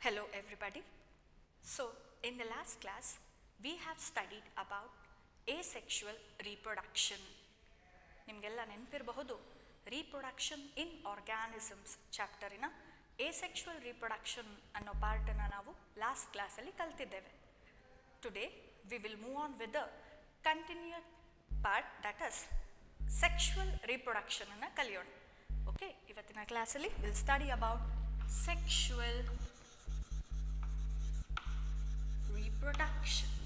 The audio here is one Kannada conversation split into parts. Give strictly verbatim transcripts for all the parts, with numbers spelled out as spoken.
Hello everybody. So in the last class we have studied about asexual reproduction. ನಿಮಗೆಲ್ಲ ನೆನಪಿರಬಹುದು reproduction in organisms ಚಾಪ್ಟರಿನ asexual reproduction ಅನ್ನೋ ಪಾರ್ಟನ್ನು ನಾವು ಲಾಸ್ಟ್ ಕ್ಲಾಸಲ್ಲಿ ಕಲ್ತಿದ್ದೇವೆ. Today we will move on with the continued part, that is sexual reproduction ಅನ್ನು ಕಲಿಯೋಣ. ಓಕೆ, ಇವತ್ತಿನ ಕ್ಲಾಸಲ್ಲಿ will study about sexual reproduction.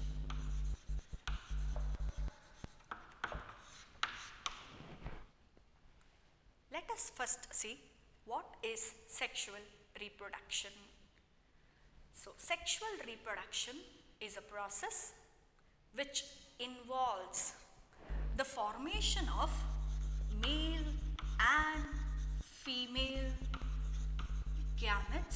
Let us first see what is sexual reproduction. So sexual reproduction is a process which involves the formation of male and female gametes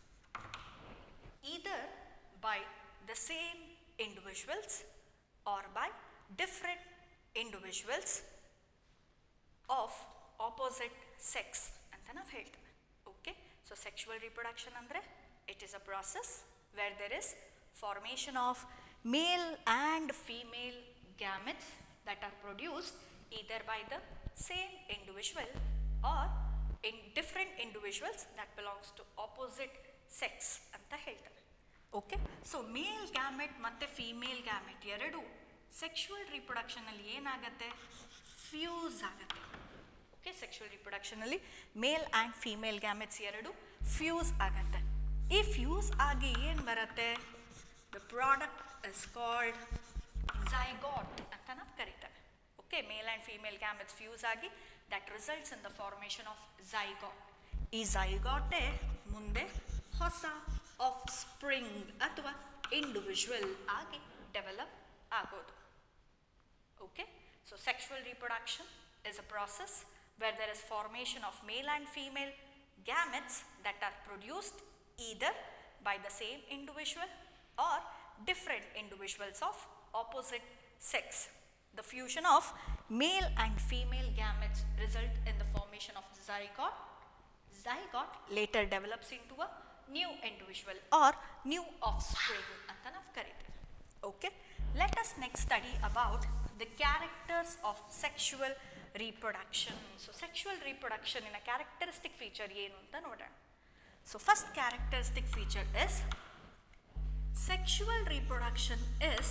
either by the same individuals or by different individuals of opposite sex ಅಂತ ನಾವು ಹೇಳ್ತೇವೆ. ಓಕೆ, ಸೊ ಸೆಕ್ಷುವಲ್ ರಿಪ್ರೊಡಕ್ಷನ್ ಅಂದರೆ it is a process where there is formation of male and female gametes that are produced either by the same individual or in different individuals that belongs to opposite sex ಅಂತ ಹೇಳ್ತೇವೆ. ಓಕೆ, ಸೊ ಮೇಲ್ ಗ್ಯಾಮೆಟ್ ಮತ್ತು ಫೀಮೇಲ್ ಗ್ಯಾಮೆಟ್ ಎರಡು ಸೆಕ್ಷುವಲ್ ರಿಪ್ರೊಡಕ್ಷನಲ್ಲಿ ಏನಾಗುತ್ತೆ, ಫ್ಯೂಸ್ ಆಗುತ್ತೆ. ಓಕೆ, ಸೆಕ್ಷುವಲ್ ರಿಪ್ರೊಡಕ್ಷನಲ್ಲಿ ಮೇಲ್ ಆ್ಯಂಡ್ ಫೀಮೇಲ್ ಗ್ಯಾಮೆಟ್ಸ್ ಎರಡು ಫ್ಯೂಸ್ ಆಗುತ್ತೆ. ಈ ಫ್ಯೂಸ್ ಆಗಿ ಏನು ಬರುತ್ತೆ, the product is called zygote ಅಂತ ನಾವು ಕರಿತೇವೆ. Okay, male and female gametes fuse ಆಗಿ that results in the formation of zygote. ಈ ಝೈಗಾಟೇ ಮುಂದೆ ಹೊಸ ಆಫ್ ಸ್ಪ್ರಿಂಗ್ ಅಥವಾ ಇಂಡಿವಿಜುವಲ್ ಆಗಿ ಡೆವಲಪ್ ಆಗೋದು. Okay, so sexual reproduction is a process where there is formation of male and female gametes that are produced either by the same individual or different individuals of opposite sex. The fusion of male and female gametes result in the formation of zygote. Zygote later develops into a new individual or new offspring anta nav kariteve. Okay, let us next study about the characters of sexual reproduction. So sexual reproduction in a characteristic feature ಏನು ಅಂತ ನೋಡೋಣ. So first characteristic feature is sexual reproduction is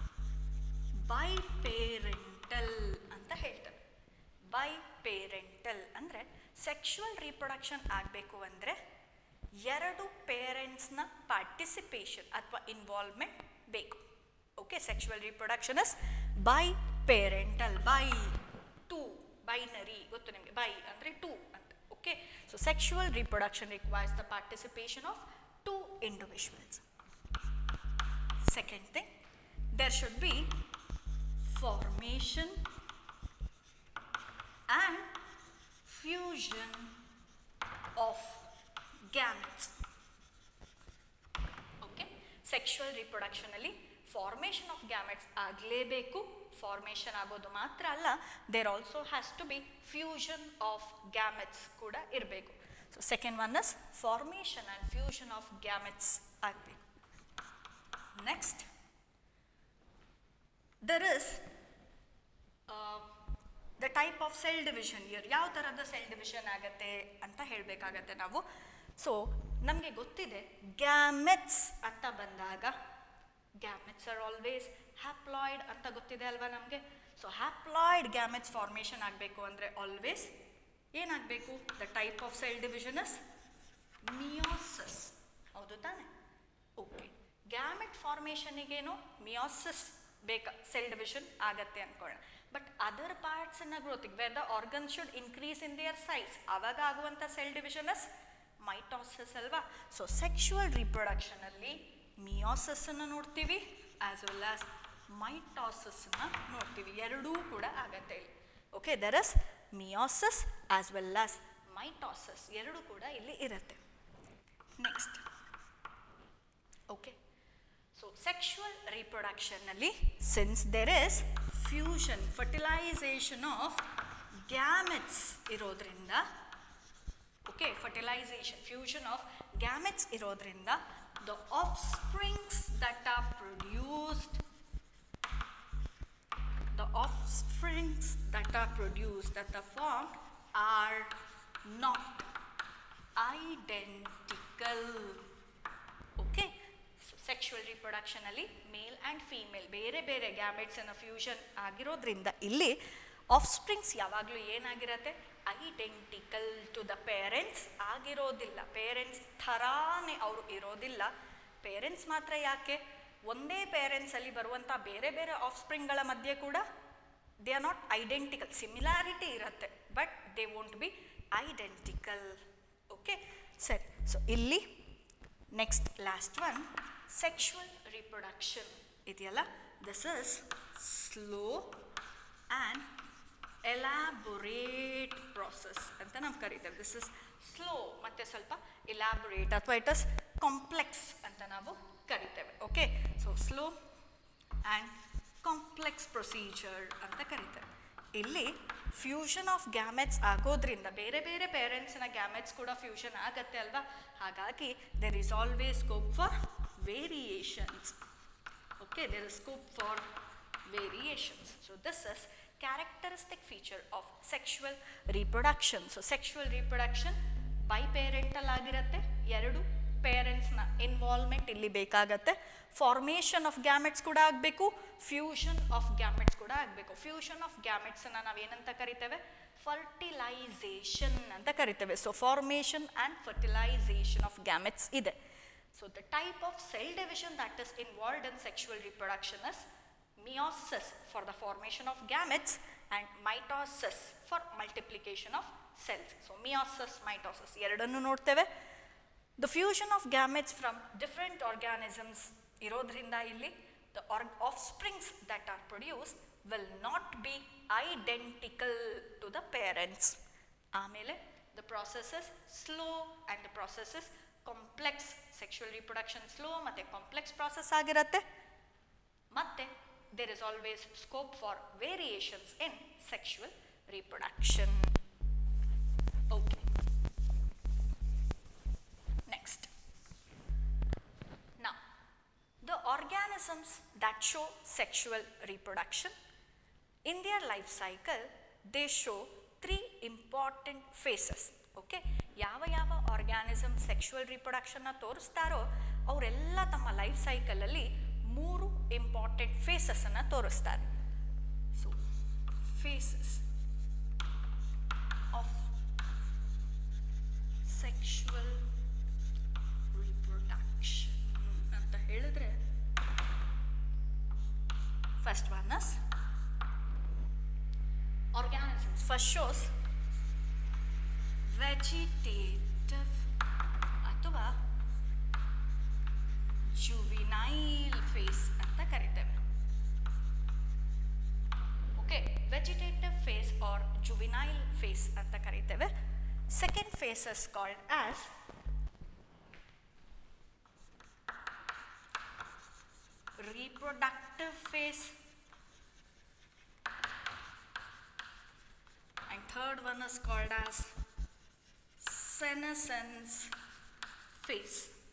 biparental ಅಂತ ಹೇಳ್ತಾರೆ. biparental ಅಂದರೆ sexual reproduction ಆಗಬೇಕು ಅಂದರೆ ಎರಡು ಪೇರೆಂಟ್ಸ್ನ ಪಾರ್ಟಿಸಿಪೇಷನ್ ಅಥವಾ ಇನ್ವಾಲ್ವ್ಮೆಂಟ್ ಬೇಕು. Okay, sexual reproduction is biparental, bi two, binary ಗೊತ್ತು ನಿಮಗೆ, ಬೈ ಅಂದರೆ ಟೂ ಅಂತ. Okay, so sexual reproduction requires the participation of two individuals. Second thing, there should be formation and fusion of gametes. Okay, sexual ರಿಪ್ರೊಡಕ್ಷನಲ್ಲಿ ಫಾರ್ಮೇಷನ್ ಆಫ್ ಗ್ಯಾಮೆಟ್ಸ್ ಆಗಲೇಬೇಕು. ಫಾರ್ಮೇಷನ್ ಆಗೋದು ಮಾತ್ರ ಅಲ್ಲ, there also has to be fusion of gametes ಕೂಡ ಇರಬೇಕು. So second one is formation and fusion of gametes ಆಗಬೇಕು. Next, there is the type of cell division. Here ಯಾವ ಥರದ ಸೆಲ್ ಡಿವಿಷನ್ ಆಗುತ್ತೆ ಅಂತ ಹೇಳಬೇಕಾಗತ್ತೆ ನಾವು. ಸೊ ನಮಗೆ ಗೊತ್ತಿದೆ, ಗ್ಯಾಮೆಟ್ಸ್ ಅಂತ ಬಂದಾಗ ಗ್ಯಾಮೆಟ್ಸ್ ಆರ್ ಆಲ್ವೇಸ್ ಹ್ಯಾಪ್ಲಾಯ್ಡ್ ಅಂತ ಗೊತ್ತಿದೆ ಅಲ್ವಾ ನಮಗೆ. ಸೊ ಹ್ಯಾಪ್ಲಾಯ್ಡ್ ಗ್ಯಾಮೆಟ್ಸ್ ಫಾರ್ಮೇಷನ್ ಆಗಬೇಕು ಅಂದರೆ ಆಲ್ವೇಸ್ ಏನಾಗಬೇಕು, the type of cell division is meiosis. ಹೌದು ತಾನೆ? ಓಕೆ, ಗ್ಯಾಮೆಟ್ ಫಾರ್ಮೇಷನಿಗೇನು ಮಿಯೋಸಿಸ್ ಬೇಕಾ, ಸೆಲ್ ಡಿವಿಷನ್ ಆಗತ್ತೆ ಅಂದ್ಕೊಳ್ಳೋಣ. ಬಟ್ ಅದರ್ ಪಾರ್ಟ್ಸನ್ನ ಗ್ರೋತಿಗೆ where the organ should increase in their size, ಆವಾಗ ಆಗುವಂಥ ಸೆಲ್ ಡಿವಿಷನ್ ಇಸ್ ಮೈಟೋಸಿಸ್ ಅಲ್ವಾ. ಸೊ ಸೆಕ್ಷುವಲ್ ರಿಪ್ರೊಡಕ್ಷನಲ್ಲಿ ಮಿಯೋಸಿಸನ್ನು ನೋಡ್ತೀವಿ ಆಸ್ ವೆಲ್ ಆಸ್ ಮೈಟೋಸಿಸನ್ನು ನೋಡ್ತೀವಿ, ಎರಡೂ ಕೂಡ ಆಗತ್ತೆ ಇಲ್ಲಿ. Okay, there is meiosis as well as mitosis, ಎರಡೂ ಕೂಡ ಇಲ್ಲಿ ಇರುತ್ತೆ. ನೆಕ್ಸ್ಟ್, ಓಕೆ, ಸೊ ಸೆಕ್ಷುವಲ್ ರಿಪ್ರೊಡಕ್ಷನ್ನಲ್ಲಿ since there is fusion, fertilization of gametes ಇರೋದ್ರಿಂದ, okay, fertilization, fusion of gametes ಇರೋದ್ರಿಂದ the offsprings that are produced the offsprings that are produced that are formed are not identical. Okay, sexual reproduction ಅಲ್ಲಿ ಮೇಲ್ ಆ್ಯಂಡ್ ಫೀಮೇಲ್ ಬೇರೆ ಬೇರೆ ಗ್ಯಾಮೆಟ್ಸನ್ನು ಫ್ಯೂಷನ್ ಆಗಿರೋದ್ರಿಂದ ಇಲ್ಲಿ ಆಫ್ ಸ್ಪ್ರಿಂಗ್ಸ್ ಯಾವಾಗಲೂ ಏನಾಗಿರತ್ತೆ, ಐಡೆಂಟಿಕಲ್ ಟು ದ ಪೇರೆಂಟ್ಸ್ ಆಗಿರೋದಿಲ್ಲ. ಪೇರೆಂಟ್ಸ್ ಥರಾನೇ ಅವರು ಇರೋದಿಲ್ಲ. ಪೇರೆಂಟ್ಸ್ ಮಾತ್ರ ಯಾಕೆ, ಒಂದೇ ಪೇರೆಂಟ್ಸಲ್ಲಿ ಬರುವಂಥ ಬೇರೆ ಬೇರೆ ಆಫ್ ಸ್ಪ್ರಿಂಗ್ಗಳ ಮಧ್ಯೆ ಕೂಡ they are not identical. Similarity ಇರುತ್ತೆ, but they won't be identical. Okay, ಸರಿ. ಸೊ ಇಲ್ಲಿ next last one sexual reproduction ಇದೆಯಲ್ಲ, this is slow and elaborate process ಅಂತ ನಾವು ಕರಿತೇವೆ. ದಿಸ್ ಇಸ್ ಸ್ಲೋ ಮತ್ತು ಸ್ವಲ್ಪ ಎಲಾಬೊರೇಟ್ ಅಥವಾ ಇಟ್ ಇಸ್ ಕಾಂಪ್ಲೆಕ್ಸ್ ಅಂತ ನಾವು ಕರಿತೇವೆ. Okay, so slow and complex procedure ಅಂತ ಕರಿತೇವೆ. ಇಲ್ಲಿ ಫ್ಯೂಷನ್ ಆಫ್ ಗ್ಯಾಮೆಟ್ಸ್ ಆಗೋದ್ರಿಂದ ಬೇರೆ ಬೇರೆ ಪೇರೆಂಟ್ಸ್ನ ಗ್ಯಾಮೆಟ್ಸ್ ಕೂಡ ಫ್ಯೂಷನ್ ಆಗತ್ತೆ ಅಲ್ವಾ, ಹಾಗಾಗಿ there is always scope for variations. Okay, there is scope for variations. So this is characteristic feature of sexual reproduction. So sexual reproduction biparental ಆಗಿರುತ್ತೆ, ಎರಡು ಪೇರೆಂಟ್ಸ್ನ ಇನ್ವಾಲ್ವ್ಮೆಂಟ್ ಇಲ್ಲಿ ಬೇಕಾಗತ್ತೆ. ಫಾರ್ಮೇಷನ್ ಆಫ್ ಗ್ಯಾಮೆಟ್ಸ್ ಕೂಡ ಆಗಬೇಕು, ಫ್ಯೂಷನ್ ಆಫ್ ಗ್ಯಾಮೆಟ್ಸ್ ಕೂಡ ಆಗಬೇಕು. ಫ್ಯೂಷನ್ ಆಫ್ ಗ್ಯಾಮೆಟ್ಸನ್ನು ನಾವೇನಂತ ಕರಿತೇವೆ, ಫರ್ಟಿಲೈಸೇಷನ್ ಅಂತ ಕರಿತೇವೆ. So formation and fertilization of gametes ಇದೆ. So the type of cell division that is involved in sexual reproduction is meiosis for the formation of gametes and mitosis for multiplication of cells. So meiosis, mitosis ಎರಡನ್ನು ನೋಡ್ತೇವೆ. The fusion of gametes from different organisms ಇರೋದ್ರಿಂದ ಇಲ್ಲಿ the offsprings that are produced will not be identical to the parents. ಆಮೇಲೆ the process is slow and the process is complex. Sexual reproduction slow ಮತ್ತೆ complex process ಆಗಿರುತ್ತೆ. ಮತ್ತೆ there is always scope for variations in sexual reproduction. Okay. Next. Now, the organisms that show sexual reproduction, in their life cycle, they show three important phases. Okay. ಯಾವ ಯಾವ ಆರ್ಗ್ಯಾನಿಸಮ್ ಸೆಕ್ಷುವಲ್ ರಿಪ್ರೊಡಕ್ಷನ್ನ ತೋರಿಸ್ತಾರೋ ಅವರೆಲ್ಲ ತಮ್ಮ ಲೈಫ್ ಸೈಕಲಲ್ಲಿ ಮೂರು ಇಂಪಾರ್ಟೆಂಟ್ ಫೇಸಸ್ಸನ್ನು ತೋರಿಸ್ತಾರೆ. So phases of sexual reproduction ಅಂತ ಹೇಳಿದ್ರೆ, first one is organisms first shows vegetative ಅಥವಾ ಜುವಿನೈಲ್ ಫೇಸ್ ಅಂತ ಕರಿತೇವೆ. Okay, vegetative phase or juvenile phase ಅಂತ ಕರಿತೇವೆ. Second phase is called as reproductive phase, and third one is called as senescence phase.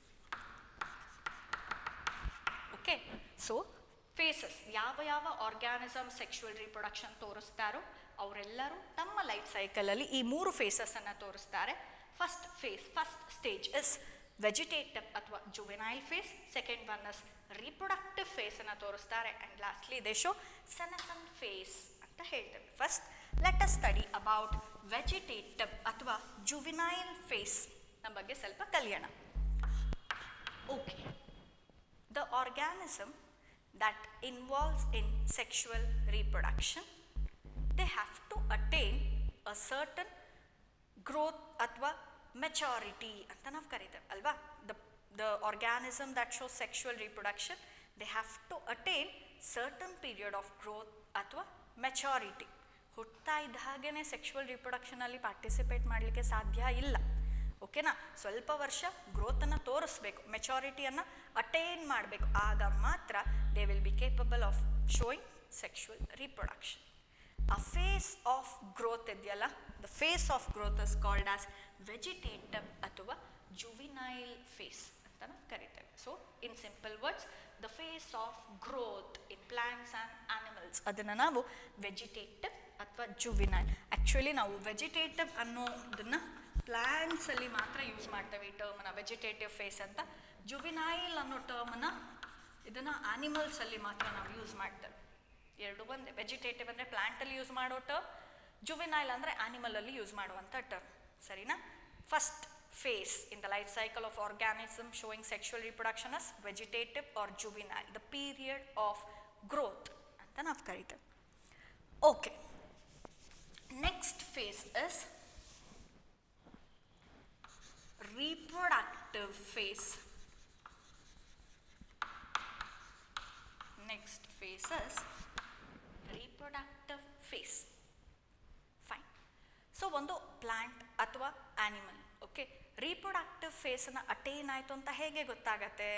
Okay, so phases ಯಾವ ಯಾವ ಆರ್ಗ್ಯಾನಿಸಮ್ ಸೆಕ್ಷುವಲ್ ರಿಪ್ರೊಡಕ್ಷನ್ ತೋರಿಸ್ತಾರೋ ಅವರೆಲ್ಲರೂ ತಮ್ಮ ಲೈಫ್ ಸೈಕಲಲ್ಲಿ ಈ ಮೂರು ಫೇಸಸ್ಸನ್ನು ತೋರಿಸ್ತಾರೆ. First phase first stage is vegetative ಅಥವಾ juvenile phase. Second one is reproductive ಫೇಸನ್ನು ತೋರಿಸ್ತಾರೆ. And lastly they show senescent phase ಅಂತ ಹೇಳ್ತೇವೆ. First let us study about vegetative ಅಥವಾ ಜುವೆನೈಲ್ ಫೇಸ್ ನ ಬಗ್ಗೆ ಸ್ವಲ್ಪ ಕಲಿಯೋಣ. ಓಕೆ, the organism that involves in sexual reproduction, they have to attain a certain growth ಅಥವಾ maturity ಅಂತ ನಾವು ಕರಿತೇವೆ ಅಲ್ವಾ. the the organism that shows sexual reproduction, they have to attain certain period of growth ಅಥವಾ maturity. ಹುಟ್ತಾ ಇದ್ದ ಹಾಗೇನೆ ಸೆಕ್ಷುವಲ್ ರಿಪ್ರೊಡಕ್ಷನಲ್ಲಿ ಪಾರ್ಟಿಸಿಪೇಟ್ ಮಾಡಲಿಕ್ಕೆ ಸಾಧ್ಯ ಇಲ್ಲ. ಓಕೆನಾ, ಸ್ವಲ್ಪ ವರ್ಷ ಗ್ರೋತನ್ನು ತೋರಿಸ್ಬೇಕು, ಮೆಚುರಿಟಿಯನ್ನು ಅಟೈನ್ ಮಾಡಬೇಕು, ಆಗ ಮಾತ್ರ they will be capable of showing sexual reproduction. ಆ ಫೇಸ್ ಆಫ್ ಗ್ರೋತ್ ಇದೆಯಲ್ಲ, the phase of growth is called as vegetative ಅಥವಾ ಜುವಿನೈಲ್ ಫೇಸ್ ಅಂತ ನಾವು ಕರಿತೇವೆ. So in simple words, the phase of growth in plants and animals, ಅದನ್ನು ನಾವು ವೆಜಿಟೇಟಿವ್ ಅಥವಾ ಜುವಿನೈಲ್. ಆ್ಯಕ್ಚುಲಿ ನಾವು ವೆಜಿಟೇಟಿವ್ ಅನ್ನೋದನ್ನು ಪ್ಲಾಂಟ್ಸಲ್ಲಿ ಮಾತ್ರ ಯೂಸ್ ಮಾಡ್ತೇವೆ ಈ ಟರ್ಮನ್ನು, ವೆಜಿಟೇಟಿವ್ ಫೇಸ್ ಅಂತ. ಜುವಿನೈಲ್ ಅನ್ನೋ ಟರ್ಮನ್ನು ಇದನ್ನು ಆನಿಮಲ್ಸಲ್ಲಿ ಮಾತ್ರ ನಾವು ಯೂಸ್ ಮಾಡ್ತೇವೆ. ಎರಡು ಒಂದೇ. ವೆಜಿಟೇಟಿವ್ ಅಂದರೆ ಪ್ಲಾಂಟಲ್ಲಿ ಯೂಸ್ ಮಾಡೋ ಟರ್ಮ್, ಜುವಿನೈಲ್ ಅಂದರೆ ಆನಿಮಲಲ್ಲಿ ಯೂಸ್ ಮಾಡುವಂಥ ಟರ್ಮ್. ಸರಿನಾ? First phase in the life cycle of organism showing sexual reproduction as vegetative or juvenile, the period of growth anta nav kariteve. Okay, next phase is reproductive phase. Next phase is reproductive phase. Fine. So ಒಂದು ಪ್ಲಾಂಟ್ ಅಥವಾ ಆನಿಮಲ್, ಓಕೆ, ರೀಪ್ರೊಡಕ್ಟಿವ್ ಫೇಸನ್ನು ಅಟೇನ್ ಆಯಿತು ಅಂತ ಹೇಗೆ ಗೊತ್ತಾಗತ್ತೆ?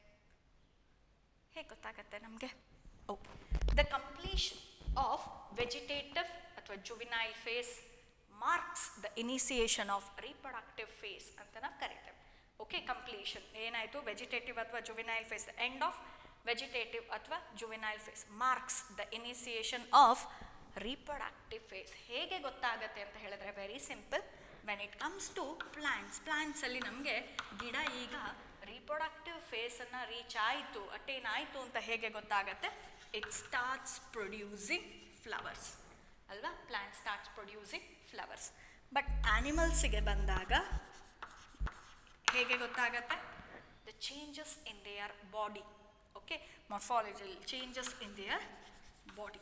ಹೇಗೆ ಗೊತ್ತಾಗತ್ತೆ ನಮಗೆ? Okay, the completion of vegetative ಅಥವಾ juvenile phase marks the initiation of reproductive phase ಅಂತ ನಾವು ಕರಿತೇವೆ. ಓಕೆ, ಕಂಪ್ಲೀಷನ್ ಏನಾಯಿತು? ವೆಜಿಟೇಟಿವ್ ಅಥವಾ juvenile phase, end of vegetative ಅಥವಾ juvenile phase marks the initiation of reproductive phase. ಹೇಗೆ ಗೊತ್ತಾಗತ್ತೆ ಅಂತ ಹೇಳಿದ್ರೆ very simple. When it comes to plants, ಪ್ಲಾಂಟ್ಸಲ್ಲಿ ನಮಗೆ ಗಿಡ ಈಗ ರೀಪ್ರೊಡಕ್ಟಿವ್ ಫೇಸನ್ನು ರೀಚ್ ಆಯಿತು, ಅಟೇನ್ ಆಯಿತು ಅಂತ ಹೇಗೆ ಗೊತ್ತಾಗತ್ತೆ? ಇಟ್ ಸ್ಟಾರ್ಟ್ಸ್ ಪ್ರೊಡ್ಯೂಸಿಂಗ್ ಫ್ಲವರ್ಸ್ ಅಲ್ವಾ? Plant starts producing flowers. But ಆನಿಮಲ್ಸಿಗೆ ಬಂದಾಗ ಹೇಗೆ ಗೊತ್ತಾಗತ್ತೆ? The changes in their body, okay, morphological changes in their body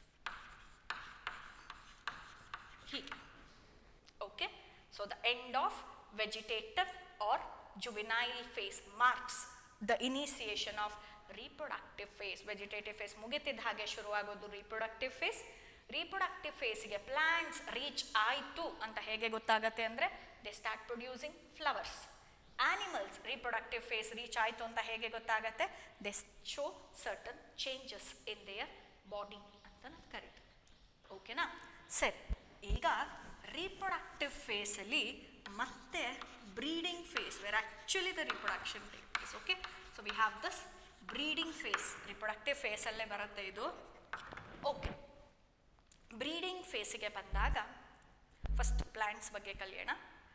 ಹೀಗೆ. Okay, so the end of vegetative or juvenile phase marks the initiation of reproductive phase. Vegetative phase ಮುಗಿತಿದ್ದ ಹಾಗೆ ಶುರುವಾಗೋದು reproductive phase. reproductive phase ಗೆ plants reach ಆಯಿತು ಅಂತ ಹೇಗೆ ಗೊತ್ತಾಗತ್ತೆ ಅಂದರೆ they start producing flowers. animals reproductive phase reach ಆಯಿತು ಅಂತ ಹೇಗೆ ಗೊತ್ತಾಗತ್ತೆ? they show certain changes in their body ಅಂತ ನಾವು ಕರಿತೀವಿ. ಓಕೆನಾ? ಸರಿ, ಈಗ reproductive phase ಅಲ್ಲಿ ಮತ್ತೆ breeding phase where actually the reproduction takes place. Okay, so we have this breeding phase, reproductive phase ಅಲ್ಲೇ ಬರುತ್ತೆ ಇದು. ಓಕೆ, ಬ್ರೀಡಿಂಗ್ ಫೇಸಿಗೆ ಬಂದಾಗ ಫಸ್ಟ್ ಪ್ಲಾಂಟ್ಸ್ ಬಗ್ಗೆ ಕಲಿಯೋಣ.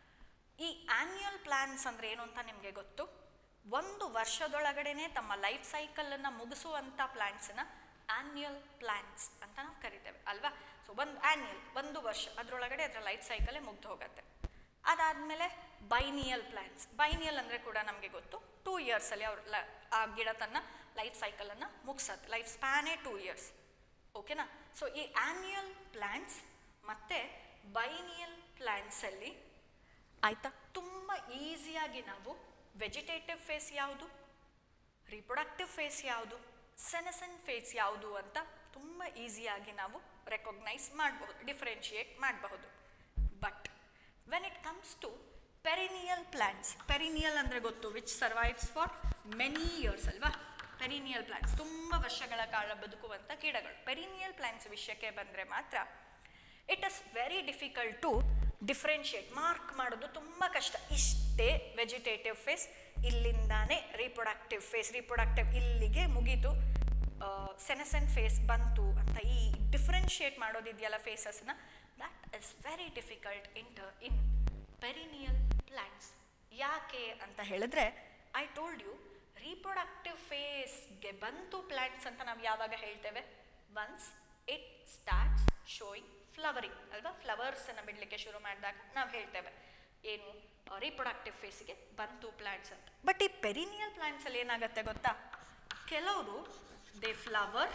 ಈ ಆನ್ಯುಯಲ್ ಪ್ಲಾಂಟ್ಸ್ ಅಂದರೆ ಏನು ಅಂತ ನಿಮಗೆ ಗೊತ್ತು? ಒಂದು ವರ್ಷದೊಳಗಡೆನೆ ತಮ್ಮ ಲೈಫ್ ಸೈಕಲನ್ನು ಮುಗಿಸುವಂಥ ಪ್ಲಾಂಟ್ಸನ್ನ ಆನ್ಯುಯಲ್ ಪ್ಲಾಂಟ್ಸ್ ಅಂತ ನಾವು ಕರಿತೇವೆ ಅಲ್ವಾ? ಸೊ ಒಂದು ಆನ್ಯುಯಲ್, ಒಂದು ವರ್ಷ, ಅದರೊಳಗಡೆ ಅದರ ಲೈಫ್ ಸೈಕಲೇ ಮುಗ್ದು ಹೋಗುತ್ತೆ. ಅದಾದಮೇಲೆ ಬೈನಿಯಲ್ ಪ್ಲಾಂಟ್ಸ್. ಬೈನಿಯಲ್ ಅಂದರೆ ಕೂಡ ನಮಗೆ ಗೊತ್ತು, ಟೂ ಇಯರ್ಸಲ್ಲಿ ಅವ್ರ ಲ ಆ ಗಿಡ ತನ್ನ ಲೈಫ್ ಸೈಕಲನ್ನು ಮುಗಿಸತ್ತೆ. ಲೈಫ್ ಸ್ಪ್ಯಾನೇ ಟೂ ಇಯರ್ಸ್. ಓಕೆನಾ? ಸೊ ಈ ಆನ್ಯುಯಲ್ ಪ್ಲಾಂಟ್ಸ್ ಮತ್ತು ಬೈನಿಯಲ್ ಪ್ಲಾಂಟ್ಸಲ್ಲಿ ಆಯಿತಾ, ತುಂಬ ಈಸಿಯಾಗಿ ನಾವು ವೆಜಿಟೇಟಿವ್ ಫೇಸ್ ಯಾವುದು, ರಿಪ್ರೊಡಕ್ಟಿವ್ ಫೇಸ್ ಯಾವುದು, ಸೆನೆಸೆಂಟ್ ಫೇಸ್ ಯಾವುದು ಅಂತ ತುಂಬ ಈಸಿಯಾಗಿ ನಾವು ರೆಕಗ್ನೈಸ್ ಮಾಡಬಹುದು, ಡಿಫ್ರೆನ್ಷಿಯೇಟ್ ಮಾಡಬಹುದು. But when it comes to perennial plants, perennial ಅಂದರೆ ಗೊತ್ತು, which survives for many years ಅಲ್ವಾ? ಪೆರಿನಿಯಲ್ ಪ್ಲಾಂಟ್ಸ್ ತುಂಬ ವರ್ಷಗಳ ಕಾಲ ಬದುಕುವಂಥ ಗಿಡಗಳು. ಪೆರಿನಿಯಲ್ ಪ್ಲಾಂಟ್ಸ್ ವಿಷಯಕ್ಕೆ ಬಂದರೆ ಮಾತ್ರ it is very difficult to differentiate, mark ಮಾಡೋದು ತುಂಬ ಕಷ್ಟ. ಇಷ್ಟೇ ವೆಜಿಟೇಟಿವ್ ಫೇಸ್, ಇಲ್ಲಿಂದಾನೇ ರೀಪ್ರೊಡಕ್ಟಿವ್ ಫೇಸ್, ರೀಪ್ರೊಡಕ್ಟಿವ್ ಇಲ್ಲಿಗೆ ಮುಗೀತು, ಸೆನೆಸೆಂಟ್ ಫೇಸ್ ಬಂತು ಅಂತ ಈ ಡಿಫ್ರೆನ್ಷಿಯೇಟ್ ಮಾಡೋದಿದೆಯಲ್ಲ ಫೇಸಸ್ನ, that is very difficult in in perennial plants. ಯಾಕೆ ಅಂತ ಹೇಳಿದ್ರೆ, ಐ ಟೋಲ್ಡ್ ಯು, ರೀಪ್ರೊಡಕ್ಟಿವ್ ಫೇಸ್ಗೆ ಬಂತು ಪ್ಲಾಂಟ್ಸ್ ಅಂತ ನಾವು ಯಾವಾಗ ಹೇಳ್ತೇವೆ? Once it starts showing flowering ಅಲ್ವಾ? ಫ್ಲವರ್ಸನ್ನು ಬಿಡಲಿಕ್ಕೆ ಶುರು ಮಾಡಿದಾಗ ನಾವು ಹೇಳ್ತೇವೆ ಏನು, ರೀಪ್ರೊಡಕ್ಟಿವ್ ಫೇಸಿಗೆ ಬಂತು ಪ್ಲಾಂಟ್ಸ್ ಅಂತ. ಬಟ್ ಈ ಪೆರಿನಿಯಲ್ ಪ್ಲಾಂಟ್ಸಲ್ಲಿ ಏನಾಗುತ್ತೆ ಗೊತ್ತಾ? ಕೆಲವರು they flower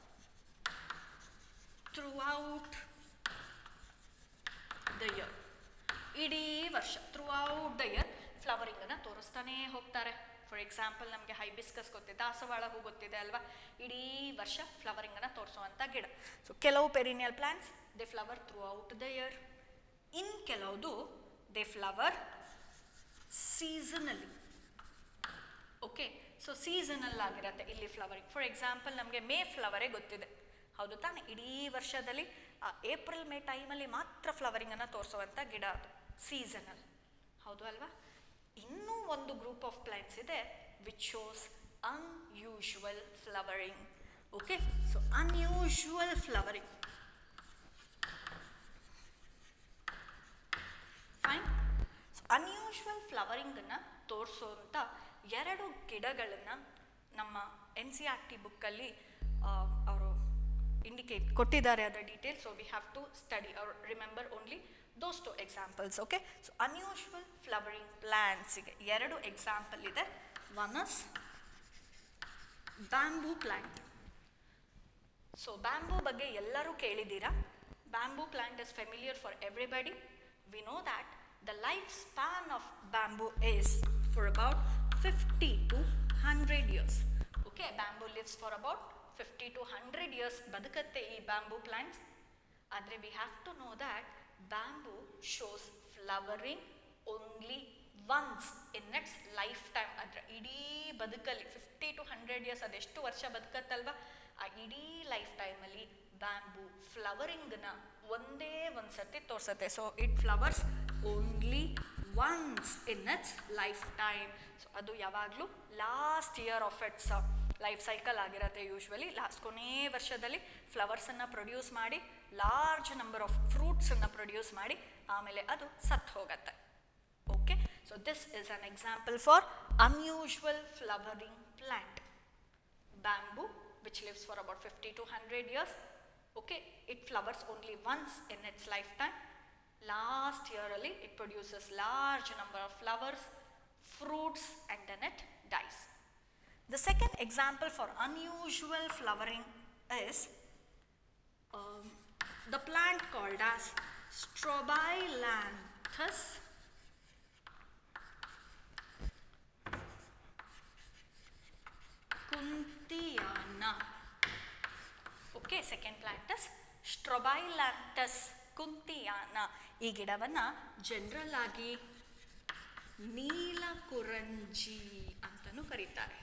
through out the year, ಇಡೀ ವರ್ಷ ಥ್ರೂ ಔಟ್ ದ ಇಯರ್ ಫ್ಲವರಿಂಗನ್ನು ತೋರಿಸ್ತಾನೇ ಹೋಗ್ತಾರೆ. ಫಾರ್ ಎಕ್ಸಾಂಪಲ್, ನಮಗೆ ಹೈಬಿಸ್ಕಸ್ ಗೊತ್ತಿದೆ, ದಾಸವಾಳ ಹೂ ಗೊತ್ತಿದೆ ಅಲ್ವಾ? ಇಡೀ ವರ್ಷ ಫ್ಲವರಿಂಗನ್ನು ತೋರಿಸುವಂಥ ಗಿಡ. ಸೊ ಕೆಲವು perennial plants they flower through out the year. ಇನ್ ಕೆಲವುದು ದೇ ಫ್ಲವರ್ ಸೀಸನಲ್ಲಿ. ಓಕೆ, ಸೊ ಸೀಸನಲ್ ಆಗಿರುತ್ತೆ ಇಲ್ಲಿ ಫ್ಲವರಿಂಗ್. ಫಾರ್ ಎಕ್ಸಾಂಪಲ್, ನಮಗೆ ಮೇ ಫ್ಲವರೇ ಗೊತ್ತಿದೆ, ಹೌದು ತಾನೆ? ಇಡೀ ವರ್ಷದಲ್ಲಿ ಆ ಏಪ್ರಿಲ್ ಮೇ ಟೈಮಲ್ಲಿ ಮಾತ್ರ ಫ್ಲವರಿಂಗನ್ನು ತೋರಿಸುವಂಥ ಗಿಡ ಅದು, ಸೀಸನಲ್, ಹೌದು ಅಲ್ವಾ? ಇನ್ನು ಒಂದು ಗ್ರೂಪ್ ಆಫ್ ಪ್ಲಾಂಟ್ಸ್ ಇದೆ which shows unusual flowering. Okay, so unusual flowering. Fine. So unusual ಫ್ಲವರಿಂಗನ್ನು ತೋರಿಸೋಂಥ ಎರಡು ಗಿಡಗಳನ್ನು ನಮ್ಮ ಎನ್ ಸಿ ಆರ್ ಟಿ ಬುಕ್ಕಲ್ಲಿ ಅವರು ಇಂಡಿಕೇಟ್ ಕೊಟ್ಟಿದ್ದಾರೆ ಅದರ details. So we have to study or remember only those two examples. Okay, so unusual flowering ಪ್ಲಾಂಟ್ಸಿಗೆ ಎರಡು ಎಕ್ಸಾಂಪಲ್ ಇದೆ. One is bamboo plant. So bamboo ಬಗ್ಗೆ ಎಲ್ಲರೂ ಕೇಳಿದ್ದೀರಾ. Bamboo plant is familiar for everybody. We know that the lifespan of bamboo is for about fifty to one hundred years. Okay, bamboo lives for about fifty to one hundred years ಬದುಕತ್ತೆ ಈ bamboo plants. ಆದರೆ we have to know that bamboo shows flowering only once in its lifetime. ಅದರ ಇಡೀ ಬದುಕಲ್ಲಿ ಫಿಫ್ಟಿ ಟು ಹಂಡ್ರೆಡ್ ಇಯರ್ಸ್, ಅದೆಷ್ಟು ವರ್ಷ ಬದುಕತ್ತಲ್ವ, ಆ ಇಡೀ ಲೈಫ್ ಟೈಮಲ್ಲಿ ಬ್ಯಾಂಬೂ ಫ್ಲವರಿಂಗ್ನ ಒಂದೇ ಒಂದು ಸರ್ತಿ ತೋರಿಸುತ್ತೆ. So it flowers only once in its life time. So ಅದು ಯಾವಾಗಲೂ last year of its life cycle ಆಗಿರುತ್ತೆ. ಯೂಶ್ವಲಿ ಲಾಸ್ಟ್ ಕೊನೇ ವರ್ಷದಲ್ಲಿ ಫ್ಲವರ್ಸನ್ನು ಪ್ರೊಡ್ಯೂಸ್ ಮಾಡಿ ಲಾರ್ಜ್ ನಂಬರ್ ಆಫ್ ಫ್ರೂಟ್ಸನ್ನು ಪ್ರೊಡ್ಯೂಸ್ ಮಾಡಿ ಆಮೇಲೆ ಅದು ಸತ್ತು ಹೋಗುತ್ತೆ. Okay, so this is an example for unusual flowering plant. Bamboo which lives for about fifty to one hundred years. Okay, it flowers only once in its lifetime. Last year only it produces large number of flowers, fruits, and then it dies. The second example for unusual flowering is um, the plant called as Strobilanthes kunthiana. Okay, second plant is Strobilanthes kunthiana. ಈ ಗಿಡವನ್ನು ಜನರಲ್ ಆಗಿ ನೀಲಕುರಂಜಿ ಅಂತಲೂ ಕರೀತಾರೆ.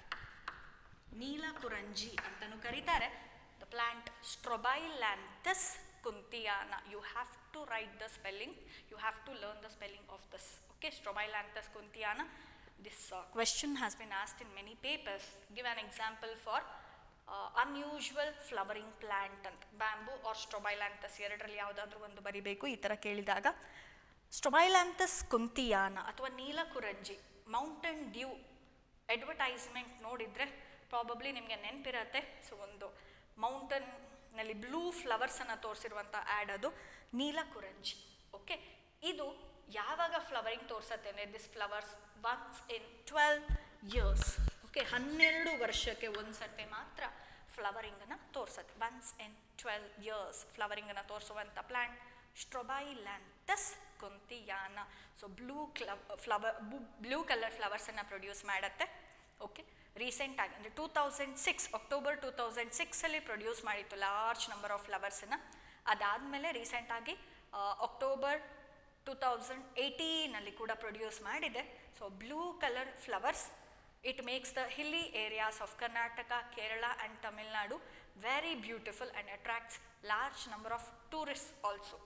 ನೀಲಕುರಂಜಿ ಅಂತಲೂ ಕರೀತಾರೆ. The plant Strobilanthes kunthiana. You have to write the spelling, you have to learn the spelling of this. Okay, Strobilanthes kunthiana. This uh, question has been asked in many papers. Give an example for uh, unusual flowering plant ಅಂತ. ಬ್ಯಾಂಬೂ ಆರ್ ಸ್ಟ್ರೊಬೈಲ್ಯಾಂಥಸ್ ಎರಡರಲ್ಲಿ ಯಾವುದಾದ್ರೂ ಒಂದು ಬರಿಬೇಕು ಈ ಥರ ಕೇಳಿದಾಗ. ಸ್ಟ್ರೊಬೈಲ್ಯಾಂಥಸ್ ಕುಂತಿಯಾನಾ ಅಥವಾ ನೀಲಕುರಂಜಿ ಮೌಂಟೇನ್ ಡ್ಯೂ ಅಡ್ವರ್ಟೈಸ್ಮೆಂಟ್ ನೋಡಿದರೆ ಪ್ರಾಬಬ್ಲಿ ನಿಮಗೆ ನೆನಪಿರತ್ತೆ. ಸೊ ಒಂದು ಮೌಂಟನ್ನಲ್ಲಿ ಬ್ಲೂ ಫ್ಲವರ್ಸನ್ನು ತೋರಿಸಿರುವಂಥ ಆ್ಯಡ್ ಅದು ನೀಲಕುರಂಜಿ. ಓಕೆ, ಇದು ಯಾವಾಗ ಫ್ಲವರಿಂಗ್ ತೋರಿಸತ್ತೆ ಅಂದರೆ this flowers once in twelve years. Okay, ಹನ್ನೆರಡು ವರ್ಷಕ್ಕೆ ಒಂದು ಸರ್ತಿ ಮಾತ್ರ ಫ್ಲವರಿಂಗನ್ನು ತೋರಿಸತ್ತೆ. ಒನ್ಸ್ ಇನ್ ಟ್ವೆಲ್ವ್ ಇಯರ್ಸ್ ಫ್ಲವರಿಂಗನ್ನು ತೋರಿಸುವಂಥ plant Strobilanthes kunthiana. So blue clove flower blue colour ಫ್ಲವರ್ಸನ್ನು ಪ್ರೊಡ್ಯೂಸ್ ಮಾಡುತ್ತೆ. ಓಕೆ, ರೀಸೆಂಟಾಗಿ ಅಂದರೆ two thousand six October two thousand ಸಿಕ್ಸಲ್ಲಿ ಪ್ರೊಡ್ಯೂಸ್ ಮಾಡಿತ್ತು ಲಾರ್ಜ್ ನಂಬರ್ ಆಫ್ ಫ್ಲವರ್ಸನ್ನು. ಅದಾದಮೇಲೆ ರೀಸೆಂಟಾಗಿ ಅಕ್ಟೋಬರ್ ಟೂ ತೌಸಂಡ್ ಏಯ್ಟೀನಲ್ಲಿ ಕೂಡ ಪ್ರೊಡ್ಯೂಸ್ ಮಾಡಿದೆ. So blue colour flowers, it makes the hilly areas of Karnataka, Kerala and Tamil Nadu very beautiful and attracts large number of tourist also.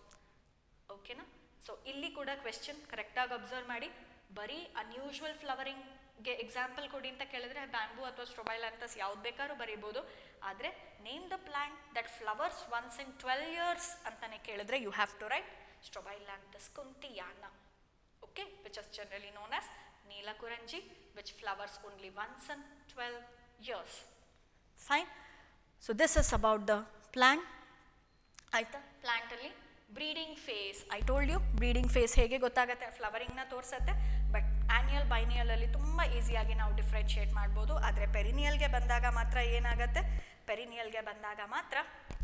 ಓಕೆನಾ? ಸೊ ಇಲ್ಲಿ ಕೂಡ ಕ್ವೆಶ್ಚನ್ ಕರೆಕ್ಟಾಗಿ ಅಬ್ಸರ್ವ್ ಮಾಡಿ. ಬರೀ ಅನ್ಯೂಶುವಲ್ ಫ್ಲವರಿಂಗ್ಗೆ ಎಕ್ಸಾಂಪಲ್ ಕೊಡಿ ಅಂತ ಕೇಳಿದ್ರೆ ಬ್ಯಾಂಬೂ ಅಥವಾ ಸ್ಟ್ರೊಬೈಲ್ಯಾಂಥಸ್ ಯಾವ್ದು ಬೇಕಾದ್ರೂ ಬರೀಬೋದು. ಆದರೆ name the plant that flowers once in twelve years ಅಂತಲೇ ಕೇಳಿದ್ರೆ you have to write Strobilanthes kuntiyana. Okay, which is generally known as Neelakuranji, which flowers only once in twelve years. Fine. So this is about the plant. Aita plant alli breeding phase. I told you breeding phase hege gottagatte flowering na ತೋರಿಸುತ್ತೆ. ಬಟ್ ಆನ್ಯುಯಲ್ ಬೈನಿಯಲ್ ಅಲ್ಲಿ ತುಂಬಾ ಈಸಿಯಾಗಿ ನಾವು ಡಿಫ್ರೆನ್ಶಿಯೇಟ್ ಮಾಡ್ಬೋದು. ಆದರೆ ಪೆರಿನಿಯಲ್ಗೆ ಬಂದಾಗ ಮಾತ್ರ ಏನಾಗುತ್ತೆ, ಪೆರಿನಿಯಲ್ಗೆ ಬಂದಾಗ ಮಾತ್ರ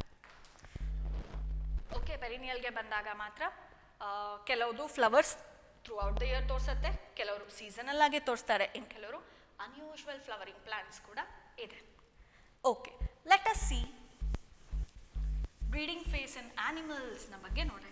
ಓಕೆ ಪೆರಿನಿಯಲ್ಗೆ ಬಂದಾಗ ಮಾತ್ರ ಕೆಲವುದು flowers through out the year ತೋರಿಸುತ್ತೆ, ಕೆಲವರು ಸೀಸನಲ್ ಆಗಿ ತೋರಿಸ್ತಾರೆ, ಇನ್ನು ಕೆಲವರು ಅನ್ಯೂಶುವಲ್ ಫ್ಲವರಿಂಗ್ ಪ್ಲಾಂಟ್ಸ್ ಕೂಡ ಇದೆ. Okay, let us see breeding phase in ಆನಿಮಲ್ಸ್ನ ಬಗ್ಗೆ ನೋಡೋಣ.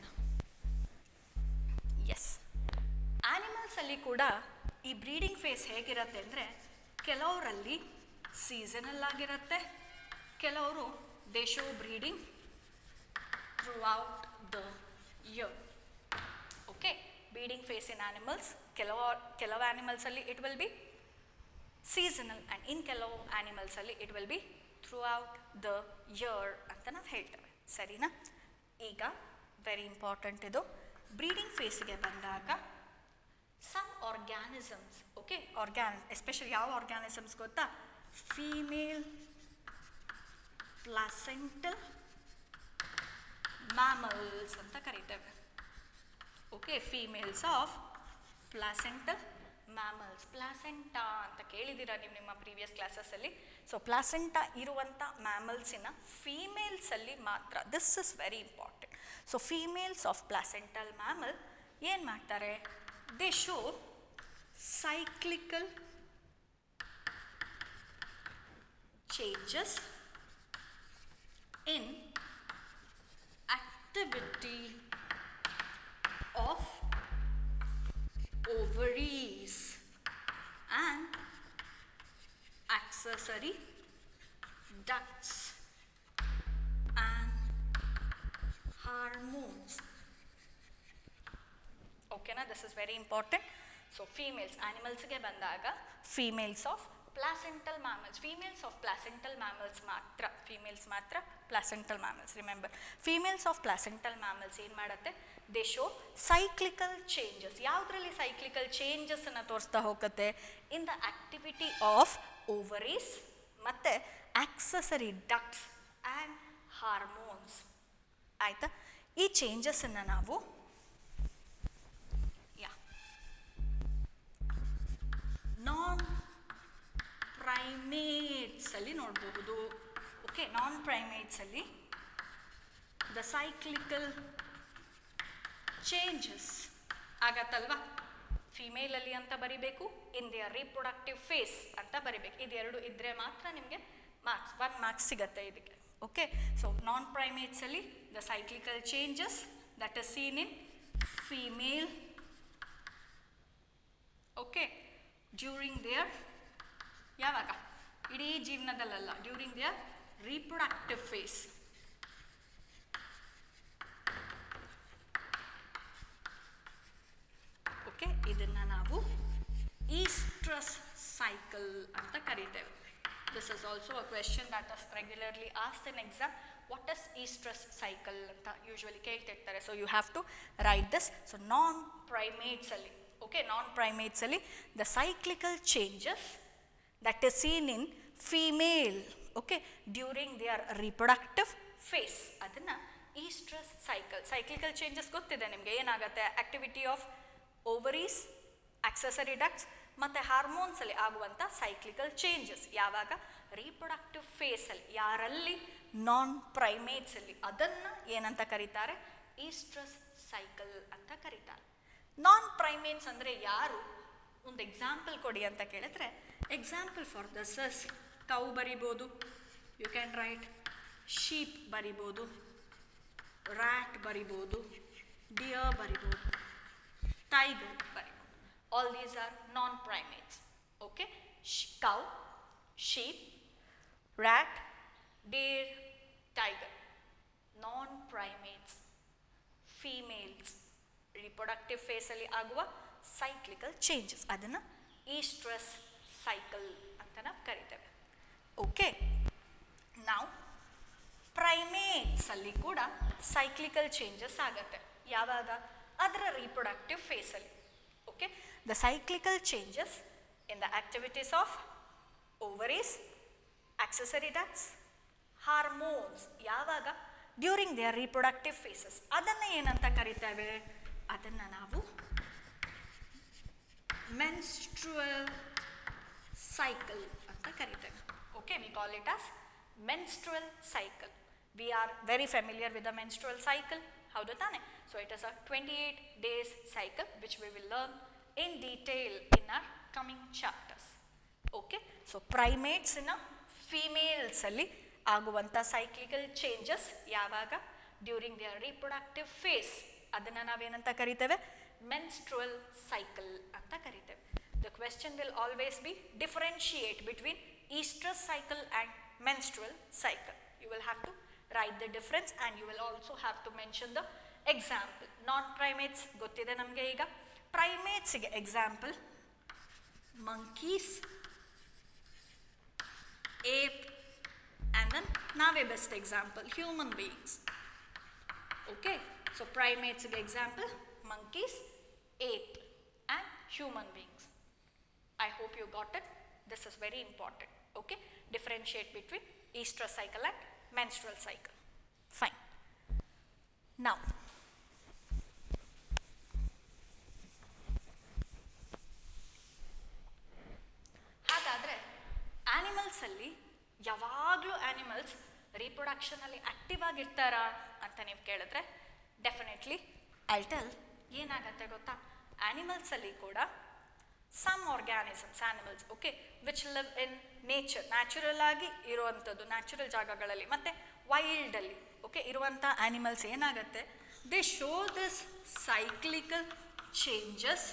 ಎಸ್, ಆನಿಮಲ್ಸಲ್ಲಿ ಕೂಡ ಈ ಬ್ರೀಡಿಂಗ್ ಫೇಸ್ ಹೇಗಿರುತ್ತೆ ಅಂದರೆ ಕೆಲವರಲ್ಲಿ ಸೀಸನಲ್ ಆಗಿರುತ್ತೆ, ಕೆಲವರು they show breeding throughout the year. Okay, breeding phase in animals, ಕೆಲವು ಕೆಲವು ಆನಿಮಲ್ಸಲ್ಲಿ it will be seasonal and in ಕೆಲವು ಆನಿಮಲ್ಸಲ್ಲಿ it will be through out the year ಅಂತ ನಾವು ಹೇಳ್ತೇವೆ. ಸರಿನಾ? ಈಗ ವೆರಿ ಇಂಪಾರ್ಟೆಂಟ್ ಇದು. ಬ್ರೀಡಿಂಗ್ ಫೇಸ್ಗೆ ಬಂದಾಗ some organisms, okay, organ especially ಯಾವ ಆರ್ಗ್ಯಾನಿಸಮ್ಸ್ ಗೊತ್ತಾ? ಫೀಮೇಲ್ ಪ್ಲಾಸೆಂಟಲ್ ಮ್ಯಾಮಲ್ಸ್ ಅಂತ ಕರೀತೇವೆ. Okay, females of placental mammals. Placenta ಅಂತ ಕೇಳಿದ್ದೀರಾ ನೀವು ನಿಮ್ಮ ಪ್ರೀವಿಯಸ್ ಕ್ಲಾಸಸ್ಸಲ್ಲಿ. ಸೊ ಪ್ಲಾಸೆಂಟಾ ಇರುವಂಥ ಮ್ಯಾಮಲ್ಸಿನ ಫೀಮೇಲ್ಸಲ್ಲಿ ಮಾತ್ರ, this is very important. So females of placental mammal ಏನು ಮಾಡ್ತಾರೆ? They show cyclical changes in activity of ovaries and accessory ducts and hormones. Okay na, this is very important. So females, animals ge bandaga females of placental mammals, females of placental mammals matra, females matra placental mammals. Remember, females of placental mammals ಏನು ಮಾಡುತ್ತೆ? They show cyclical changes. ಯಾವುದ್ರಲ್ಲಿ ಸೈಕ್ಲಿಕಲ್ ಚೇಂಜಸ್ ಅನ್ನು ತೋರಿಸ್ತಾ ಹೋಗುತ್ತೆ? In the activity of ovaries ಮತ್ತು ಆಕ್ಸೆಸರಿ ಡಕ್ಟ್ಸ್ ಆ್ಯಂಡ್ ಹಾರ್ಮೋನ್ಸ್. ಆಯಿತಾ? ಈ ಚೇಂಜಸ್ಸನ್ನು ನಾವು ಯಾ ನಾನ್ ಪ್ರೈಮೇಟ್ಸಲ್ಲಿ ನೋಡಬಹುದು. ಓಕೆ, ನಾನ್ ಪ್ರೈಮೇಟ್ಸಲ್ಲಿ ದ ಸೈಕ್ಲಿಕಲ್ ಚೇಂಜಸ್ ಆಗತ್ತಲ್ವಾ? ಫಿಮೇಲಲ್ಲಿ ಅಂತ ಬರಿಬೇಕು, ಇನ್ ದಿಯರ್ ರೀಪ್ರೊಡಕ್ಟಿವ್ ಫೇಸ್ ಅಂತ ಬರಿಬೇಕು. ಇದೆರಡು ಇದ್ದರೆ ಮಾತ್ರ ನಿಮಗೆ ಮಾರ್ಕ್ಸ್, ಒನ್ ಮಾರ್ಕ್ಸ್ ಸಿಗುತ್ತೆ ಇದಕ್ಕೆ. ಓಕೆ, ಸೊ ನಾನ್ ಪ್ರೈಮೇಟ್ಸಲ್ಲಿ the cyclical changes that is seen in female, okay, during their, ಯಾವಾಗ? ಇಡೀ ಜೀವನದಲ್ಲ, during their reproductive phase. Okay, ಇದನ್ನು ನಾವು ಈಸ್ಟ್ರಸ್ ಸೈಕಲ್ ಅಂತ ಕರೀತೇವೆ. This is also a question that is regularly asked in exam. What is oestrus cycle ಅಂತ ಯೂಶ್ವಲಿ ಕೇಳ್ತಿರ್ತಾರೆ. So you have to write this. So non ಪ್ರೈಮೇಟ್ಸಲ್ಲಿ, ಓಕೆ, ನಾನ್ ಪ್ರೈಮೇಟ್ಸಲ್ಲಿ the cyclical changes that is seen in female, okay, during their reproductive phase, adana estrous cycle. Cyclical changes gottide nimge enagutte? Activity of ovaries, accessory ducts ಮತ್ತೆ ಹಾರ್ಮೋನ್ಸ್ ಅಲ್ಲಿ ಆಗುವಂಥ ಸೈಕ್ಲಿಕಲ್ ಚೇಂಜಸ್ ಯಾವಾಗ? ರೀಪ್ರೊಡಕ್ಟಿವ್ ಫೇಸ್ ಅಲ್ಲಿ. ಯಾರಲ್ಲಿ? ನಾನ್ ಪ್ರೈಮೇಟ್ಸ್ ಅಲ್ಲಿ. ಅದನ್ನು ಏನಂತ ಕರೀತಾರೆ? ಈಸ್ಟ್ರಸ್ ಸೈಕಲ್ ಅಂತ ಕರೀತಾರೆ. ನಾನ್ ಪ್ರೈಮೇಟ್ಸ್ ಅಂದರೆ ಯಾರು? ಒಂದು ಎಕ್ಸಾಂಪಲ್ ಕೊಡಿ ಅಂತ ಕೇಳಿದ್ರೆ, example for this is cow ಬರಿಬೋದು, ಯು ಕ್ಯಾನ್ ರೈಟ್ ಶೀಪ್ ಬರಿಬೋದು, ರ್ಯಾಟ್ ಬರಿಬೋದು, ಡಿಯರ್ ಬರಿಬೋದು, ಟೈಗರ್ ಬರಿಬೋದು. All these are non-primates. Okay, Sh- cow, sheep, rat, deer, tiger. Non-primates, females, reproductive phase ಅಲ್ಲಿ ಆಗುವ cyclical changes. ಅದನ್ನು estrous cycle ಅಂತ ನಾವು ಕರಿತೇವೆ. Okay, now primates ಅಲ್ಲಿ ಕೂಡ cyclical changes ಆಗತ್ತೆ. ಯಾವಾಗ? ಅದರ reproductive phase ಅಲ್ಲಿ. Okay, the cyclical changes in the activities of ovaries, accessory ducts, hormones. ಯಾವಾಗ? During their reproductive phases. ಅದನ್ನು ಏನಂತ ಕರೀತೇವೆ? ಅದನ್ನು ನಾವು menstrual cycle ಅಂತ ಕರೀತೇವೆ. Okay, we call it as menstrual cycle. We are very familiar with the menstrual cycle. ಹೌದು ತಾನೆ? So it is a twenty-eight days cycle which we will learn in detail in our coming chapters. Okay, so primates in a females ಅಲ್ಲಿ ಆಗುವಂಥ cyclical changes ಯಾವಾಗ? During their reproductive phase. ಅದನ್ನು ನಾವೇನಂತ ಕರಿತೇವೆ? menstrual cycle ಅಂತ ಕರಿತೇವೆ. The question will always be differentiate between estrous cycle and menstrual cycle. You will have to write the difference and you will also have to mention the example. Non primates ಗೊತ್ತಿದೆ ನಮಗೆ ಈಗ. ಪ್ರೈಮೇಟ್ಸ್ಗೆ example monkeys, ape, and then ನಾವೇ best example human beings. Okay, so ಪ್ರೈಮೇಟ್ಸ್ಗೆ example monkeys, ape, and human beings. I hope you got it. This is very important. Okay, differentiate between estrous cycle and menstrual cycle. Fine. Now, ಹಾಗಾದರೆ ಆನಿಮಲ್ಸ್ ಅಲ್ಲಿ ಯಾವಾಗಲೂ ಆನಿಮಲ್ಸ್ ರೀಪ್ರೊಡಕ್ಷನ್ ಅಲ್ಲಿ ಆಕ್ಟಿವ್ ಆಗಿರ್ತಾರಾ ಅಂತ ನೀವು ಕೇಳಿದ್ರೆ ಡೆಫಿನೆಟ್ಲಿ ಐ ಟೆಲ್. ಏನಾಗತ್ತೆ ಗೊತ್ತಾ, ಆನಿಮಲ್ಸ್ ಅಲ್ಲಿ ಕೂಡ some organisms animals okay which live in nature, natural ಆಗಿ ಇರುವಂಥದ್ದು ನ್ಯಾಚುರಲ್ ಜಾಗಗಳಲ್ಲಿ ಮತ್ತು ವೈಲ್ಡಲ್ಲಿ ಓಕೆ ಇರುವಂಥ ಆನಿಮಲ್ಸ್ ಏನಾಗುತ್ತೆ, they show this cyclical changes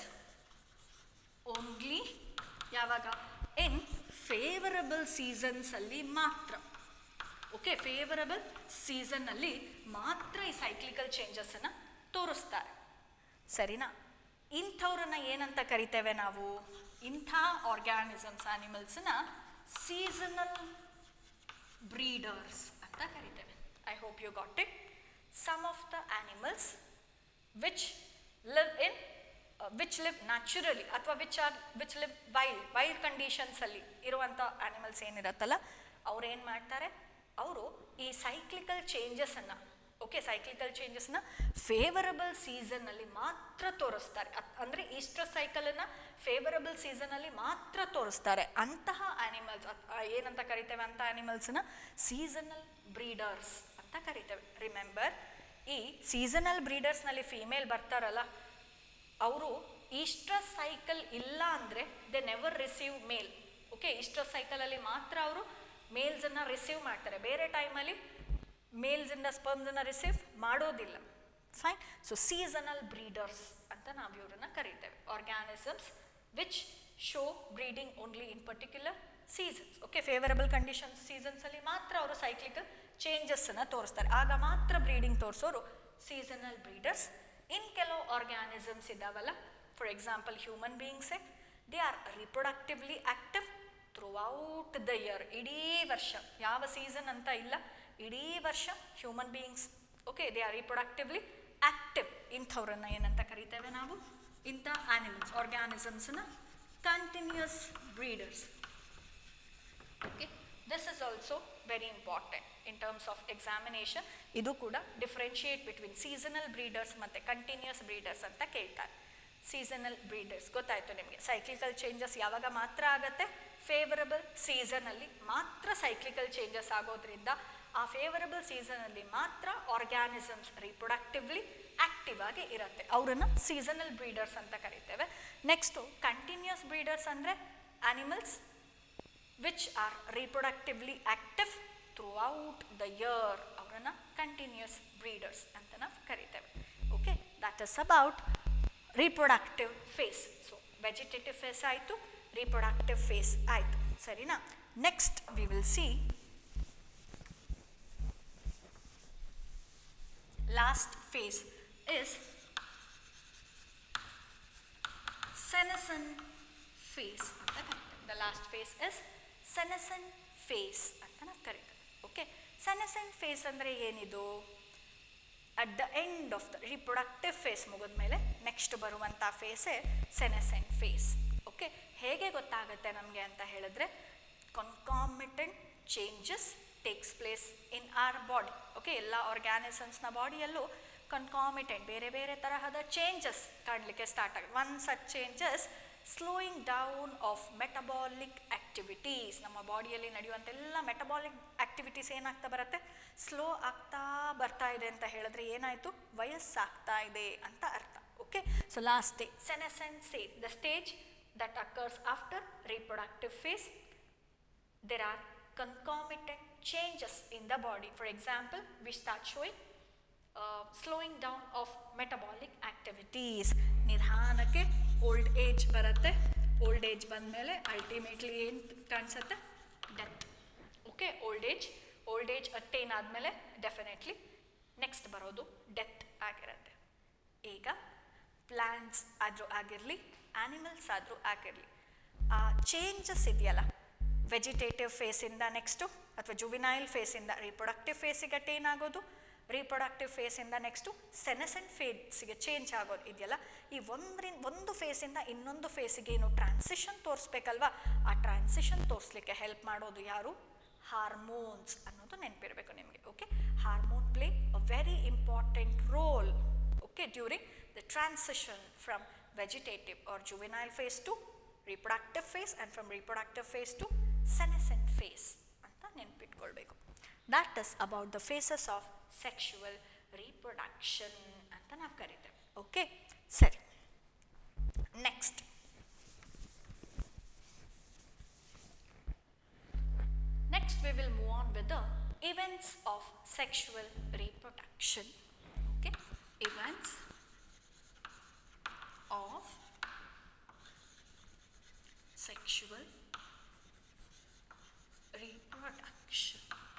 only ಯಾವಾಗ ಇನ್ ಫೇವರಬಲ್ ಸೀಸನ್ಸಲ್ಲಿ ಮಾತ್ರ. ಓಕೆ, ಫೇವರಬಲ್ ಸೀಸನ್ನಲ್ಲಿ ಮಾತ್ರ ಈ ಸೈಕ್ಲಿಕಲ್ ಚೇಂಜಸ್ಸನ್ನು ತೋರಿಸ್ತಾರೆ. ಸರಿನಾ? ಇಂಥವ್ರನ್ನ ಏನಂತ ಕರಿತೇವೆ ನಾವು? ಇಂಥ ಆರ್ಗ್ಯಾನಿಸಮ್ಸ್ ಆನಿಮಲ್ಸ್ನ ಸೀಸನಲ್ ಬ್ರೀಡರ್ಸ್ ಅಂತ ಕರಿತೇವೆ. I hope you got it. Some of the animals which live in which live naturally ಅಥವಾ which are which live wild wild ಕಂಡೀಷನ್ಸಲ್ಲಿ ಇರುವಂಥ ಆನಿಮಲ್ಸ್ ಏನಿರತ್ತಲ್ಲ, ಅವ್ರು ಏನು ಮಾಡ್ತಾರೆ, ಅವರು ಈ ಸೈಕ್ಲಿಕಲ್ ಚೇಂಜಸನ್ನು ಓಕೆ ಸೈಕ್ಲಿಕಲ್ ಚೇಂಜಸ್ನ ಫೇವರಬಲ್ ಸೀಸನ್ನಲ್ಲಿ ಮಾತ್ರ ತೋರಿಸ್ತಾರೆ. ಅಂದರೆ ಈಸ್ಟ್ರಸ್ ಸೈಕಲನ್ನು ಫೇವರಬಲ್ ಸೀಸನಲ್ಲಿ ಮಾತ್ರ ತೋರಿಸ್ತಾರೆ. ಅಂತಹ ಆನಿಮಲ್ಸ್ ಏನಂತ ಕರಿತೇವೆ, ಅಂಥ ಆನಿಮಲ್ಸ್ನ ಸೀಸನಲ್ ಬ್ರೀಡರ್ಸ್ ಅಂತ ಕರಿತೇವೆ. ರಿಮೆಂಬರ್, ಈ ಸೀಸನಲ್ ಬ್ರೀಡರ್ಸ್ನಲ್ಲಿ ಫೀಮೇಲ್ ಬರ್ತಾರಲ್ಲ, ಅವರು ಈಸ್ಟ್ರಸ್ ಸೈಕಲ್ ಇಲ್ಲ ಅಂದರೆ they never receive male. Okay, oestrus ಸೈಕಲಲ್ಲಿ ಮಾತ್ರ ಅವರು ಮೇಲ್ಸನ್ನು ರಿಸೀವ್ ಮಾಡ್ತಾರೆ, ಬೇರೆ ಟೈಮಲ್ಲಿ ಮೇಲ್ಸಿಂದ ಸ್ಪರ್ಮ್ಸನ್ನು ರಿಸೀವ್ ಮಾಡೋದಿಲ್ಲ. ಫೈನ್. ಸೊ ಸೀಸನಲ್ ಬ್ರೀಡರ್ಸ್ ಅಂತ ನಾವು ಇವ್ರನ್ನ ಕರಿತೇವೆ. Organisms which show breeding only in particular seasons. Okay, favourable conditions ಸೀಸನ್ಸಲ್ಲಿ ಮಾತ್ರ ಅವರು ಸೈಕ್ಲಿಕಲ್ ಚೇಂಜಸ್ಸನ್ನು ತೋರಿಸ್ತಾರೆ, ಆಗ ಮಾತ್ರ ಬ್ರೀಡಿಂಗ್ ತೋರಿಸೋರು ಸೀಸನಲ್ ಬ್ರೀಡರ್ಸ್. ಇನ್ ಕೆಲವು ಆರ್ಗ್ಯಾನಿಸಮ್ಸ್ ಇದ್ದಾವಲ್ಲ, ಫಾರ್ ಎಕ್ಸಾಂಪಲ್ ಹ್ಯೂಮನ್ ಬೀಯಿಂಗ್ಸೇ, they are reproductively active through out the year. ಇಡೀ ವರ್ಷ, ಯಾವ ಸೀಸನ್ ಅಂತ ಇಲ್ಲ, ಇಡೀ ವರ್ಷ human beings okay they are reproductively active. ಇಂಥವ್ರನ್ನ ಏನಂತ ಕರಿತೇವೆ ನಾವು? ಇಂಥ ಆನಿಮಲ್ಸ್ ಆರ್ಗ್ಯಾನಿಸಮ್ಸ್ನ continuous breeders. Okay, this is also very important in terms of examination. ಇದು ಕೂಡ ಡಿಫ್ರೆನ್ಷಿಯೇಟ್ ಬಿಟ್ವೀನ್ ಸೀಸನಲ್ ಬ್ರೀಡರ್ಸ್ ಮತ್ತು ಕಂಟಿನ್ಯೂಸ್ ಬ್ರೀಡರ್ಸ್ ಅಂತ ಕೇಳ್ತಾರೆ. ಸೀಸನಲ್ ಬ್ರೀಡರ್ಸ್ ಗೊತ್ತಾಯಿತು ನಿಮಗೆ. ಸೈಕ್ಲಿಕಲ್ ಚೇಂಜಸ್ ಯಾವಾಗ ಮಾತ್ರ ಆಗುತ್ತೆ? ಫೇವರಬಲ್ ಸೀಸನಲ್ಲಿ ಮಾತ್ರ ಸೈಕ್ಲಿಕಲ್ ಚೇಂಜಸ್ ಆಗೋದ್ರಿಂದ ಆ ಫೇವರಬಲ್ ಸೀಸನಲ್ಲಿ ಮಾತ್ರ ಆರ್ಗ್ಯಾನಿಸಮ್ಸ್ ರಿಪ್ರೊಡಕ್ಟಿವ್ಲಿ ಆಕ್ಟಿವ್ ಆಗಿ ಇರುತ್ತೆ, ಅವರನ್ನು ಸೀಸನಲ್ ಬ್ರೀಡರ್ಸ್ ಅಂತ ಕರಿತೇವೆ. ನೆಕ್ಸ್ಟು ಕಂಟಿನ್ಯೂಸ್ ಬ್ರೀಡರ್ಸ್ ಅಂದರೆ animals which are reproductively active through out the year, ಅವರನ್ನು ಕಂಟಿನ್ಯೂಸ್ ಬ್ರೀಡರ್ಸ್ ಅಂತ ನಾವು ಕರಿತೇವೆ. Okay, that is about reproductive phase. So vegetative phase ಆಯಿತು, reproductive phase ಆಯಿತು. ಸರಿನಾ? Next we will see last phase is senescent phase ಅಂತ ಕರಿತೇವೆ. The last phase is senescent phase ಅಂತ ನಾವು ಕರಿತೇವೆ. ಓಕೆ, senescent phase ಅಂದರೆ ಏನಿದು? At the end of the reproductive phase ಮುಗಿದ ಮೇಲೆ ನೆಕ್ಸ್ಟ್ ಬರುವಂಥ ಫೇಸೇ ಸೆನೆಸೆಂಟ್ ಫೇಸ್. ಓಕೆ, ಹೇಗೆ ಗೊತ್ತಾಗುತ್ತೆ ನಮಗೆ ಅಂತ ಹೇಳಿದ್ರೆ, concomitant changes takes place in our body. Okay, ಎಲ್ಲ ಆರ್ಗ್ಯಾನಿಸಮ್ಸ್ನ ಬಾಡಿಯಲ್ಲೂ ಕನ್ಕಾಮಿಟೆಂಟ್ ಬೇರೆ ಬೇರೆ ತರಹದ ಚೇಂಜಸ್ ಕಾಣಲಿಕ್ಕೆ ಸ್ಟಾರ್ಟ್ ಆಗುತ್ತೆ. One such changes slowing down of metabolic activities. ನಮ್ಮ ಬಾಡಿಯಲ್ಲಿ ನಡೆಯುವಂತೆಲ್ಲ ಮೆಟಬಾಲಿಕ್ ಆ್ಯಕ್ಟಿವಿಟೀಸ್ ಏನಾಗ್ತಾ ಬರುತ್ತೆ? ಸ್ಲೋ ಆಗ್ತಾ ಬರ್ತಾ ಇದೆ ಅಂತ ಹೇಳಿದ್ರೆ ಏನಾಯಿತು? ವಯಸ್ಸಾಗ್ತಾ ಇದೆ ಅಂತ ಅರ್ಥ. Okay, so last stage senescent stage, the stage that occurs after reproductive phase. There are concomitant changes in the body. For example, we start showing uh, slowing down of metabolic activities. ನಿಧಾನಕ್ಕೆ ಓಲ್ಡ್ ಏಜ್ ಬರುತ್ತೆ. ಓಲ್ಡ್ ಏಜ್ ಬಂದಮೇಲೆ ಅಲ್ಟಿಮೇಟ್ಲಿ ಏನು ಕಾಣಿಸುತ್ತೆ? Death. Okay, old age old age attain ಆದಮೇಲೆ ಡೆಫಿನೆಟ್ಲಿ ನೆಕ್ಸ್ಟ್ ಬರೋದು ಡೆತ್ ಆಗಿರುತ್ತೆ. ಈಗ ಪ್ಲ್ಯಾಂಟ್ಸ್ ಆದರೂ ಆಗಿರಲಿ, ಆ್ಯನಿಮಲ್ಸ್ ಆದರೂ ಆಗಿರಲಿ, ಆ ಚೇಂಜಸ್ ಇದೆಯಲ್ಲ, ವೆಜಿಟೇಟಿವ್ ಫೇಸಿಂದ ನೆಕ್ಸ್ಟು ಅಥವಾ ಜುವಿನೈಲ್ ಫೇಸಿಂದ ರೀಪ್ರೊಡಕ್ಟಿವ್ ಫೇಸಿಗೆ ಅಟೇನ್ ಆಗೋದು, ರೀಪ್ರೊಡಕ್ಟಿವ್ ಫೇಸಿಂದ ನೆಕ್ಸ್ಟು ಸೆನೆಸೆಂಟ್ ಫೇಸಿಗೆ ಚೇಂಜ್ ಆಗೋದು ಇದೆಯಲ್ಲ, ಈ ಒಂದರಿಂದ ಒಂದು ಫೇಸಿಂದ ಇನ್ನೊಂದು ಫೇಸಿಗೆ ಏನು ಟ್ರಾನ್ಸಿಷನ್ ತೋರಿಸ್ಬೇಕಲ್ವಾ, ಆ ಟ್ರಾನ್ಸಿಷನ್ ತೋರಿಸ್ಲಿಕ್ಕೆ ಹೆಲ್ಪ್ ಮಾಡೋದು ಯಾರು? ಹಾರ್ಮೋನ್ಸ್ ಅನ್ನೋದು ನೆನಪಿರಬೇಕು ನಿಮಗೆ. Okay, hormone play a very important role okay during the transition from vegetative or juvenile phase to reproductive phase and from reproductive phase to senescent phase anta ನೆನಪಿಟ್ಕೊಳ್ಬೇಕು. That is about the phases of sexual reproduction ಅಂತ ನಾವು ಕರೀತೇವೆ. ಓಕೆ, ಸರಿ. Next next we will move on with the events of sexual reproduction. Okay, events of sexual reproduction.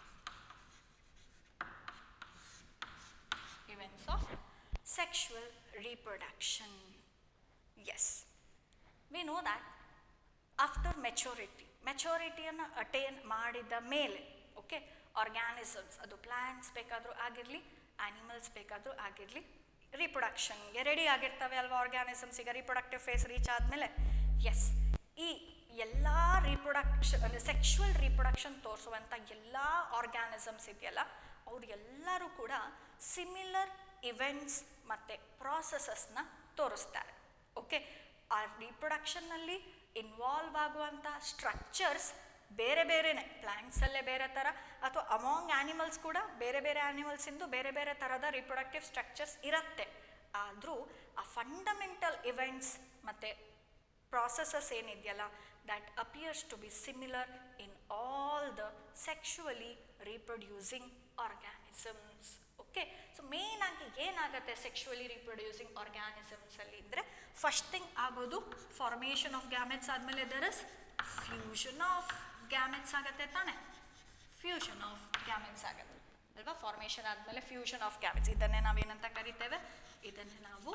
Events of sexual reproduction. Yes, we know that after maturity, ಮೆಚುರಿಟಿಯನ್ನು ಅಟೇನ್ ಮಾಡಿದ ಮೇಲೆ ಓಕೆ ಆರ್ಗ್ಯಾನಿಸಮ್ಸ್, ಅದು ಪ್ಲ್ಯಾಂಟ್ಸ್ ಬೇಕಾದರೂ ಆಗಿರಲಿ, ಆ್ಯನಿಮಲ್ಸ್ ಬೇಕಾದರೂ ಆಗಿರಲಿ, ರೀಪ್ರೊಡಕ್ಷನ್ಗೆ ರೆಡಿ ಆಗಿರ್ತವೆ ಅಲ್ವಾ ಆರ್ಗ್ಯಾನಿಸಮ್ಸ್. ಈಗ ರೀಪ್ರೊಡಕ್ಟಿವ್ ಫೇಸ್ ರೀಚ್ ಆದಮೇಲೆ ಎಸ್ ಈ ಎಲ್ಲ ರೀಪ್ರೊಡಕ್ಷನ್ ಅಂದರೆ ಸೆಕ್ಷುವಲ್ ರೀಪ್ರೊಡಕ್ಷನ್ ತೋರಿಸುವಂಥ ಎಲ್ಲ ಆರ್ಗ್ಯಾನಿಸಮ್ಸ್ ಇದೆಯಲ್ಲ, ಅವ್ರು ಎಲ್ಲರೂ ಕೂಡ ಸಿಮಿಲರ್ ಇವೆಂಟ್ಸ್ ಮತ್ತು ಪ್ರಾಸೆಸಸ್ನ ತೋರಿಸ್ತಾರೆ. ಓಕೆ, ಆ ರೀಪ್ರೊಡಕ್ಷನ್ನಲ್ಲಿ ಇನ್ವಾಲ್ವ್ ಆಗುವಂಥ ಸ್ಟ್ರಕ್ಚರ್ಸ್ ಬೇರೆ ಬೇರೆನೇ, ಪ್ಲ್ಯಾಂಟ್ಸಲ್ಲೇ ಬೇರೆ ಥರ ಅಥವಾ ಅಮಾಂಗ್ ಆ್ಯನಿಮಲ್ಸ್ ಕೂಡ ಬೇರೆ ಬೇರೆ ಆ್ಯನಿಮಲ್ಸಿಂದು ಬೇರೆ ಬೇರೆ ಥರದ ರೀಪ್ರೊಡಕ್ಟಿವ್ ಸ್ಟ್ರಕ್ಚರ್ಸ್ ಇರುತ್ತೆ. ಆದರೂ ಆ ಫಂಡಮೆಂಟಲ್ ಇವೆಂಟ್ಸ್ ಮತ್ತು ಪ್ರಾಸೆಸಸ್ ಏನಿದೆಯಲ್ಲ that appears to be similar in all the sexually reproducing organisms. Okay, so main ಆಗಿ ಏನಾಗುತ್ತೆ sexually reproducing organisms ಅಲ್ಲಿ ಅಂದರೆ ಫಸ್ಟ್ ಥಿಂಗ್ ಆಗೋದು ಫಾರ್ಮೇಷನ್ ಆಫ್ ಗ್ಯಾಮೆಟ್ಸ್. ಆದಮೇಲೆ there is fusion of gametes ಆಗುತ್ತೆ ತಾನೆ, ಫ್ಯೂಷನ್ ಆಫ್ ಗ್ಯಾಮೆಟ್ಸ್ ಆಗುತ್ತೆ ಅಲ್ವಾ. ಫಾರ್ಮೇಷನ್ ಆದಮೇಲೆ ಫ್ಯೂಷನ್ ಆಫ್ ಗ್ಯಾಮೆಟ್ಸ್, ಇದನ್ನೇ ನಾವೇನಂತ ಕರಿತೇವೆ? ಇದನ್ನೇ ನಾವು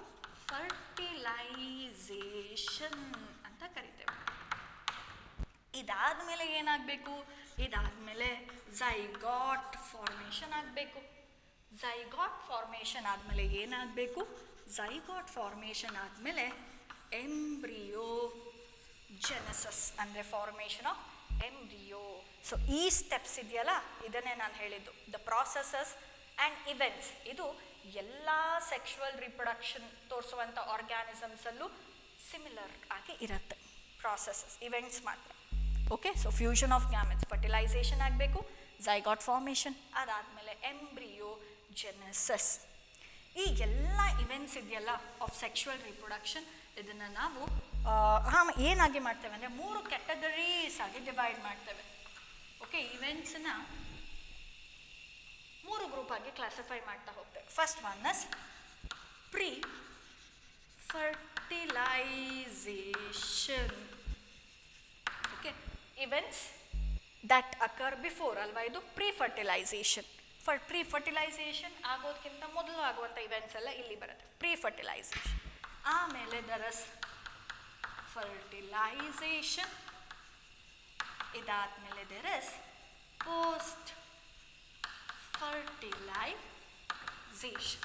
ಫರ್ಟಿಲೈಸೇಷನ್ ಅಂತ ಕರಿತೇವೆ. ಇದಾದಮೇಲೆ ಏನಾಗಬೇಕು? ಇದಾದಮೇಲೆ ಝೈಗಾಟ್ ಫಾರ್ಮೇಷನ್ ಆಗಬೇಕು. ಝೈಗಾಟ್ ಫಾರ್ಮೇಷನ್ ಆದಮೇಲೆ ಏನಾಗಬೇಕು? ಝೈಗಾಟ್ ಫಾರ್ಮೇಷನ್ ಆದಮೇಲೆ ಎಂಬ್ರಿಯೋ ಜೆನೆಸಿಸ್ ಅಂದರೆ ಫಾರ್ಮೇಷನ್ ಆಫ್ ಎಂಬ್ರಿಯೋ. ಸೊ ಈ ಸ್ಟೆಪ್ಸ್ ಇದೆಯಲ್ಲ, ಇದನ್ನೇ ನಾನು ಹೇಳಿದ್ದು ದ ಪ್ರಾಸೆಸಸ್ ಆ್ಯಂಡ್ ಇವೆಂಟ್ಸ್. ಇದು ಎಲ್ಲ ಸೆಕ್ಷುವಲ್ ರಿಪ್ರೊಡಕ್ಷನ್ ತೋರಿಸುವಂಥ ಆರ್ಗ್ಯಾನಿಸಮ್ಸಲ್ಲೂ ಸಿಮಿಲರ್ ಆಗಿ ಇರುತ್ತೆ. ಪ್ರಾಸೆಸಸ್, ಇವೆಂಟ್ಸ್ ಮಾತ್ರ. Okay, so fusion of gametes, fertilisation ಆಗಬೇಕು, ಝೈಗಾಟ್ ಫಾರ್ಮೇಷನ್, ಅದಾದಮೇಲೆ ಎಂಬ್ರಿಯೋ ಜೆನೆಸಿಸ್. ಈ ಎಲ್ಲ ಇವೆಂಟ್ಸ್ ಇದೆಯಲ್ಲ ಆಫ್ ಸೆಕ್ಷುವಲ್ ರಿಪ್ರೊಡಕ್ಷನ್, ಇದನ್ನು ನಾವು ಹಾಂ ಏನಾಗಿ ಮಾಡ್ತೇವೆ ಅಂದರೆ ಮೂರು ಕ್ಯಾಟಗರೀಸ್ ಆಗಿ ಡಿವೈಡ್ ಮಾಡ್ತೇವೆ. ಓಕೆ, ಇವೆಂಟ್ಸನ್ನ ಮೂರು ಗ್ರೂಪ್ ಆಗಿ ಕ್ಲಾಸಿಫೈ ಮಾಡ್ತಾ ಹೋಗ್ತೇವೆ. First one is pre fertilisation. Okay, events that occur before ಅಲ್ವಾ, ಇದು pre fertilisation. For pre fertilisation ಆಗೋದಕ್ಕಿಂತ ಮೊದಲು ಆಗುವಂಥ ಇವೆಂಟ್ಸ್ ಎಲ್ಲ ಇಲ್ಲಿ ಬರುತ್ತೆ, ಪ್ರೀ ಫರ್ಟಿಲೈಸೇಷನ್. ಆಮೇಲೆ ದರಸ್ ಫರ್ಟಿಲೈಸೇಷನ್, ಇದಾದಮೇಲೆ there's post fertilization.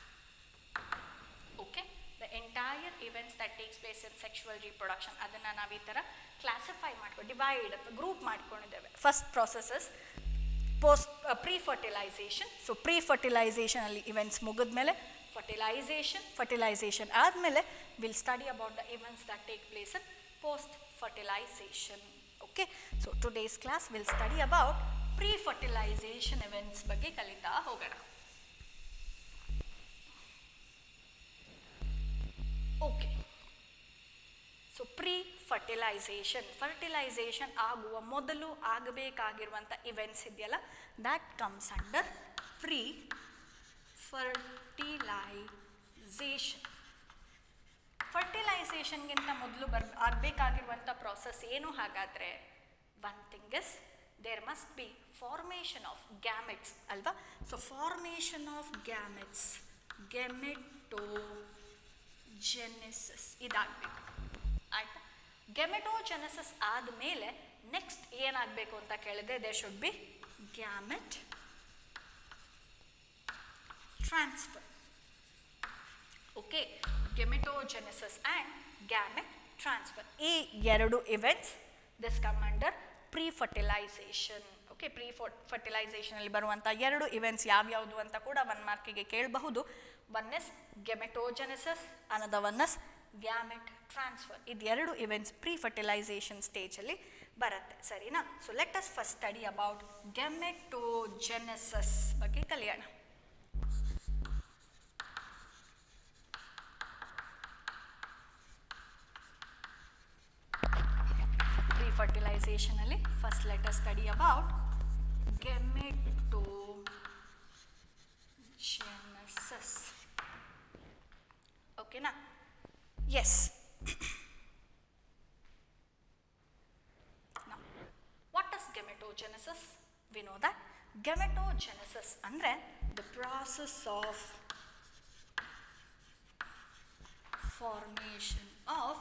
Okay, the entire events that takes place in sexual reproduction ಅದನ್ನ ನಾವು ಈ ಥರ ಕ್ಲಾಸಿಫೈ ಮಾಡ್ಕೊಂಡು ಡಿವೈಡ್ ಅಥವಾ ಗ್ರೂಪ್ ಮಾಡ್ಕೊಂಡಿದ್ದೇವೆ. First processes post pre fertilisation. So pre fertilisation ಅಲ್ಲಿ ಇವೆಂಟ್ಸ್ ಮುಗಿದ್ಮೇಲೆ ಫರ್ಟಿಲೈಸೇಷನ್, ಫರ್ಟಿಲೈಸೇಷನ್ ಆದಮೇಲೆ will study about the events that take place in post fertilisation. Okay, so today's class will study about pre fertilisation events ಬಗ್ಗೆ ಕಲಿತಾ ಹೋಗೋಣ. Okay, so pre fertilisation, fertilisation ಆಗುವ ಮೊದಲು ಆಗಬೇಕಾಗಿರುವಂಥ ಇವೆಂಟ್ಸ್ ಇದೆಯಲ್ಲ, that comes under pre fertilisation. ಫರ್ಟಿಲೈಸೇಷನ್ಗಿಂತ ಮೊದಲು ಬರ್ ಆಗಬೇಕಾಗಿರುವಂಥ ಪ್ರಾಸೆಸ್ ಏನು ಹಾಗಾದರೆ? One thing is there must be formation of gametes alva. So formation of gametes, gametogenesis ಇದಾಗಬೇಕು. ಆಯ್ತಾ? ಗೆಮೆಟೋಜೆನೆಸಿಸ್ ಆದಮೇಲೆ ನೆಕ್ಸ್ಟ್ ಏನಾಗಬೇಕು ಅಂತ ಕೇಳಿದ್ರೆ they should be gamete transfer. Okay, gametogenesis and gamete transfer, ಈ ಎರಡು events this come under pre fertilisation. Okay, pre ಫರ್ಟಿಲೈಸೇಷನಲ್ಲಿ ಬರುವಂಥ ಎರಡು ಇವೆಂಟ್ಸ್ ಯಾವ್ಯಾವುದು ಅಂತ ಕೂಡ ಒನ್ ಮಾರ್ಕಿಗೆ ಕೇಳಬಹುದು. One is gametogenesis, another one is gamete transfer. ಇದು ಎರಡು ಇವೆಂಟ್ಸ್ ಪ್ರೀ ಫರ್ಟಿಲೈಸೇಷನ್ ಸ್ಟೇಜಲ್ಲಿ ಬರುತ್ತೆ. ಸರಿನಾ? So let us first study about gametogenesis ಬಗ್ಗೆ ಕಲಿಯೋಣ. Fertilization ಅಲ್ಲಿ first let us study about gametogenesis. Okay na? Yes. Now, what is gametogenesis? We know that gametogenesis andre the process of formation of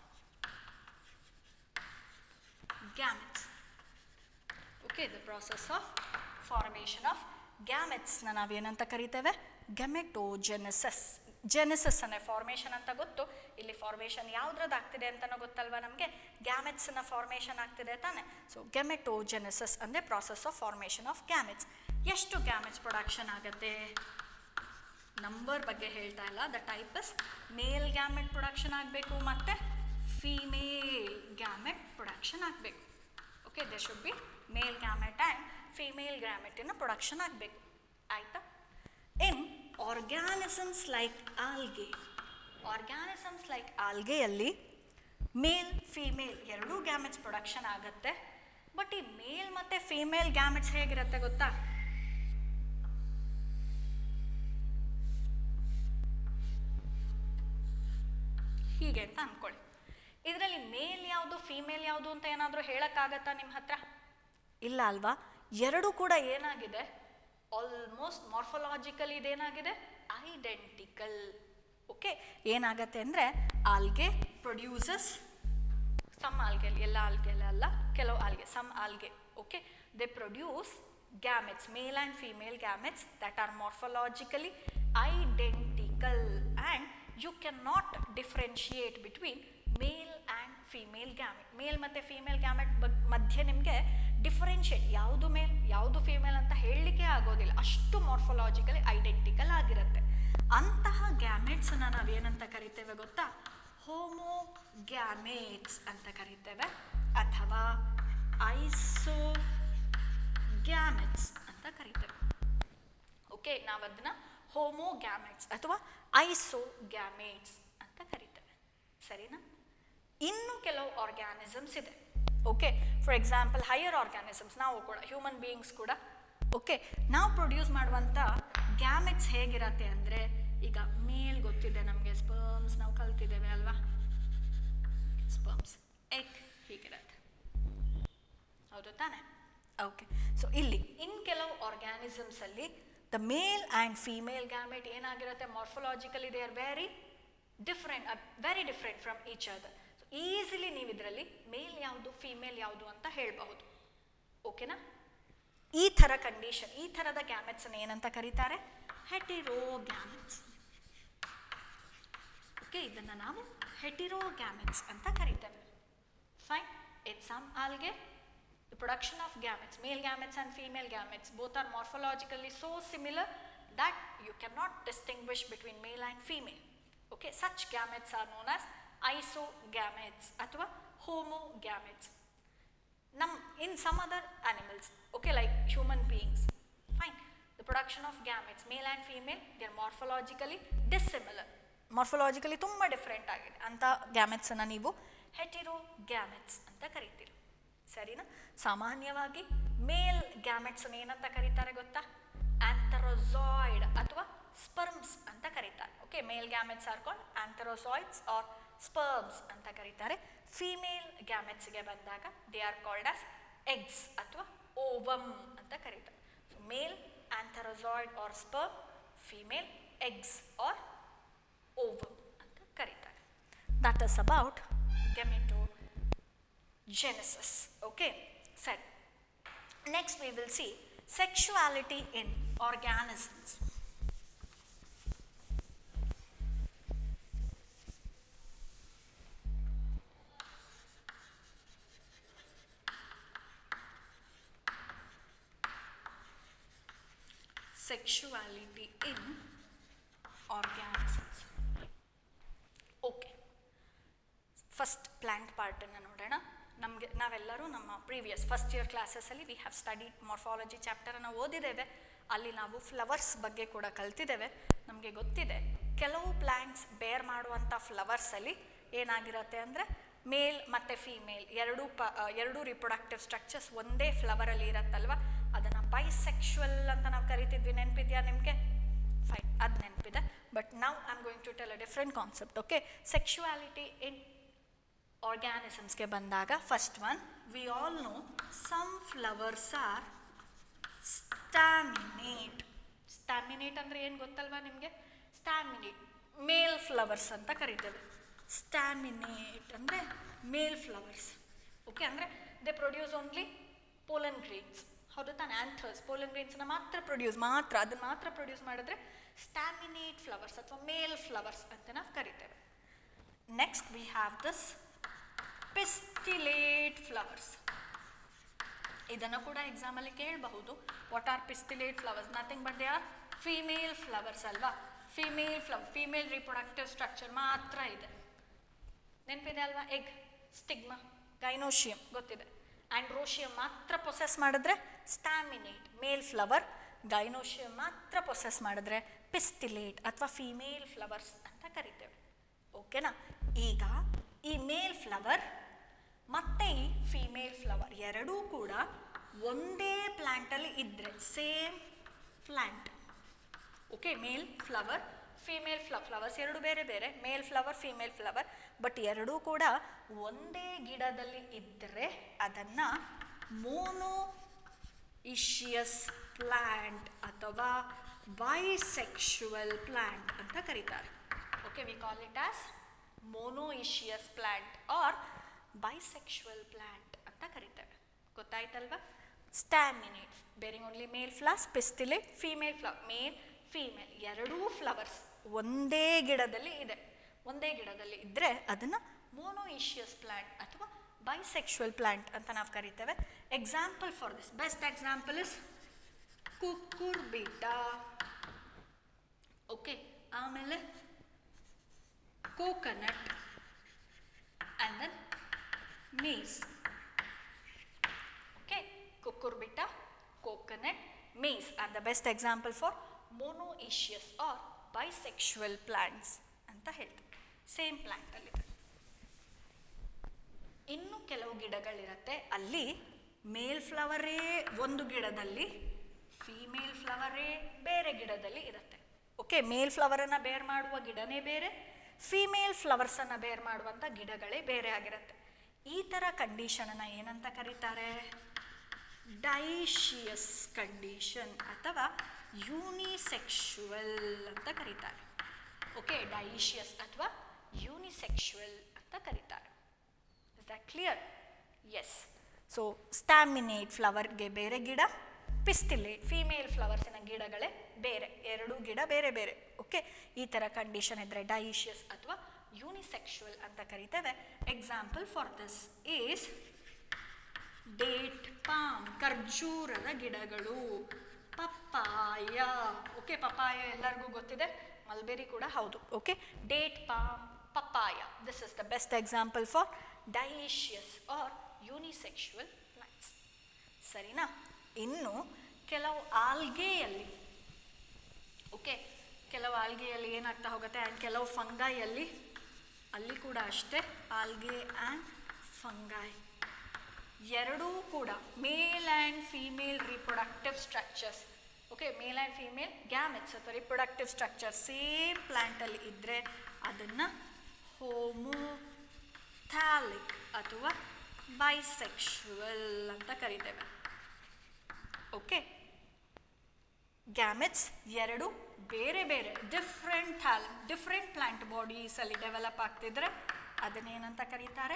gametes. Okay, the process of formation of gametes na ನಾವು ಏನಂತ ಕರಿತೇವೆ? ಗೆಮೆಟೋಜೆನೆಸಿಸ್. ಜೆನೆಸಿಸ್ ಅಂದರೆ ಫಾರ್ಮೇಷನ್ ಅಂತ ಗೊತ್ತು, ಇಲ್ಲಿ ಫಾರ್ಮೇಷನ್ ಯಾವುದ್ರದ್ದು ಆಗ್ತಿದೆ ಅಂತಲೂ ಗೊತ್ತಲ್ವ ನಮಗೆ, ಗ್ಯಾಮೆಟ್ಸ್ನ ಫಾರ್ಮೇಷನ್ ಆಗ್ತಿದೆ ತಾನೆ. ಸೊ ಗೆಮೆಟೋಜೆನೆಸಿಸ್ ಅಂದರೆ process of formation of gametes. ಎಷ್ಟು ಗ್ಯಾಮೆಟ್ಸ್ ಪ್ರೊಡಕ್ಷನ್ ಆಗುತ್ತೆ? ನಂಬರ್ ಬಗ್ಗೆ ಹೇಳ್ತಾ ಇಲ್ಲ. The type is male gamete production ಆಗಬೇಕು ಮತ್ತು ಫೀಮೇಲ್ ಗ್ಯಾಮೆಟ್ ಪ್ರೊಡಕ್ಷನ್ ಆಗಬೇಕು. Okay, they should be male gamete and female ಗ್ಯಾಮೆಟಿನ ಪ್ರೊಡಕ್ಷನ್ ಆಗಬೇಕು. ಆಯಿತಾ? In organisms like algae, organisms like ಆಲ್ಗೆಯಲ್ಲಿ ಮೇಲ್ ಫೀಮೇಲ್ ಎರಡೂ ಗ್ಯಾಮೆಟ್ಸ್ ಪ್ರೊಡಕ್ಷನ್ ಆಗುತ್ತೆ. ಬಟ್ ಈ ಮೇಲ್ ಮತ್ತು ಫೀಮೇಲ್ ಗ್ಯಾಮೆಟ್ಸ್ ಹೇಗಿರುತ್ತೆ ಗೊತ್ತಾ? ಹೀಗೆ ಅಂತ ಅಂದ್ಕೊಳ್ಳಿ. ಇದರಲ್ಲಿ ಮೇಲ್ ಯಾವುದು ಫೀಮೇಲ್ ಯಾವುದು ಅಂತ ಏನಾದರೂ ಹೇಳೋಕ್ಕಾಗತ್ತಾ ನಿಮ್ಮ ಹತ್ರ? ಇಲ್ಲ ಅಲ್ವಾ? ಎರಡೂ ಕೂಡ ಏನಾಗಿದೆ, ಆಲ್ಮೋಸ್ಟ್ ಮಾರ್ಫೊಲಾಜಿಕಲಿ ಇದೇನಾಗಿದೆ, ಐಡೆಂಟಿಕಲ್. ಓಕೆ, ಏನಾಗತ್ತೆ ಅಂದರೆ ಆಲ್ಗೆ ಪ್ರೊಡ್ಯೂಸಸ್ ಸಮ್ ಆಲ್ಗೆ, ಎಲ್ಲ ಆಲ್ಗೆ ಅಲ್ಲ, ಕೆಲವು algae, some algae. Okay, they produce gametes, male and female gametes that are morphologically identical and you can not differentiate between male and female gamete. Male ಮತ್ತು ಫೀಮೇಲ್ ಗ್ಯಾಮೆಟ್ ಬಗ್ ಮಧ್ಯೆ ನಿಮಗೆ ಡಿಫರೆನ್ಷಿಯೇಟ್ ಯಾವುದು ಮೇಲ್ ಯಾವುದು ಫೀಮೇಲ್ ಅಂತ ಹೇಳಲಿಕ್ಕೆ ಆಗೋದಿಲ್ಲ, ಅಷ್ಟು ಮಾರ್ಫೊಲಾಜಿಕಲಿ ಐಡೆಂಟಿಕಲ್ ಆಗಿರುತ್ತೆ. ಅಂತಹ ಗ್ಯಾಮೆಟ್ಸನ್ನು ನಾವೇನಂತ ಕರಿತೇವೆ ಗೊತ್ತಾ? ಹೋಮೋಗ್ಯಾಮೇಟ್ಸ್ ಅಂತ ಕರಿತೇವೆ, ಅಥವಾ ಐಸೋಗ್ಯಾಮೆಟ್ಸ್ ಅಂತ ಕರಿತೇವೆ. ಓಕೆ, ನಾವು ಅದನ್ನ ಹೋಮೋಗ್ಯಾಮೆಟ್ಸ್ ಅಥವಾ ಐಸೋಗ್ಯಾಮೇಟ್ಸ್ ಅಂತ ಕರಿತೇವೆ. ಸರಿನಾ? ಇನ್ನು ಕೆಲವು ಆರ್ಗ್ಯಾನಿಸಮ್ಸ್ ಇದೆ. Okay, for example higher organisms, ನಾವು ಕೂಡ ಹ್ಯೂಮನ್ ಬೀಯಿಂಗ್ಸ್ ಕೂಡ. ಓಕೆ, ನಾವು ಪ್ರೊಡ್ಯೂಸ್ ಮಾಡುವಂಥ ಗ್ಯಾಮೆಟ್ಸ್ ಹೇಗಿರತ್ತೆ ಅಂದರೆ, ಈಗ ಮೇಲ್ ಗೊತ್ತಿದೆ ನಮಗೆ, ಸ್ಪರ್ಮ್ಸ್ ನಾವು ಕಲ್ತಿದ್ದೇವೆ ಅಲ್ವಾ, ಸ್ಪರ್ಮ್ಸ್, ಎಗ್ ಹೀಗಿರತ್ತೆ, ಹೌದು ತಾನೆ? ಓಕೆ, ಸೊ ಇಲ್ಲಿ ಇನ್ ಕೆಲವು ಆರ್ಗ್ಯಾನಿಸಮ್ಸಲ್ಲಿ the male and female gamete ಏನಾಗಿರುತ್ತೆ, morphologically they are very different, very different from each other. So easily ನೀವು ಇದರಲ್ಲಿ ಮೇಲ್ ಯಾವುದು ಫೀಮೇಲ್ ಯಾವುದು ಅಂತ ಹೇಳಬಹುದು. ಓಕೆನಾ? ಈ ಥರ ಕಂಡೀಷನ್, ಈ ಥರದ ಗ್ಯಾಮೆಟ್ಸನ್ನು ಏನಂತ ಕರೀತಾರೆ? ಹೆಟಿರೋಗ್ಯಾಮೆಟ್ಸ್. ಓಕೆ, ಇದನ್ನು ನಾವು ಹೆಟಿರೋಗ್ಯಾಮೆಟ್ಸ್ ಅಂತ ಕರೀತೇವೆ. Fine. In some algae the production of gametes, male gametes and female gametes, both are morphologically so similar that you cannot distinguish between male and female. Okay, such gametes are known as isogametes athwa homogametes. Nam in some other animals, okay, like human beings, fine, the production of gametes, male and female, they are morphologically dissimilar, morphologically tumba different agide anta gametes anna neevu heterogametes anta ಕರೀತೀರಿ. ಸರಿನಾ? ಸಾಮಾನ್ಯವಾಗಿ ಮೇಲ್ ಗ್ಯಾಮೆಟ್ಸ್ ಏನಂತ ಕರೀತಾರೆ ಗೊತ್ತಾ? ಆಂಥೆರೋಸಾಯ್ಡ್ ಅಥವಾ ಸ್ಪರ್ಮ್ಸ್ ಅಂತ ಕರೀತಾರೆ. Okay, male gametes are called antherozoids or sperms ಅಂತ ಕರೀತಾರೆ. ಫೀಮೇಲ್ ಗ್ಯಾಮೆಟ್ಸ್ಗೆ ಬಂದಾಗ they are called as eggs ಅಥವಾ ಓವಮ್ ಅಂತ ಕರೀತಾರೆ. So male antherozoid or sperm, female eggs or ovum ಅಂತ ಕರೀತಾರೆ. that is about gametogenesis. Okay, said. Next we will see sexuality in organisms. Sexuality in organisms. Okay, first plant ಪಾರ್ಟನ್ನು ನೋಡೋಣ. ನಮಗೆ ನಾವೆಲ್ಲರೂ ನಮ್ಮ ಪ್ರೀವಿಯಸ್ ಫಸ್ಟ್ ಇಯರ್ ಕ್ಲಾಸಸಲ್ಲಿ ವಿ ಹ್ಯಾವ್ ಸ್ಟಡಿಡ್ ಮಾರ್ಫಾಲಜಿ ಚಾಪ್ಟರನ್ನು ಓದಿದ್ದೇವೆ. ಅಲ್ಲಿ ನಾವು ಫ್ಲವರ್ಸ್ ಬಗ್ಗೆ ಕೂಡ ಕಲ್ತಿದ್ದೇವೆ. ನಮಗೆ ಗೊತ್ತಿದೆ ಕೆಲವು ಪ್ಲ್ಯಾಂಟ್ಸ್ ಬೇರ್ ಮಾಡುವಂಥ ಫ್ಲವರ್ಸಲ್ಲಿ ಏನಾಗಿರುತ್ತೆ ಅಂದರೆ ಮೇಲ್ ಮತ್ತು ಫೀಮೇಲ್ ಎರಡೂ ಪ ಎರಡೂ ರಿಪ್ರೊಡಕ್ಟಿವ್ ಸ್ಟ್ರಕ್ಚರ್ಸ್ ಒಂದೇ ಫ್ಲವರಲ್ಲಿ ಇರುತ್ತಲ್ವ, ಅದನ್ನು ಬೈಸೆಕ್ಷುವಲ್ ಅಂತ ನಾವು ಕರಿತಿದ್ವಿ. ನೆನಪಿದೆಯಾ ನಿಮಗೆ? ಫೈನ್, ಅದು ನೆನಪಿದೆ. But now I am going to tell a different concept. Okay, sexuality in ಆರ್ಗ್ಯಾನಿಸಮ್ಸ್ಗೆ ಬಂದಾಗ first one, we all know some flowers are staminate. Staminate ಅಂದರೆ ಏನು ಗೊತ್ತಲ್ವಾ ನಿಮಗೆ? ಸ್ಟ್ಯಾಮಿನೇಟ್ ಮೇಲ್ ಫ್ಲವರ್ಸ್ ಅಂತ ಕರಿತೇವೆ. ಸ್ಟ್ಯಾಮಿನೇಟ್ ಅಂದರೆ ಮೇಲ್ ಫ್ಲವರ್ಸ್. ಓಕೆ, ಅಂದರೆ they produce only pollen grains. ಹೌದು ತಾನೆ? ಆಂಥರ್ಸ್ ಪೋಲನ್ ಗ್ರೇನ್ಸ್ನ ಮಾತ್ರ ಪ್ರೊಡ್ಯೂಸ್ ಮಾತ್ರ ಅದನ್ನು ಮಾತ್ರ ಪ್ರೊಡ್ಯೂಸ್ ಮಾಡಿದ್ರೆ ಸ್ಟ್ಯಾಮಿನೇಟ್ ಫ್ಲವರ್ಸ್ ಅಥವಾ ಮೇಲ್ ಫ್ಲವರ್ಸ್ ಅಂತ ನಾವು ಕರಿತೇವೆ. Next we have this pistillate flowers. ಇದನ್ನು ಕೂಡ ಎಕ್ಸಾಮಲ್ಲಿ ಕೇಳಬಹುದು. What are pistillate flowers? Nothing but they are female flowers ಅಲ್ವಾ? Female flower, female reproductive structure ಮಾತ್ರ ಇದೆ. ನೆನಪಿದೆ ಅಲ್ವಾ? ಎಗ್, ಸ್ಟಿಗ್ಮಾ, ಗೈನೋಶಿಯಂ ಗೊತ್ತಿದೆ. ಆಂಡ್ರೋಶಿಯಂ ಮಾತ್ರ ಪ್ರೊಸೆಸ್ ಮಾಡಿದ್ರೆ ಸ್ಟ್ಯಾಮಿನೇಟ್ ಮೇಲ್ ಫ್ಲವರ್, ಗೈನೋಶಿಯಂ ಮಾತ್ರ ಪ್ರೊಸೆಸ್ ಮಾಡಿದ್ರೆ ಪಿಸ್ಟಿಲೇಟ್ ಅಥವಾ ಫೀಮೇಲ್ ಫ್ಲವರ್ಸ್ ಅಂತ ಕರಿತೇವೆ. ಓಕೆನಾ? ಈಗ ಈ ಮೇಲ್ ಫ್ಲವರ್ ಮತ್ತು ಈ ಫೀಮೇಲ್ ಫ್ಲವರ್ ಎರಡೂ ಕೂಡ ಒಂದೇ ಪ್ಲ್ಯಾಂಟಲ್ಲಿ ಇದ್ದರೆ, same plant. Okay, male flower, female fl flowers ಎರಡು ಬೇರೆ ಬೇರೆ, male flower, female flower, but ಎರಡೂ ಕೂಡ ಒಂದೇ ಗಿಡದಲ್ಲಿ ಇದ್ದರೆ ಅದನ್ನು ಮೋನೋ ಇಶಿಯಸ್ ಪ್ಲ್ಯಾಂಟ್ ಅಥವಾ ಬೈಸೆಕ್ಷುವಲ್ ಪ್ಲ್ಯಾಂಟ್ ಅಂತ ಕರೀತಾರೆ. Okay, we call it as monoecious plant or bisexual plant ಅಂತ ಕರೀತೇವೆ. ಗೊತ್ತಾಯ್ತಲ್ವಾ? Staminate bearing only male flowers, pistillate female flower, male female ಎರಡೂ ಫ್ಲವರ್ಸ್ ಒಂದೇ ಗಿಡದಲ್ಲಿ ಇದೆ. ಒಂದೇ ಗಿಡದಲ್ಲಿ ಇದ್ದರೆ ಅದನ್ನು ಮೋನೋಯಿಶಿಯಸ್ ಪ್ಲ್ಯಾಂಟ್ ಅಥವಾ ಬೈಸೆಕ್ಷುವಲ್ ಪ್ಲ್ಯಾಂಟ್ ಅಂತ ನಾವು ಕರಿತೇವೆ. Example for this, best example is Cucurbita. Okay, ಆಮೇಲೆ coconut and then maize. Okay, Cucurbita, coconut, maize are the best example for monoecious or bisexual plants ಅಂತ ಹೇಳ್ತಾರೆ. ಸೇಮ್ ಪ್ಲ್ಯಾಂಟ್ ಅಲ್ಲಿ. ಇನ್ನು ಕೆಲವು ಗಿಡಗಳಿರುತ್ತೆ ಅಲ್ಲಿ ಮೇಲ್ ಫ್ಲವರೇ ಒಂದು ಗಿಡದಲ್ಲಿ, ಫೀಮೇಲ್ ಫ್ಲವರೇ ಬೇರೆ ಗಿಡದಲ್ಲಿ ಇರುತ್ತೆ. ಓಕೆ, ಮೇಲ್ ಫ್ಲವರನ್ನು ಬೇರ್ ಮಾಡುವ ಗಿಡನೇ ಬೇರೆ, ಫೀಮೇಲ್ ಫ್ಲವರ್ಸನ್ನು ಬೇರ್ ಮಾಡುವಂಥ ಗಿಡಗಳೇ ಬೇರೆ ಆಗಿರುತ್ತೆ. ಈ ಥರ ಕಂಡೀಷನನ್ನು ಏನಂತ ಕರೀತಾರೆ? ಡೈಶಿಯಸ್ ಕಂಡೀಷನ್ ಅಥವಾ ಯೂನಿಸೆಕ್ಷುವಲ್ ಅಂತ ಕರೀತಾರೆ. ಓಕೆ, ಡೈಶಿಯಸ್ ಅಥವಾ ಯೂನಿಸೆಕ್ಷುವಲ್ ಅಂತ ಕರೀತಾರೆ. Is that clear? Yes. So staminate ಫ್ಲವರ್ಗೆ ಬೇರೆ ಗಿಡ, ಪಿಸ್ಟಿಲೇಟ್ ಫೀಮೇಲ್ ಫ್ಲವರ್ಸಿನ ಗಿಡಗಳೇ ಬೇರೆ, ಎರಡೂ ಗಿಡ ಬೇರೆ ಬೇರೆ. ಓಕೆ, ಈ ಥರ ಕಂಡೀಷನ್ ಇದ್ದರೆ ಡೈಶಿಯಸ್ ಅಥವಾ ಯೂನಿಸೆಕ್ಷುವಲ್ ಅಂತ ಕರಿತೇವೆ. Example for this is date palm, ಖರ್ಜೂರದ ಗಿಡಗಳು, ಪಪ್ಪಾಯ. ಓಕೆ, ಪಪ್ಪಾಯ ಎಲ್ಲರಿಗೂ ಗೊತ್ತಿದೆ, ಮಲ್ಬೆರಿ ಕೂಡ ಹೌದು. Okay, date palm, papaya, this is the best example for dioecious or unisexual plants. ಸರಿನಾ? ಇನ್ನು ಕೆಲವು ಆಲ್ಗೆಯಲ್ಲಿ, ಓಕೆ, ಕೆಲವು ಆಲ್ಗೆಯಲ್ಲಿ ಏನಾಗ್ತಾ ಹೋಗುತ್ತೆ, ಆ್ಯಂಡ್ ಕೆಲವು ಫಂಗೈಯಲ್ಲಿ, ಅಲ್ಲಿ ಕೂಡ ಅಷ್ಟೇ, ಆಲ್ಗೆ ಆ್ಯಂಡ್ ಫಂಗೈ ಎರಡೂ ಕೂಡ male and female reproductive structures. Okay, male and female gametes ಅಥವಾ ರಿಪ್ರೊಡಕ್ಟಿವ್ ಸ್ಟ್ರಕ್ಚರ್ ಸೇಮ್ ಪ್ಲ್ಯಾಂಟಲ್ಲಿ ಇದ್ದರೆ ಅದನ್ನು ಹೋಮೋಥ್ಯಾಲಿಕ್ ಅಥವಾ ಬೈಸೆಕ್ಷುವಲ್ ಅಂತ ಕರಿತೇವೆ. ಓಕೆ, ಗ್ಯಾಮೆಟ್ಸ್ ಎರಡು ಬೇರೆ ಬೇರೆ ಡಿಫ್ರೆಂಟ್ ಥ್ಯಾಲ್ ಡಿಫ್ರೆಂಟ್ ಪ್ಲ್ಯಾಂಟ್ ಬಾಡೀಸಲ್ಲಿ ಡೆವಲಪ್ ಆಗ್ತಿದ್ರೆ ಅದನ್ನೇನಂತ ಕರೀತಾರೆ?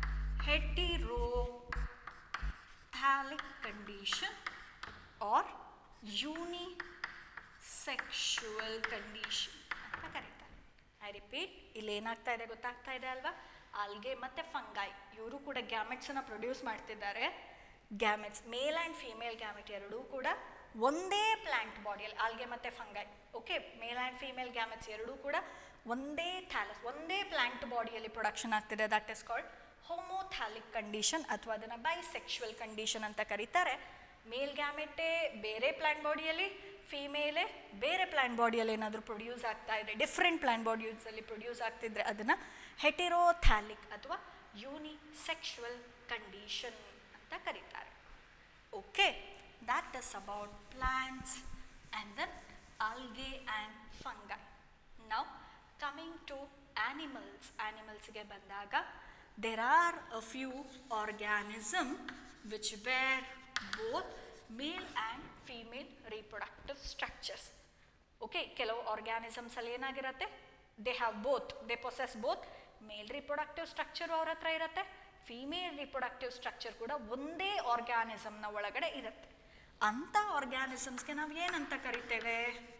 Heterothallic condition or unisexual condition ಅಂತ ಕರೀತಾರೆ. ಐ ರಿಪೀಟ್, ಇಲ್ಲಿ ಏನಾಗ್ತಾ ಇದೆ ಗೊತ್ತಾಗ್ತಾ ಇದೆ ಅಲ್ವಾ? ಆಲ್ಗೆ ಮತ್ತು ಫಂಗೈ ಇವರು ಕೂಡ ಗ್ಯಾಮೆಟ್ಸನ್ನು ಪ್ರೊಡ್ಯೂಸ್ ಮಾಡ್ತಿದ್ದಾರೆ. Gametes male and female gamete ಎರಡೂ ಕೂಡ ಒಂದೇ ಪ್ಲ್ಯಾಂಟ್ ಬಾಡಿಯಲ್ಲಿ, ಆಲ್ಗೆ ಮತ್ತು fungi, okay, male and female gametes ಎರಡೂ ಕೂಡ ಒಂದೇ ಥ್ಯಾಲಸ್ ಒಂದೇ ಪ್ಲ್ಯಾಂಟ್ ಬಾಡಿಯಲ್ಲಿ ಪ್ರೊಡಕ್ಷನ್ ಆಗ್ತಿದೆ. That is called homothallic condition ಅಥವಾ ಅದನ್ನು ಬೈಸೆಕ್ಷುವಲ್ ಕಂಡೀಷನ್ ಅಂತ ಕರೀತಾರೆ. ಮೇಲ್ ಗ್ಯಾಮೆಟೇ ಬೇರೆ ಪ್ಲ್ಯಾಂಟ್ ಬಾಡಿಯಲ್ಲಿ, ಫೀಮೇಲೇ ಬೇರೆ ಪ್ಲ್ಯಾಂಟ್ ಬಾಡಿಯಲ್ಲಿ ಏನಾದರೂ ಪ್ರೊಡ್ಯೂಸ್ ಆಗ್ತಾ ಇದೆ, ಡಿಫ್ರೆಂಟ್ ಪ್ಲ್ಯಾಂಟ್ ಬಾಡಿಯೂಸಲ್ಲಿ ಪ್ರೊಡ್ಯೂಸ್ ಆಗ್ತಿದ್ರೆ ಅದನ್ನು ಹೆಟಿರೋಥ್ಯಾಲಿಕ್ ಅಥವಾ ಯೂನಿಸೆಕ್ಷುವಲ್ ಕಂಡೀಷನ್ ಅಂತ ಕರೀತಾರೆ. Okay, that is about plants and then algae and fungi. Now coming to animals, animals ge bandaga there are a few organisms which bear both male and female reproductive structures. Okay, ಕೆಲವು organisms ಅಲ್ಲಿ ಏನಾಗಿರುತ್ತೆ, they have both, they possess both male reproductive structure ಅವ್ರ ಹತ್ರ ಇರುತ್ತೆ, ಫೀಮೇಲ್ ರಿಪ್ರೊಡಕ್ಟಿವ್ ಸ್ಟ್ರಕ್ಚರ್ ಕೂಡ ಒಂದೇ ಆರ್ಗ್ಯಾನಿಸಮ್ನ ಒಳಗಡೆ ಇರುತ್ತೆ. ಅಂಥ ಆರ್ಗ್ಯಾನಿಸಮ್ಸ್ಗೆ ನಾವು ಏನಂತ ಕರಿತೇವೆ?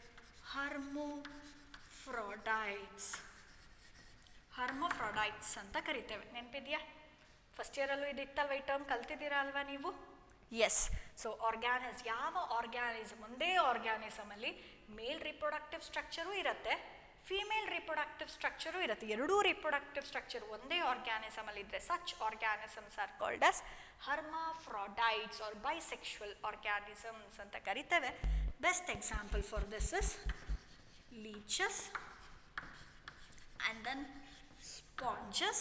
ಹರ್ಮೋಫ್ರಾಡೈಟ್ಸ್. ಹರ್ಮೋಫ್ರಾಡೈಟ್ಸ್ ಅಂತ ಕರಿತೇವೆ. ನೆನಪಿದೆಯಾ? ಫಸ್ಟ್ ಇಯರಲ್ಲೂ ಇದಿತ್ತಲ್ವ, ಈ ಟರ್ಮ್ ಕಲ್ತಿದ್ದೀರಾ ಅಲ್ವಾ ನೀವು? ಎಸ್. ಸೊ ಆರ್ಗ್ಯಾನಿಸ್ ಯಾವ ಆರ್ಗ್ಯಾನಿಸಮ್, ಒಂದೇ ಆರ್ಗ್ಯಾನಿಸಮಲ್ಲಿ ಮೇಲ್ ರಿಪ್ರೊಡಕ್ಟಿವ್ ಸ್ಟ್ರಕ್ಚರು ಇರುತ್ತೆ, ಫೀಮೇಲ್ ರಿಪ್ರೊಡಕ್ಟಿವ್ ಸ್ಟ್ರಕ್ಚರು ಇರುತ್ತೆ. ಎರಡೂ ರಿಪ್ರೊಡಕ್ಟಿವ್ ಸ್ಟ್ರಕ್ಚರ್ ಒಂದೇ ಆರ್ಗ್ಯಾನಿಸಮಲ್ಲಿ ಇದ್ದರೆ such organisms are called as hermaphrodites or bisexual organisms ಅಂತ ಕರಿತೇವೆ. Best example for this is leeches and then sponges,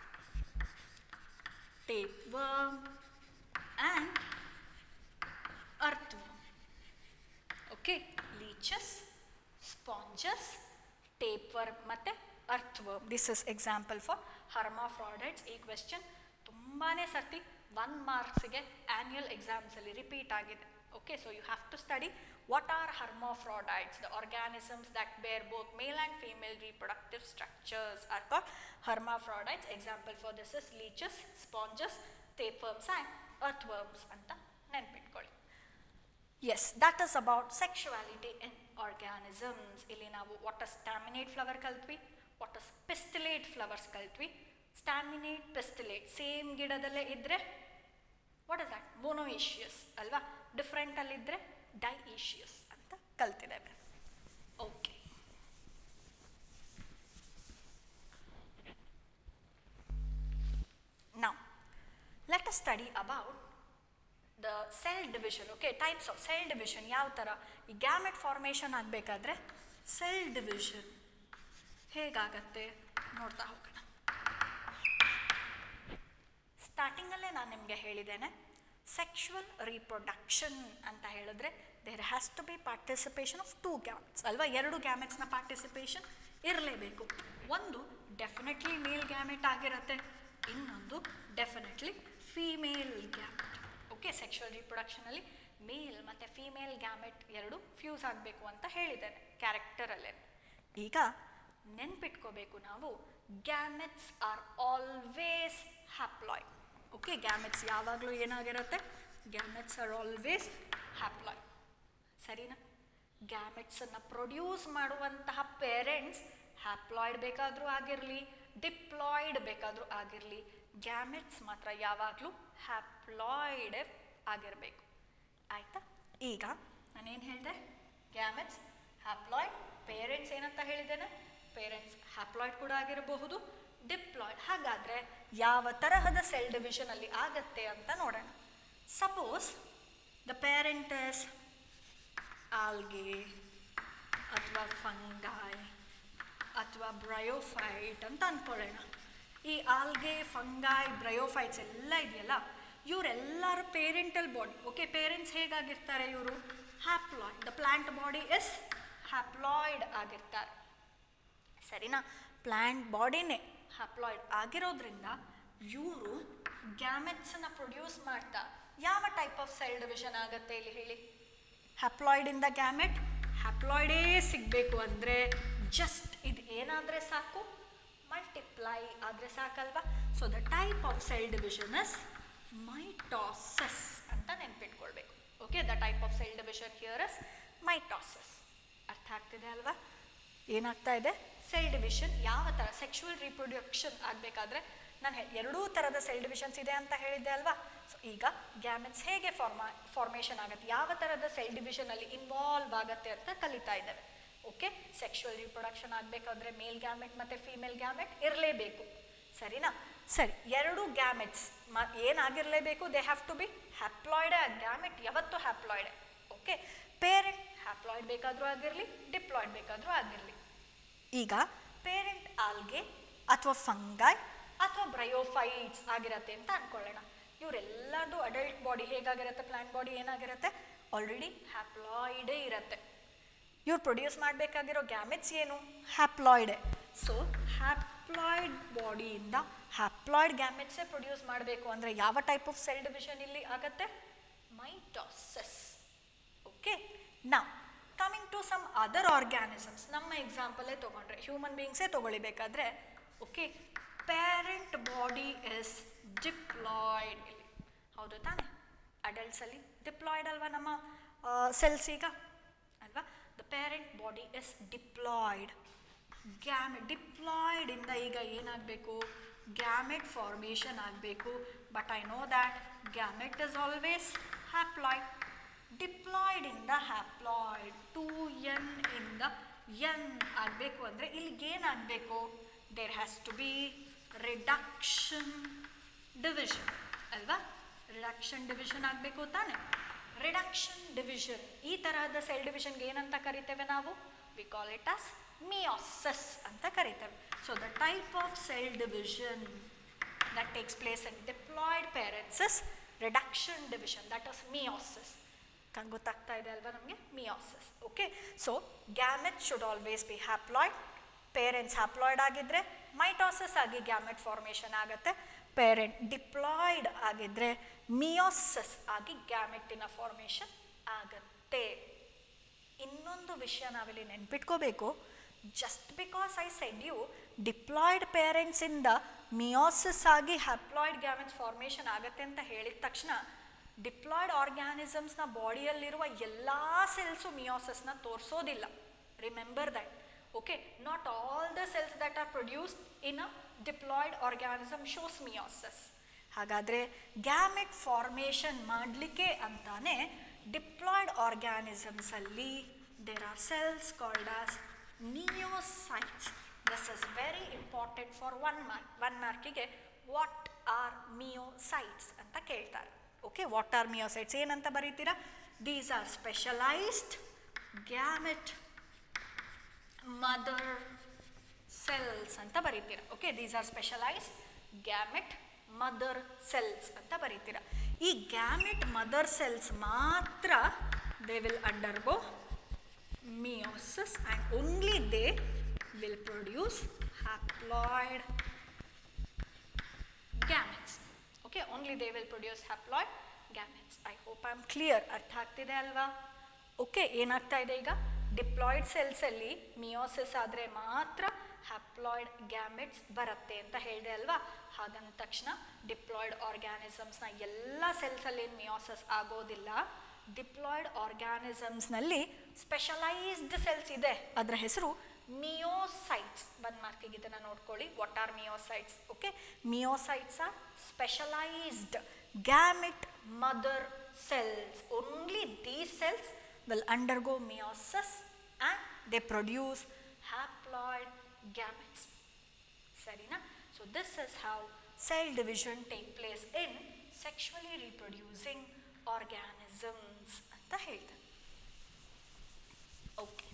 tapeworm and earthworm. Okay, leeches, sponges, tapeworm ಮತ್ತೆ earthworm. This is example for hermaphrodites. ಈ ಕ್ವೆಶ್ಚನ್ ತುಂಬಾನೇ ಸರ್ತಿ ಒನ್ ಮಾರ್ಕ್ಸ್ಗೆ ಆ್ಯನ್ಯುಯಲ್ ಎಕ್ಸಾಮ್ಸಲ್ಲಿ ರಿಪೀಟ್ ಆಗಿದೆ. Okay, so you have to study what are hermaphrodites. The organisms that bear both male and female reproductive structures are called hermaphrodites. Example for this is leeches, sponges, tapeworms and earthworms ಅಂತ ನೆನ್ಪಿಟ್ಕೊಳ್ಳಿ. Yes, that is about sexuality in organisms. ಇಲ್ಲಿ ನಾವು ವಾಟ್ ಇಸ್ ಸ್ಟಾಮಿನೇಟ್ ಫ್ಲವರ್ ಕಲ್ತ್ವಿ, ವಾಟ್ ಇಸ್ ಪಿಸ್ಟಿಲೇಟ್ ಫ್ಲವರ್ಸ್ ಕಲ್ತ್ವಿ. ಸ್ಟಾಮಿನೇಟ್, ಪಿಸ್ಟಿಲೇಟ್ ಸೇಮ್ ಗಿಡದಲ್ಲೇ ಇದ್ದರೆ ವಾಟ್ ಇಸ್ ದಟ್? ಮೊನೋಯಿಷಿಯಸ್ ಅಲ್ವಾ? ಡಿಫ್ರೆಂಟಲ್ಲಿದ್ದರೆ ಡೈಯಿಷಿಯಸ್ ಅಂತ ಕಲ್ತಿದ್ದೇವೆ. Okay, now let us study about the cell division. Okay, types of cell division ಯಾವ ಥರ. ಈ ಗ್ಯಾಮೆಟ್ ಫಾರ್ಮೇಷನ್ ಆಗಬೇಕಾದ್ರೆ ಸೆಲ್ ಡಿವಿಷನ್ ಹೇಗಾಗತ್ತೆ ನೋಡ್ತಾ ಹೋಗೋಣ. ಸ್ಟಾರ್ಟಿಂಗಲ್ಲೇ ನಾನು ನಿಮಗೆ ಹೇಳಿದ್ದೇನೆ, ಸೆಕ್ಷುವಲ್ ರೀಪ್ರೊಡಕ್ಷನ್ ಅಂತ ಹೇಳಿದ್ರೆ there has to be participation of two gametes ಅಲ್ವಾ? ಎರಡು ಗ್ಯಾಮೆಟ್ಸ್ನ ಪಾರ್ಟಿಸಿಪೇಷನ್ ಇರಲೇಬೇಕು. ಒಂದು ಡೆಫಿನೆಟ್ಲಿ ಮೇಲ್ ಗ್ಯಾಮೆಟ್ ಆಗಿರುತ್ತೆ, ಇನ್ನೊಂದು definitely female gamete. Okay, sexual ರೀಪ್ರೊಡಕ್ಷನಲ್ಲಿ ಮೇಲ್ ಮತ್ತು ಫೀಮೇಲ್ ಗ್ಯಾಮೆಟ್ ಎರಡು ಫ್ಯೂಸ್ ಆಗಬೇಕು ಅಂತ ಹೇಳಿದ್ದೇನೆ ಕ್ಯಾರೆಕ್ಟರಲ್ಲೇ. ಈಗ ನೆನ್ಪಿಟ್ಕೋಬೇಕು ನಾವು, gametes are always haploid. Okay, gametes ಯಾವಾಗಲೂ ಏನಾಗಿರುತ್ತೆ? Gametes are always haploid. ಸರಿನಾ? ಗ್ಯಾಮೆಟ್ಸನ್ನು ಪ್ರೊಡ್ಯೂಸ್ ಮಾಡುವಂತಹ ಪೇರೆಂಟ್ಸ್ ಹ್ಯಾಪ್ಲಾಯ್ಡ್ ಬೇಕಾದರೂ ಆಗಿರಲಿ, ಡಿಪ್ಲಾಯ್ಡ್ ಬೇಕಾದರೂ ಆಗಿರಲಿ, ಗ್ಯಾಮೆಟ್ಸ್ ಮಾತ್ರ ಯಾವಾಗಲೂ ಹ್ಯಾಪ್ಲಾಯ್ಡ್ ಆಗಿರಬೇಕು. ಆಯಿತಾ? ಈಗ ನಾನೇನು ಹೇಳಿದೆ? ಗ್ಯಾಮೆಟ್ಸ್ ಹ್ಯಾಪ್ಲಾಯ್ಡ್, ಪೇರೆಂಟ್ಸ್ ಏನಂತ ಹೇಳಿದ್ದೇನೆ? ಪೇರೆಂಟ್ಸ್ ಹ್ಯಾಪ್ಲಾಯ್ಡ್ ಕೂಡ ಆಗಿರಬಹುದು, ಡಿಪ್ಲಾಯ್ಡ್. ಹಾಗಾದರೆ ಯಾವ ತರಹದ ಸೆಲ್ ಡಿವಿಷನ್ ಅಲ್ಲಿ ಆಗತ್ತೆ ಅಂತ ನೋಡೋಣ. Suppose the parent is algae ಅಥವಾ ಫಂಗೈ ಅಥವಾ ಬ್ರಯೋಫೈಟ್ ಅಂತ ಅಂದ್ಕೊಳ್ಳೋಣ. ಈ ಆಲ್ಗೆ, ಫಂಗೈ, ಬ್ರಯೋಫೈಟ್ಸ್ ಎಲ್ಲ ಇದೆಯಲ್ಲ, ಇವರೆಲ್ಲರ ಪೇರೆಂಟಲ್ ಬಾಡಿ. ಓಕೆ, ಪೇರೆಂಟ್ಸ್ ಹೇಗಾಗಿರ್ತಾರೆ? ಇವರು haploid. The plant body is haploid ಆಗಿರ್ತಾರೆ. ಸರಿನಾ? ಪ್ಲಾಂಟ್ ಬಾಡಿನೇ ಹ್ಯಾಪ್ಲಾಯ್ಡ್ ಆಗಿರೋದ್ರಿಂದ ಇವರು ಗ್ಯಾಮೆಟ್ಸನ್ನು ಪ್ರೊಡ್ಯೂಸ್ ಮಾಡ್ತಾ ಯಾವ ಟೈಪ್ ಆಫ್ ಸೆಲ್ ಡಿವಿಷನ್ ಆಗುತ್ತೆ ಇಲ್ಲಿ ಹೇಳಿ? ಹ್ಯಾಪ್ಲಾಯ್ಡಿಂದ ಗ್ಯಾಮೆಟ್ ಹ್ಯಾಪ್ಲಾಯ್ಡೇ ಸಿಗಬೇಕು ಅಂದರೆ ಜಸ್ಟ್ ಇದು ಏನಾದರೆ ಸಾಕು, ಮಲ್ಟಿಪ್ಲೈ ಆದರೆ ಸಾಕಲ್ವಾ. So the type of cell division is mitosis ಅಂತ ನೆನ್ಪಿಟ್ಕೊಳ್ಬೇಕು. Okay, the type of cell division here is mitosis. ಅರ್ಥ ಆಗ್ತಿದೆ ಅಲ್ವಾ? ಏನಾಗ್ತಾ ಇದೆ, ಸೆಲ್ ಡಿವಿಷನ್ ಯಾವ ಥರ ಸೆಕ್ಷುವಲ್ ರಿಪ್ರೊಡಕ್ಷನ್ ಆಗಬೇಕಾದ್ರೆ ನಾನು ಎರಡೂ ಥರದ ಸೆಲ್ ಡಿವಿಷನ್ಸ್ ಇದೆ ಅಂತ ಹೇಳಿದ್ದೆ ಅಲ್ವಾ. ಸೊ ಈಗ ಗ್ಯಾಮೆಟ್ಸ್ ಹೇಗೆ ಫಾರ್ಮಾ ಫಾರ್ಮೇಷನ್ ಆಗುತ್ತೆ, ಯಾವ ಥರದ ಸೆಲ್ ಡಿವಿಷನಲ್ಲಿ ಇನ್ವಾಲ್ವ್ ಆಗುತ್ತೆ ಅಂತ ಕಲಿತಾ ಇದ್ದೇವೆ. ಓಕೆ, ಸೆಕ್ಷುವಲ್ ರಿಪ್ರೊಡಕ್ಷನ್ ಆಗಬೇಕಾದ್ರೆ ಮೇಲ್ ಗ್ಯಾಮೆಟ್ ಮತ್ತು ಫೀಮೇಲ್ ಗ್ಯಾಮೆಟ್ ಇರಲೇಬೇಕು, ಸರಿನಾ? ಸರಿ, ಎರಡು ಗ್ಯಾಮೆಟ್ಸ್ ಮ ಏನಾಗಿರಲೇಬೇಕು, ದೇ ಹ್ಯಾವ್ ಟು ಬಿ ಹ್ಯಾಪ್ಲಾಯ್ಡೆ. ಗ್ಯಾಮೆಟ್ ಯಾವತ್ತೂ ಹ್ಯಾಪ್ಲಾಯ್ಡೆ. ಓಕೆ, ಪೇರೆಂಟ್ ಹ್ಯಾಪ್ಲಾಯ್ಡ್ ಬೇಕಾದರೂ ಆಗಿರಲಿ, ಡಿಪ್ಲಾಯ್ಡ್ ಬೇಕಾದರೂ ಆಗಿರಲಿ. ಈಗ ಪೇರೆಂಟ್ ಆಲ್ಗೆ ಅಥವಾ ಫಂಗೈ ಅಥವಾ ಬ್ರಯೋಫೈಟ್ಸ್ ಆಗಿರತ್ತೆ ಅಂತ ಅಂದ್ಕೊಳ್ಳೋಣ. ಇವರೆಲ್ಲದು ಅಡಲ್ಟ್ ಬಾಡಿ ಹೇಗಾಗಿರುತ್ತೆ, ಪ್ಲಾಂಟ್ ಬಾಡಿ ಏನಾಗಿರುತ್ತೆ, ಆಲ್ರೆಡಿ ಹ್ಯಾಪ್ಲಾಯ್ಡೇ ಇರುತ್ತೆ. ಇವ್ರು ಪ್ರೊಡ್ಯೂಸ್ ಮಾಡಬೇಕಾಗಿರೋ ಗ್ಯಾಮೆಟ್ಸ್ ಏನು, ಹ್ಯಾಪ್ಲಾಯ್ಡೆ. ಸೊ ಹ್ಯಾಪ್ಲಾಯ್ಡ್ ಬಾಡಿಯಿಂದ ಹ್ಯಾಪ್ಲಾಯ್ಡ್ ಗ್ಯಾಮೆಟ್ಸೇ ಪ್ರೊಡ್ಯೂಸ್ ಮಾಡಬೇಕು ಅಂದರೆ ಯಾವ ಟೈಪ್ ಆಫ್ ಸೆಲ್ ಡಿವಿಷನ್ ಇಲ್ಲಿ ಆಗುತ್ತೆ, mitosis. Okay, now coming to some other organisms. ನಮ್ಮ ಎಕ್ಸಾಂಪಲೇ ತೊಗೊಂಡ್ರೆ ಹ್ಯೂಮನ್ ಬೀಯಿಂಗ್ಸೇ ತೊಗೊಳ್ಬೇಕಾದ್ರೆ, okay, parent body is diploid. ಇಲ್ಲಿ ಹೌದು ತಾನೆ, ಅಡಲ್ಟ್ಸಲ್ಲಿ ಡಿಪ್ಲಾಯ್ಡ್ ಅಲ್ವಾ ನಮ್ಮ ಸೆಲ್ಸ್ ಈಗ ಅಲ್ವಾ. The parent body is diploid. Gamete diploid ಇಂದ ಈಗ ಏನಾಗಬೇಕು, ಗ್ಯಾಮೆಟ್ ಫಾರ್ಮೇಷನ್ ಆಗಬೇಕು. But I know that gamete is always haploid. Diploid ಇಂದ ಹ್ಯಾಪ್ಲಾಯ್ಡ್ ಟು ಎನ್ ಇಂದ ಎನ್ ಆಗಬೇಕು ಅಂದರೆ ಇಲ್ಲಿಗೆ ಏನಾಗಬೇಕು, there has to be reduction division ಅಲ್ವಾ. ರಿಡಕ್ಷನ್ ಡಿವಿಷನ್ ಆಗಬೇಕು ತಾನೆ. ರಿಡಕ್ಷನ್ ಡಿವಿಷನ್ ಈ ತರಹದ ಸೆಲ್ ಡಿವಿಷನ್ಗೆ ಏನಂತ ಕರಿತೇವೆ ನಾವು, we call it as meiosis ಅಂತ ಕರಿತೇವೆ. So the type of cell division that takes place in diploid parents is reduction division, that is meiosis. ಗೊತ್ತಾಗ್ತಾ ಇದೆ ಅಲ್ವಾ ನಮಗೆ, meiosis. Okay, so gamete should always be haploid. Parents haploid ಆಗಿದ್ದರೆ ಮೈಟೋಸಿಸ್ ಆಗಿ ಗ್ಯಾಮೆಟ್ ಫಾರ್ಮೇಷನ್ ಆಗುತ್ತೆ. ಪೇರೆಂಟ್ ಡಿಪ್ಲಾಯ್ಡ್ ಆಗಿದ್ದರೆ ಮಿಯೋಸಿಸ್ ಆಗಿ ಗ್ಯಾಮೆಟ್ಟಿನ ಫಾರ್ಮೇಷನ್ ಆಗುತ್ತೆ. ಇನ್ನೊಂದು ವಿಷಯ ನಾವಿಲ್ಲಿ ನೆನ್ಪಿಟ್ಕೋಬೇಕು, just because I said you diploid ಪೇರೆಂಟ್ಸಿಂದ ಮಿಯೋಸಿಸ್ ಆಗಿ ಹ್ಯಾಪ್ಲಾಯ್ಡ್ ಗ್ಯಾಮೆಟ್ಸ್ ಫಾರ್ಮೇಷನ್ ಆಗುತ್ತೆ ಅಂತ ಹೇಳಿದ ತಕ್ಷಣ ಡಿಪ್ಲಾಯ್ಡ್ ಆರ್ಗ್ಯಾನಿಸಮ್ಸ್ನ ಬಾಡಿಯಲ್ಲಿರುವ ಎಲ್ಲ ಸೆಲ್ಸು ಮಿಯೋಸಿಸ್ನ ತೋರಿಸೋದಿಲ್ಲ. Remember that. Okay, not all the cells that are produced in a diploid organism shows meiosis. ಹಾಗಾದರೆ ಗ್ಯಾಮೆಟ್ ಫಾರ್ಮೇಷನ್ ಮಾಡಲಿಕ್ಕೆ ಅಂತಾನೆ ಡಿಪ್ಲಾಯ್ಡ್ ಆರ್ಗ್ಯಾನಿಸಮ್ಸಲ್ಲಿ there are cells called as meiocytes. This is very important for one mark. One ಮಾರ್ಕಿಗೆ ವಾಟ್ ಆರ್ ಮಿಯೋಸೈಟ್ಸ್ ಅಂತ ಕೇಳ್ತಾರೆ. ಓಕೆ, ವಾಟ್ ಆರ್ ಮಿಯೋಸೈಟ್ಸ್ ಏನಂತ ಬರೀತೀರಾ, these are specialized gamete mother cells ಅಂತ ಬರೀತೀರಾ. Okay, these are specialized gamete mother cells ಅಂತ ಬರೀತೀರಾ. ಈ ಗ್ಯಾಮೆಟ್ ಮದರ್ ಸೆಲ್ಸ್ ಮಾತ್ರ they will undergo meiosis and only they will produce haploid gametes. Okay, only they will produce haploid gametes. I hope I am clear. ಅರ್ಥ ಆಗ್ತಿದೆ ಅಲ್ವಾ? ಓಕೆ, ಏನಾಗ್ತಾ ಇದೆ ಈಗ, ಡಿಪ್ಲಾಯ್ಡ್ ಸೆಲ್ಸಲ್ಲಿ ಮಿಯೋಸಿಸ್ ಆದರೆ ಮಾತ್ರ ಹ್ಯಾಪ್ಲಾಯ್ಡ್ ಗ್ಯಾಮೆಟ್ಸ್ ಬರುತ್ತೆ ಅಂತ ಹೇಳಿದೆ ಅಲ್ವಾ. ಹಾಗಂದ ತಕ್ಷಣ ಡಿಪ್ಲಾಯ್ಡ್ ಆರ್ಗ್ಯಾನಿಸಮ್ಸ್ನ ಎಲ್ಲ ಸೆಲ್ಸಲ್ಲಿ ಮಿಯೋಸಿಸ್ ಆಗೋದಿಲ್ಲ. ಡಿಪ್ಲಾಯ್ಡ್ ಆರ್ಗ್ಯಾನಿಸಮ್ಸ್ನಲ್ಲಿ ಸ್ಪೆಷಲೈಸ್ಡ್ ಸೆಲ್ಸ್ ಇದೆ, ಅದರ ಹೆಸರು ಮಿಯೋಸೈಟ್ಸ್. ಒಂದು ಮಾರ್ಕಿಗೆ ಇದನ್ನು ನೋಡ್ಕೊಳ್ಳಿ, what are meiocytes. Okay, meiocytes are specialized gamete mother cells. Only these cells will undergo meiosis and they produce haploid gametes. Sarina? So this is how cell division take place in sexually reproducing organisms anta ಹೇಳ್ತಾರೆ. ಓಕೆ,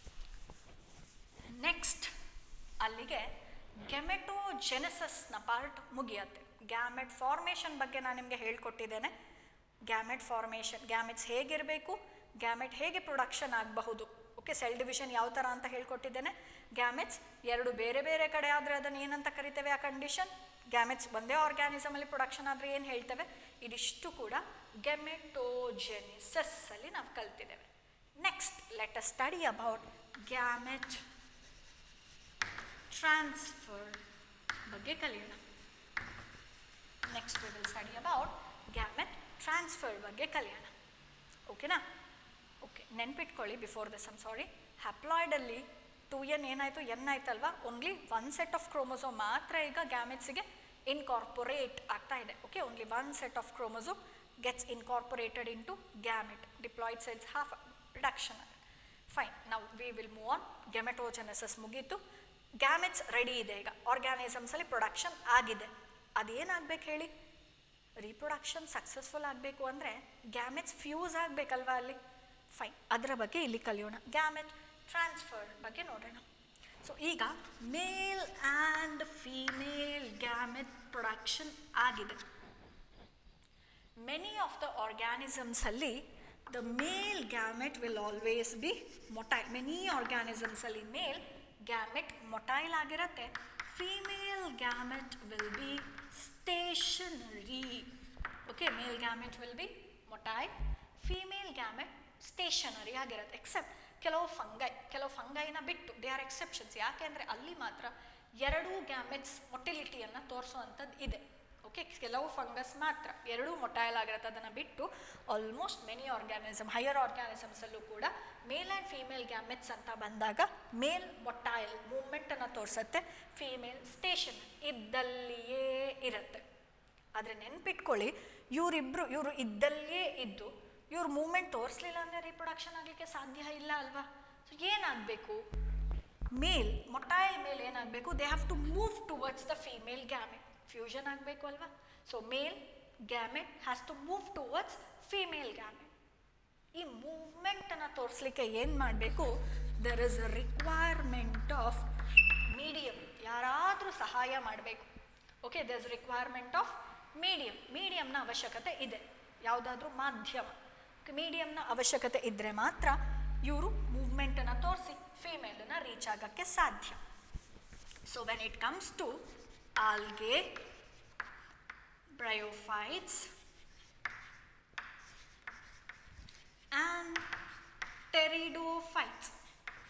ನೆಕ್ಸ್ಟ್ ಅಲ್ಲಿಗೆ ಗೆಮೆಟೋಜೆನೆಸಿಸ್ನ ಪಾರ್ಟ್ ಮುಗಿಯುತ್ತೆ. ಗ್ಯಾಮೆಟ್ ಫಾರ್ಮೇಷನ್ ಬಗ್ಗೆ ನಾನು ನಿಮಗೆ ಹೇಳ್ಕೊಟ್ಟಿದ್ದೇನೆ. ಗ್ಯಾಮೆಟ್ ಫಾರ್ಮೇಷನ್, ಗ್ಯಾಮೆಟ್ಸ್ ಹೇಗಿರಬೇಕು, ಗ್ಯಾಮೆಟ್ ಹೇಗೆ ಪ್ರೊಡಕ್ಷನ್ ಆಗಬಹುದು. ಓಕೆ, ಸೆಲ್ ಡಿವಿಷನ್ ಯಾವ ಥರ ಅಂತ ಹೇಳ್ಕೊಟ್ಟಿದ್ದೇನೆ. ಗ್ಯಾಮೆಟ್ಸ್ ಎರಡು ಬೇರೆ ಬೇರೆ ಕಡೆ ಆದರೆ ಅದನ್ನು ಏನಂತ ಕರಿತೇವೆ ಆ ಕಂಡೀಷನ್. ಗ್ಯಾಮೆಟ್ಸ್ ಒಂದೇ ಆರ್ಗ್ಯಾನಿಸಮಲ್ಲಿ ಪ್ರೊಡಕ್ಷನ್ ಆದರೆ ಏನು ಹೇಳ್ತೇವೆ. ಇದಿಷ್ಟು ಕೂಡ ಗೆಮೆಟೋಜೆನಿಸಿಸ್ ಅಲ್ಲಿ ನಾವು ಕಲ್ತಿದ್ದೇವೆ. Next let us study about gamete transfer ಬಗ್ಗೆ ಕಲಿಯೋಣ. Next we will study about gamete transfer ಬಗ್ಗೆ ಕಲಿಯೋಣ. ಓಕೆನಾ? ಓಕೆ, ನೆನ್ಪಿಟ್ಕೊಳ್ಳಿ ಬಿಫೋರ್ ದಿಸ್ ಐಮ್ ಸಾರಿ, ಹ್ಯಾಪ್ಲಾಯ್ಡಲ್ಲಿ ಟು ಎನ್ ಏನಾಯಿತು, ಎನ್ ಆಯ್ತಲ್ವಾ, only one set of chromosome ಮಾತ್ರ ಈಗ ಗ್ಯಾಮೆಟ್ಸಿಗೆ ಇನ್ಕಾರ್ಪೊರೇಟ್ ಆಗ್ತಾ ಇದೆ. Okay, only one set of chromosome gets incorporated into gamete. Diploid cells half reduction. Fine, ನಾವು we will move on. Gametogenesis ಮುಗೀತು, ಗ್ಯಾಮೆಟ್ಸ್ ರೆಡಿ ಇದೆ. ಈಗ ಆರ್ಗ್ಯಾನಿಸಮ್ಸಲ್ಲಿ ಪ್ರೊಡಕ್ಷನ್ ಆಗಿದೆ. ಅದೇನಾಗಬೇಕು ಹೇಳಿ? ರೀಪ್ರೊಡಕ್ಷನ್ ಸಕ್ಸಸ್ಫುಲ್ ಆಗಬೇಕು ಅಂದರೆ ಗ್ಯಾಮೆಟ್ಸ್ ಫ್ಯೂಸ್ ಆಗಬೇಕಲ್ವಾ ಅಲ್ಲಿ. ಫೈನ್, ಅದರ ಬಗ್ಗೆ ಇಲ್ಲಿ ಕಲಿಯೋಣ. ಗ್ಯಾಮೆಟ್ ಟ್ರಾನ್ಸ್ಫರ್ ಬಗ್ಗೆ ನೋಡೋಣ. ಸೊ ಈಗ male and female gamete production ಆಗಿದೆ. ಮೆನಿ ಆಫ್ ದ ಆರ್ಗ್ಯಾನಿಸಮ್ಸಲ್ಲಿ the male gamete will always be motile. Many ಆರ್ಗ್ಯಾನಿಸಮ್ಸಲ್ಲಿ ಮೇಲ್ ಗ್ಯಾಮೆಟ್ ಮೊಟೈಲ್ ಆಗಿರುತ್ತೆ. Female gamete will be stationary. Okay, male gamete will be motile, female gamete stationary ಆಗಿರುತ್ತೆ. ಎಕ್ಸೆಪ್ಟ್ ಕೆಲವು ಫಂಗೈ, ಕೆಲವು ಫಂಗೈನ ಬಿಟ್ಟು ದೇ ಆರ್ ಎಕ್ಸೆಪ್ಷನ್ಸ್. ಯಾಕೆಂದರೆ ಅಲ್ಲಿ ಮಾತ್ರ ಎರಡೂ ಗ್ಯಾಮೆಟ್ಸ್ ಮೊಟಿಲಿಟಿಯನ್ನು ತೋರಿಸುವಂಥದ್ದು ಇದೆ. ಓಕೆ, ಕೆಲವು ಫಂಗಸ್ ಮಾತ್ರ ಎರಡೂ ಮೊಟೈಲ್ ಆಗಿರುತ್ತೆ. ಅದನ್ನು ಬಿಟ್ಟು ಆಲ್ಮೋಸ್ಟ್ ಮೆನಿ ಆರ್ಗ್ಯಾನಿಸಮ್, ಹೈಯರ್ ಆರ್ಗ್ಯಾನಿಸಮ್ಸಲ್ಲೂ ಕೂಡ ಮೇಲ್ ಆ್ಯಂಡ್ ಫೀಮೇಲ್ ಗ್ಯಾಮೆಟ್ಸ್ ಅಂತ ಬಂದಾಗ ಮೇಲ್ ಮೊಟೈಲ್ ಮೂವ್ಮೆಂಟನ್ನು ತೋರಿಸುತ್ತೆ, ಫೀಮೇಲ್ ಸ್ಟೇಷನ್ ಇದ್ದಲ್ಲಿಯೇ ಇರುತ್ತೆ. ಆದರೆ ನೆನ್ಪಿಟ್ಕೊಳ್ಳಿ, ಇವರಿಬ್ಬರು ಇವರು ಇದ್ದಲ್ಲಿಯೇ ಇದ್ದು ಇವ್ರು ಮೂವ್ಮೆಂಟ್ ತೋರಿಸ್ಲಿಲ್ಲ ಅಂದರೆ ರೀಪ್ರೊಡಕ್ಷನ್ ಆಗಲಿಕ್ಕೆ ಸಾಧ್ಯ ಇಲ್ಲ ಅಲ್ವಾ. ಸೊ ಏನಾಗಬೇಕು? ಮೇಲ್ ಮೊಟೈಲ್ ಮೇಲೆ ಏನಾಗಬೇಕು? They have to move towards the female gamete. Fusion ಆಗಬೇಕು ಅಲ್ವಾ. So male gamete has to move towards female gamete. ಈ ಮೂವ್ಮೆಂಟನ್ನು ತೋರಿಸ್ಲಿಕ್ಕೆ ಏನು ಮಾಡಬೇಕು? There is a requirement of medium. ಯಾರಾದರೂ ಸಹಾಯ ಮಾಡಬೇಕು. Okay, there is requirement of medium. ಮೀಡಿಯಮ್ನ ಅವಶ್ಯಕತೆ ಇದೆ, ಯಾವುದಾದ್ರೂ ಮಾಧ್ಯಮ. ಮೀಡಿಯಮ್ನ ಅವಶ್ಯಕತೆ ಇದ್ದರೆ ಮಾತ್ರ ಇವರು ಮೂವ್ಮೆಂಟನ್ನು ತೋರಿಸಿ ಫೀಮೇಲನ್ನು ರೀಚ್ ಆಗೋಕ್ಕೆ ಸಾಧ್ಯ. So when it comes to algae, bryophytes and pteridophytes.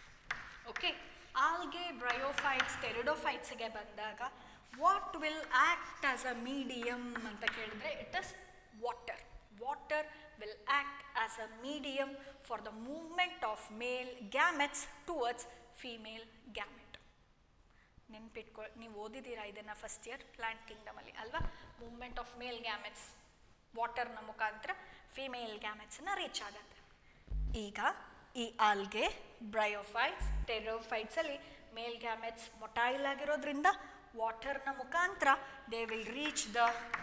Okay, algae, bryophytes, ಟೆರಿಡೋಫೈಟ್ಸ್ಗೆ ಬಂದಾಗ what will act as a medium ಅಂತ ಕೇಳಿದ್ರೆ it is water. Water will act as a medium for the movement of male gametes towards female gamete. ನೆನ್ಪಿಟ್ಕೊ, ನೀವು ಓದಿದ್ದೀರಾ ಇದನ್ನು ಫಸ್ಟ್ ಇಯರ್ ಪ್ಲಾಂಟ್ ಕಿಂಗ್ಡಮಲ್ಲಿ ಅಲ್ವಾ? ಮೂವ್ಮೆಂಟ್ ಆಫ್ ಮೇಲ್ ಗ್ಯಾಮೆಟ್ಸ್ ವಾಟರ್ನ ಮುಖಾಂತರ ಫೀಮೇಲ್ ಗ್ಯಾಮೆಟ್ಸನ್ನು ರೀಚ್ ಆಗುತ್ತೆ. ಈಗ ಈ ಆಲ್ಗೆ, ಬ್ರಯೋಫೈಟ್ಸ್, ಟೆರಿಡೋಫೈಟ್ಸಲ್ಲಿ ಮೇಲ್ ಗ್ಯಾಮೆಟ್ಸ್ ಮೊಟೈಲ್ ಆಗಿರೋದ್ರಿಂದ ವಾಟರ್ನ ಮುಖಾಂತರ they will reach the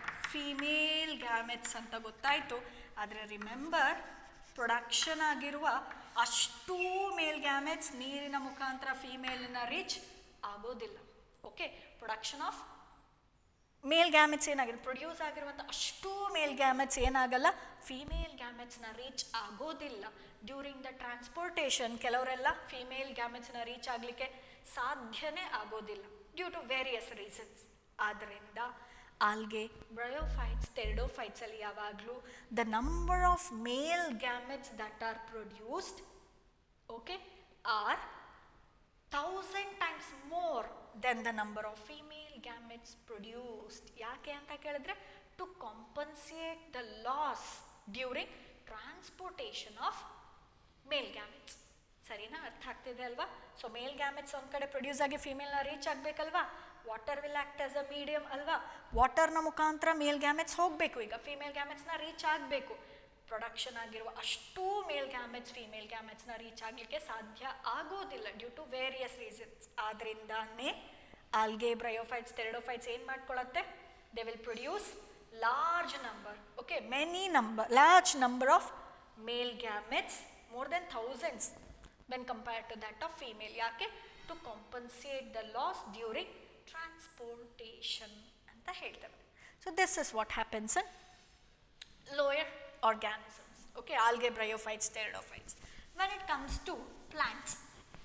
female gametes ಅಂತ ಗೊತ್ತಾಯಿತು. ಆದರೆ ರಿಮೆಂಬರ್, ಪ್ರೊಡಕ್ಷನ್ ಆಗಿರುವ ಅಷ್ಟೂ ಮೇಲ್ ಗ್ಯಾಮೆಟ್ಸ್ ನೀರಿನ ಮುಖಾಂತರ ಫೀಮೇಲನ್ನ ರೀಚ್ ಆಗೋದಿಲ್ಲ. Okay, production of male gametes ಏನಾಗಿದೆ, ಪ್ರೊಡ್ಯೂಸ್ ಆಗಿರುವಂಥ ಅಷ್ಟೂ ಮೇಲ್ ಗ್ಯಾಮೆಟ್ಸ್ ಏನಾಗಲ್ಲ, ಫೀಮೇಲ್ ಗ್ಯಾಮೆಟ್ಸ್ನ ರೀಚ್ ಆಗೋದಿಲ್ಲ. ಡ್ಯೂರಿಂಗ್ ದ ಟ್ರಾನ್ಸ್ಪೋರ್ಟೇಷನ್ ಕೆಲವರೆಲ್ಲ ಫೀಮೇಲ್ ಗ್ಯಾಮೆಟ್ಸ್ನ ರೀಚ್ ಆಗಲಿಕ್ಕೆ ಸಾಧ್ಯನೇ ಆಗೋದಿಲ್ಲ ಡ್ಯೂ ಟು ವೇರಿಯಸ್ ರೀಸನ್ಸ್. ಆದ್ದರಿಂದ ಆಲ್ಗೆ, ಬ್ರಯೋಫೈಟ್ಸ್, ಟೆರಿಡೋಫೈಟ್ಸಲ್ಲಿ ಯಾವಾಗಲೂ the number of male gametes that are produced, okay, are thousand times more than the number of female gametes produced. ಯಾಕೆ ಅಂತ ಕೇಳಿದ್ರೆ to compensate the loss during transportation of male gametes. ಸರಿನಾ? ಅರ್ಥ ಆಗ್ತಿದೆ ಅಲ್ವಾ? ಸೊ ಮೇಲ್ ಗ್ಯಾಮೆಟ್ಸ್ ಒಂದು ಕಡೆ ಪ್ರೊಡ್ಯೂಸ್ ಆಗಿ ಫೀಮೇಲ್ನ ರೀಚ್ ಆಗಬೇಕಲ್ವಾ? Water will act as a medium ಅಲ್ವಾ? ವಾಟರ್ನ ಮುಖಾಂತರ ಮೇಲ್ ಗ್ಯಾಮೆಟ್ಸ್ ಹೋಗಬೇಕು. ಈಗ ಫೀಮೇಲ್ ಗ್ಯಾಮೆಟ್ಸ್ನ ರೀಚ್ ಆಗಬೇಕು. ಪ್ರೊಡಕ್ಷನ್ ಆಗಿರುವ ಅಷ್ಟೂ ಮೇಲ್ ಗ್ಯಾಮೆಟ್ಸ್ ಫೀಮೇಲ್ ಗ್ಯಾಮೆಟ್ಸ್ನ ರೀಚ್ ಆಗಲಿಕ್ಕೆ ಸಾಧ್ಯ ಆಗೋದಿಲ್ಲ ಡ್ಯೂ ಟು ವೇರಿಯಸ್ ರೀಸನ್ಸ್. ಆದ್ದರಿಂದಾನೇ ಆಲ್ಗೆ, ಬ್ರಯೋಫೈಟ್ಸ್, ಟೆರಿಡೋಫೈಟ್ಸ್ ಏನು ಮಾಡ್ಕೊಳ್ಳುತ್ತೆ? They will produce large number, okay, many number, large number of male gametes, more than thousands when compared to that of female. ಯಾಕೆ? To compensate the loss during transportation ಅಂತ ಹೇಳ್ತೇವೆ. So this is what happens in lower organisms. Okay, algae, bryophytes, pteridophytes. When it comes to plants,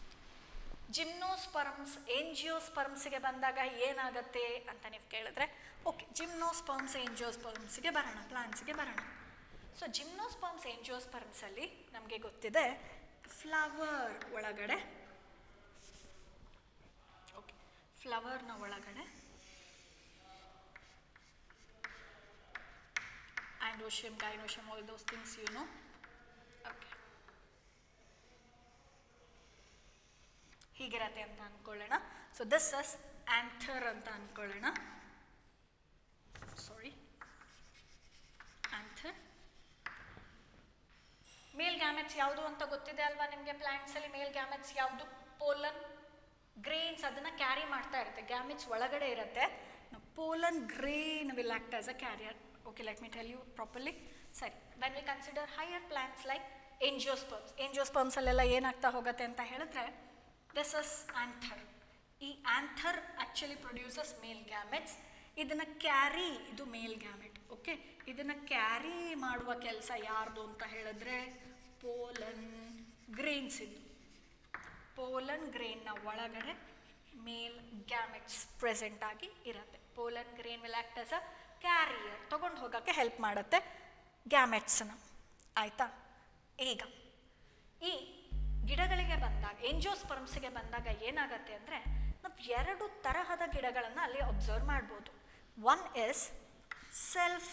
gymnosperms, ಏಂಜಿಯೋಸ್ಪರ್ಮ್ಸ್ಗೆ ಬಂದಾಗ ಏನಾಗುತ್ತೆ ಅಂತ ನೀವು ಕೇಳಿದ್ರೆ, ಓಕೆ, ಜಿಮ್ನೋಸ್ಪರ್ಮ್ಸ್, ಏಂಜಿಯೋಸ್ಪರ್ಮ್ಸ್ಗೆ ಬರೋಣ, ಪ್ಲಾಂಟ್ಸ್ಗೆ ಬರೋಣ. ಸೊ ಜಿಮ್ನೋಸ್ಪರ್ಮ್ಸ್, ಏಂಜಿಯೋಸ್ಪರ್ಮ್ಸಲ್ಲಿ ನಮಗೆ ಗೊತ್ತಿದೆ ಫ್ಲವರ್ ಒಳಗಡೆ, ಓಕೆ, ಫ್ಲವರ್ನ ಒಳಗಡೆ androecium, gynoecium, all those things you know. Okay. ಹೀಗಿರತ್ತೆ ಅಂತ ಅಂದ್ಕೊಳ್ಳೋಣ. ಸೊ ದಿಸ್ ಇಸ್ ಆಂಥರ್ ಅಂತ ಅಂದ್ಕೊಳ್ಳೋಣ. ಸಾರಿ, ಆಂಥರ್. ಮೇಲ್ ಗ್ಯಾಮೆಟ್ಸ್ ಯಾವುದು ಅಂತ ಗೊತ್ತಿದೆ ಅಲ್ವಾ ನಿಮಗೆ? ಪ್ಲಾಂಟ್ಸ್ ಅಲ್ಲಿ ಮೇಲ್ ಗ್ಯಾಮೆಟ್ಸ್ ಯಾವುದು? ಪೋಲನ್ ಗ್ರೇನ್ಸ್ ಅದನ್ನ ಕ್ಯಾರಿ ಮಾಡ್ತಾ ಇರುತ್ತೆ, ಗ್ಯಾಮೆಟ್ಸ್ ಒಳಗಡೆ ಇರುತ್ತೆ. Pollen grain will act as a carrier. Okay, let me tell you properly. ಸರಿ, when we consider higher plants like angiosperms, angiosperms ಅಲ್ಲೆಲ್ಲ ಏನಾಗ್ತಾ ಹೋಗುತ್ತೆ ಅಂತ ಹೇಳಿದ್ರೆ ದಿಸ್ ಇಸ್ ಆಂಥರ್. ಈ anther actually produces male gametes. ಇದನ್ನ ಕ್ಯಾರಿ, ಇದು ಮೇಲ್ ಗ್ಯಾಮೆಟ್. ಓಕೆ, ಇದನ್ನ ಕ್ಯಾರಿ ಮಾಡುವ ಕೆಲಸ ಯಾರ್ದು ಅಂತ ಹೇಳಿದ್ರೆ ಪೋಲನ್ ಗ್ರೇನ್ಸ್. ಇದು ಪೋಲನ್ ಗ್ರೇನ್ನ ಒಳಗಡೆ ಮೇಲ್ ಗ್ಯಾಮೆಟ್ಸ್ ಪ್ರೆಸೆಂಟ್ ಆಗಿ ಇರುತ್ತೆ. Pollen grain will act as a carrier, ತಗೊಂಡು ಹೋಗೋಕ್ಕೆ ಹೆಲ್ಪ್ ಮಾಡುತ್ತೆ ಗ್ಯಾಮೆಟ್ಸ್ನ. ಆಯಿತಾ? ಈಗ ಈ ಗಿಡಗಳಿಗೆ ಬಂದಾಗ, ಎಂಜಿಯೋಸ್ಪರ್ಮ್ಸ್ಗೆ ಬಂದಾಗ ಏನಾಗುತ್ತೆ ಅಂದರೆ ನಾವು ಎರಡು ತರಹದ ಗಿಡಗಳನ್ನು ಅಲ್ಲಿ ಅಬ್ಸರ್ವ್ ಮಾಡ್ಬೋದು. One is self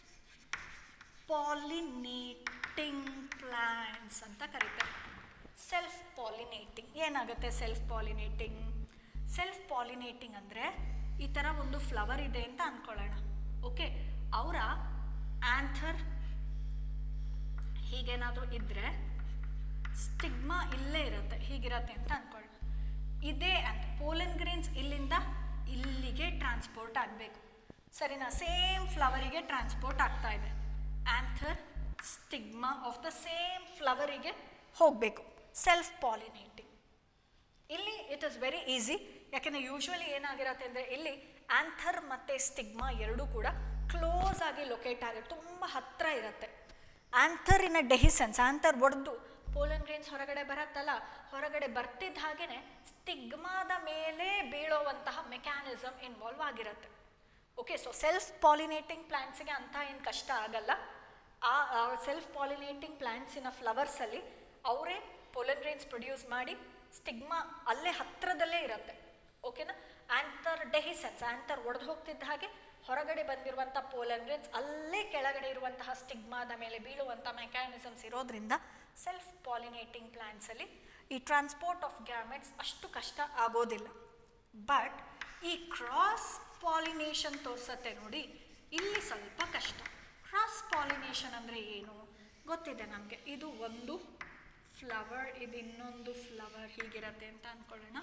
pollinating plants ಅಂತ ಕರೀತಾರೆ. ಸೆಲ್ಫ್ ಪಾಲಿನೇಟಿಂಗ್ ಏನಾಗುತ್ತೆ? ಸೆಲ್ಫ್ ಪಾಲಿನೇಟಿಂಗ್ ಸೆಲ್ಫ್ ಪಾಲಿನೇಟಿಂಗ್ ಅಂದರೆ ಈ ಥರ ಒಂದು ಫ್ಲವರ್ ಇದೆ ಅಂತ ಅಂದ್ಕೊಳ್ಳೋಣ. ಓಕೆ, ಅವರ ಆಂಥರ್ ಹೀಗೇನಾದರೂ ಇದ್ದರೆ ಸ್ಟಿಗ್ಮಾ ಇಲ್ಲೇ ಇರುತ್ತೆ, ಹೀಗಿರತ್ತೆ ಅಂತ ಅಂದ್ಕೊಳ್ಳೋಣ. ಇದೇ ಅಂತ ಪೋಲನ್ ಗ್ರೇನ್ಸ್ ಇಲ್ಲಿಂದ ಇಲ್ಲಿಗೆ ಟ್ರಾನ್ಸ್ಪೋರ್ಟ್ ಆಗಬೇಕು, ಸರಿನಾ? ಸೇಮ್ ಫ್ಲವರಿಗೆ ಟ್ರಾನ್ಸ್ಪೋರ್ಟ್ ಆಗ್ತಾ ಇದೆ. Anther stigma of the same ಫ್ಲವರಿಗೆ ಹೋಗಬೇಕು. Self pollinating. ಇಲ್ಲಿ ಇಟ್ ಇಸ್ ವೆರಿ ಈಸಿ, ಯಾಕೆಂದರೆ ಯೂಶ್ವಲಿ ಏನಾಗಿರುತ್ತೆ ಅಂದರೆ ಇಲ್ಲಿ ಆಂಥರ್ ಮತ್ತು ಸ್ಟಿಗ್ಮಾ ಎರಡೂ ಕೂಡ ಕ್ಲೋಸ್ ಆಗಿ ಲೊಕೇಟ್ ಆಗಿ ತುಂಬ ಹತ್ತಿರ ಇರುತ್ತೆ. Anther in a dehiscence, anther ಒಡೆದು ಪೋಲನ್ ಗ್ರೇನ್ಸ್ ಹೊರಗಡೆ ಬರುತ್ತಲ್ಲ, ಹೊರಗಡೆ ಬರ್ತಿದ್ದ ಹಾಗೆಯೇ ಸ್ಟಿಗ್ಮಾದ ಮೇಲೆ ಬೀಳೋವಂತಹ ಮೆಕ್ಯಾನಿಸಮ್ ಇನ್ವಾಲ್ವ್ ಆಗಿರುತ್ತೆ. ಓಕೆ, ಸೊ ಸೆಲ್ಫ್ ಪಾಲಿನೇಟಿಂಗ್ ಪ್ಲಾಂಟ್ಸಿಗೆ ಅಂತ ಏನು ಕಷ್ಟ ಆಗಲ್ಲ. ಆ ಸೆಲ್ಫ್ ಪಾಲಿನೇಟಿಂಗ್ ಪ್ಲಾಂಟ್ಸಿನ ಫ್ಲವರ್ಸಲ್ಲಿ ಅವರೇ ಪೋಲನ್ ಗ್ರೇನ್ಸ್ ಪ್ರೊಡ್ಯೂಸ್ ಮಾಡಿ ಸ್ಟಿಗ್ಮಾ ಅಲ್ಲೇ ಹತ್ತಿರದಲ್ಲೇ ಇರುತ್ತೆ. ಓಕೆನಾ? ಆಂಥರ್ ಡೆಹಿಸೆನ್ಸ್, ಆಂಥರ್ ಒಡೆದು ಹೋಗ್ತಿದ್ದ ಹಾಗೆ ಹೊರಗಡೆ ಬಂದಿರುವಂಥ ಪೋಲನ್ ಗ್ರೇನ್ಸ್ ಅಲ್ಲೇ ಕೆಳಗಡೆ ಇರುವಂತಹ ಸ್ಟಿಗ್ಮಾದ ಮೇಲೆ ಬೀಳುವಂಥ ಮೆಕ್ಯಾನಿಸಮ್ಸ್ ಇರೋದ್ರಿಂದ ಸೆಲ್ಫ್ ಪಾಲಿನೇಟಿಂಗ್ ಪ್ಲಾಂಟ್ಸಲ್ಲಿ ಈ ಟ್ರಾನ್ಸ್ಪೋರ್ಟ್ ಆಫ್ ಗ್ಯಾಮೆಟ್ಸ್ ಅಷ್ಟು ಕಷ್ಟ ಆಗೋದಿಲ್ಲ. ಬಟ್ ಈ ಕ್ರಾಸ್ ಪಾಲಿನೇಷನ್ ತೋರಿಸತ್ತೆ ನೋಡಿ, ಇಲ್ಲಿ ಸ್ವಲ್ಪ ಕಷ್ಟ. ಕ್ರಾಸ್ ಪಾಲಿನೇಷನ್ ಅಂದರೆ ಏನು ಗೊತ್ತಿದೆ ನಮಗೆ. ಇದು ಒಂದು ಫ್ಲವರ್, ಇದು ಇನ್ನೊಂದು ಫ್ಲವರ್, ಹೀಗಿರತ್ತೆ ಅಂತ ಅಂದ್ಕೊಳ್ಳೋಣ.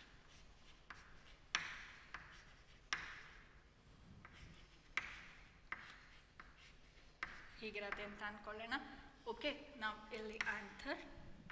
ಹೀಗಿರತ್ತೆ ಅಂತ ಅಂದ್ಕೊಳ್ಳೋಣ. ಓಕೆ, ನಾವು ಇಲ್ಲಿ ಆಂಥರ್,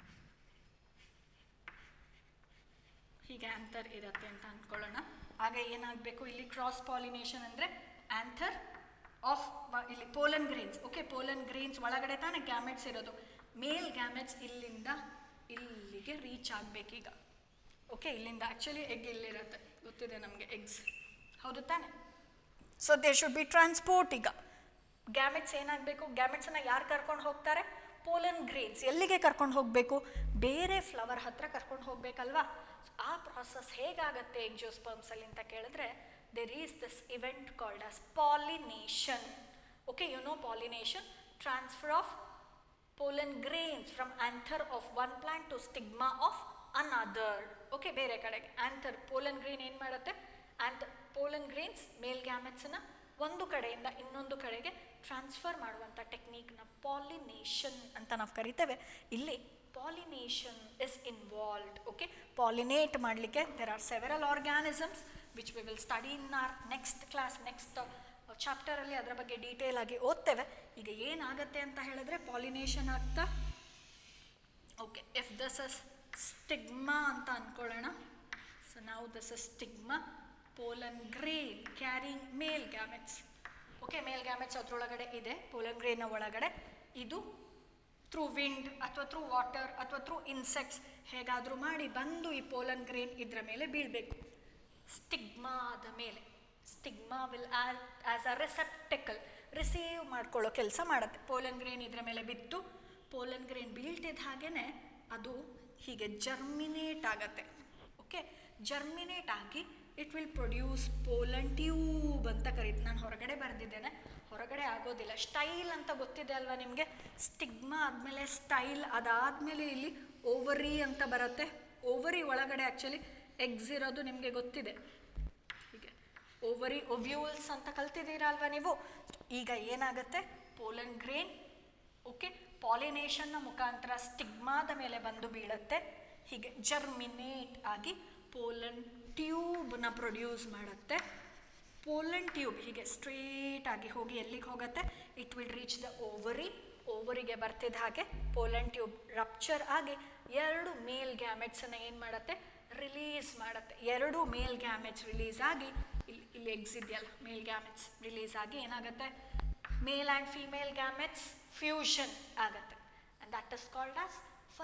ಹೀಗೆ ಆಂಥರ್ ಇರುತ್ತೆ ಅಂತ ಅಂದ್ಕೊಳ್ಳೋಣ. ಆಗ ಏನಾಗಬೇಕು, ಇಲ್ಲಿ ಕ್ರಾಸ್ ಪಾಲಿನೇಷನ್ ಅಂದರೆ ಆಂಥರ್ ಆಫ್ ಇಲ್ಲಿ pollen grains. Okay, pollen grains ಒಳಗಡೆ ತಾನೇ ಗ್ಯಾಮೆಟ್ಸ್ ಇರೋದು. ಮೇಲ್ ಗ್ಯಾಮೆಟ್ಸ್ ಇಲ್ಲಿಂದ ಇಲ್ಲಿಗೆ ರೀಚ್ ಆಗಬೇಕೀಗ. ಓಕೆ, ಇಲ್ಲಿಂದ ಆ್ಯಕ್ಚುಲಿ ಎಗ್ ಇಲ್ಲಿರುತ್ತೆ, ಗೊತ್ತಿದೆ ನಮಗೆ ಎಗ್ಸ್, ಹೌದು ತಾನೆ? So they should be transport. ಈಗ ಗ್ಯಾಮೆಟ್ಸ್ ಏನಾಗಬೇಕು, ಗ್ಯಾಮೆಟ್ಸನ್ನು ಯಾರು ಕರ್ಕೊಂಡು ಹೋಗ್ತಾರೆ? Pollen grains. ಎಲ್ಲಿಗೆ ಕರ್ಕೊಂಡು ಹೋಗಬೇಕು? ಬೇರೆ ಫ್ಲವರ್ ಹತ್ರ ಕರ್ಕೊಂಡು ಹೋಗಬೇಕಲ್ವಾ? ಆ ಪ್ರಾಸೆಸ್ ಹೇಗಾಗತ್ತೆ ಎಂಜಿಯೋಸ್ಪರ್ಮ್ಸಲ್ಲಿ ಅಂತ ಕೇಳಿದ್ರೆ there is this event called as pollination. Okay, you know pollination, transfer of pollen grains from anther of one plant to stigma of another. Okay, ಬೇರೆ ಕಡೆಗೆ anther pollen grain ಏನು ಮಾಡುತ್ತೆ? anther pollen grains ಮೇಲ್ ಗ್ಯಾಮೆಟ್ಸ್ನ ಒಂದು ಕಡೆಯಿಂದ ಇನ್ನೊಂದು ಕಡೆಗೆ ಟ್ರಾನ್ಸ್ಫರ್ ಮಾಡುವಂಥ ಟೆಕ್ನಿಕ್ನ ಪಾಲಿನೇಷನ್ ಅಂತ ನಾವು ಕರಿತೇವೆ. ಇಲ್ಲಿ pollination is involved. Okay, pollinate ಮಾಡಲಿಕ್ಕೆ there are several organisms which we will study in our next class, next ಚಾಪ್ಟರಲ್ಲಿ ಅದರ ಬಗ್ಗೆ ಡೀಟೇಲ್ ಆಗಿ ಓದ್ತೇವೆ. ಈಗ ಏನಾಗುತ್ತೆ ಅಂತ ಹೇಳಿದ್ರೆ ಪಾಲಿನೇಷನ್ ಆಗ್ತಾ, okay, if this is stigma ಅಂತ ಅಂದ್ಕೊಳ್ಳೋಣ. ಸೊ ನಾವು this is stigma, pollen grain carrying male gametes. Okay, male gametes ಅದರೊಳಗಡೆ ಇದೆ, ಪೋಲನ್ ಗ್ರೇನ್ನ ಒಳಗಡೆ. ಇದು ಥ್ರೂ ವಿಂಡ್ ಅಥವಾ ಥ್ರೂ ವಾಟರ್ ಅಥವಾ ಥ್ರೂ ಇನ್ಸೆಕ್ಟ್ಸ್ ಹೇಗಾದರೂ ಮಾಡಿ ಬಂದು ಈ ಪೋಲನ್ ಗ್ರೇನ್ ಇದರ ಮೇಲೆ ಬೀಳಬೇಕು, ಸ್ಟಿಗ್ಮಾದ ಮೇಲೆ. Stigma will as a receptacle, receive ಮಾಡ್ಕೊಳ್ಳೋ ಕೆಲಸ ಮಾಡುತ್ತೆ. ಪೋಲನ್ ಗ್ರೇನ್ ಇದರ ಮೇಲೆ ಬಿದ್ದು ಪೋಲನ್ ಗ್ರೇನ್ ಬೀಳ್ತಿದ್ದ ಹಾಗೇ ಅದು ಹೀಗೆ ಜರ್ಮಿನೇಟ್ ಆಗತ್ತೆ. ಓಕೆ, ಜರ್ಮಿನೇಟ್ ಆಗಿ it will produce pollen tube ಅಂತ ಕರೀತು. ನಾನು ಹೊರಗಡೆ ಬರೆದಿದ್ದೇನೆ, ಹೊರಗಡೆ ಆಗೋದಿಲ್ಲ. ಸ್ಟೈಲ್ ಅಂತ ಗೊತ್ತಿದೆ ಅಲ್ವಾ ನಿಮಗೆ? ಸ್ಟಿಗ್ಮಾ ಆದಮೇಲೆ ಸ್ಟೈಲ್, ಅದಾದಮೇಲೆ ಇಲ್ಲಿ ಓವರಿ ಅಂತ ಬರುತ್ತೆ. ಓವರಿ ಒಳಗಡೆ ಆ್ಯಕ್ಚುಲಿ ಎಗ್ಸ್ ಇರೋದು ನಿಮಗೆ ಗೊತ್ತಿದೆ. ಹೀಗೆ ಓವರಿ ಒವ್ಯೂಲ್ಸ್ ಅಂತ ಕಲ್ತಿದ್ದೀರಾ ಅಲ್ವಾ ನೀವು? ಈಗ ಏನಾಗುತ್ತೆ, ಪೋಲನ್ ಗ್ರೇನ್ ಓಕೆ ಪಾಲಿನೇಷನ್ನ ಮುಖಾಂತರ ಸ್ಟಿಗ್ಮಾದ ಮೇಲೆ ಬಂದು ಬೀಳುತ್ತೆ. ಹೀಗೆ ಜರ್ಮಿನೇಟ್ ಆಗಿ ಪೋಲನ್ ಟ್ಯೂಬ್ನ ಪ್ರೊಡ್ಯೂಸ್ ಮಾಡುತ್ತೆ. ಪೋಲನ್ ಟ್ಯೂಬ್ ಹೀಗೆ ಸ್ಟ್ರೇಟ್ ಆಗಿ ಹೋಗಿ ಎಲ್ಲಿಗೆ ಹೋಗುತ್ತೆ? It will reach the ovary. ಓವರಿಗೆ ಬರ್ತಿದ್ದ ಹಾಗೆ ಪೋಲನ್ ಟ್ಯೂಬ್ ರಪ್ಚರ್ ಆಗಿ ಎರಡು ಮೇಲ್ ಗ್ಯಾಮೆಟ್ಸನ್ನು ಏನು ಮಾಡುತ್ತೆ? ರಿಲೀಸ್ ಮಾಡುತ್ತೆ. ಎರಡು ಮೇಲ್ ಗ್ಯಾಮೆಟ್ಸ್ ರಿಲೀಸ್ ಆಗಿ ಇಲ್ಲಿ ಇಲ್ಲಿ ಎಗ್ಸ್ ಇದೆಯಲ್ಲ, ಮೇಲ್ ಗ್ಯಾಮೆಟ್ಸ್ ರಿಲೀಸ್ ಆಗಿ ಏನಾಗುತ್ತೆ? Male and female gametes fusion ಆಗುತ್ತೆ. And that is called as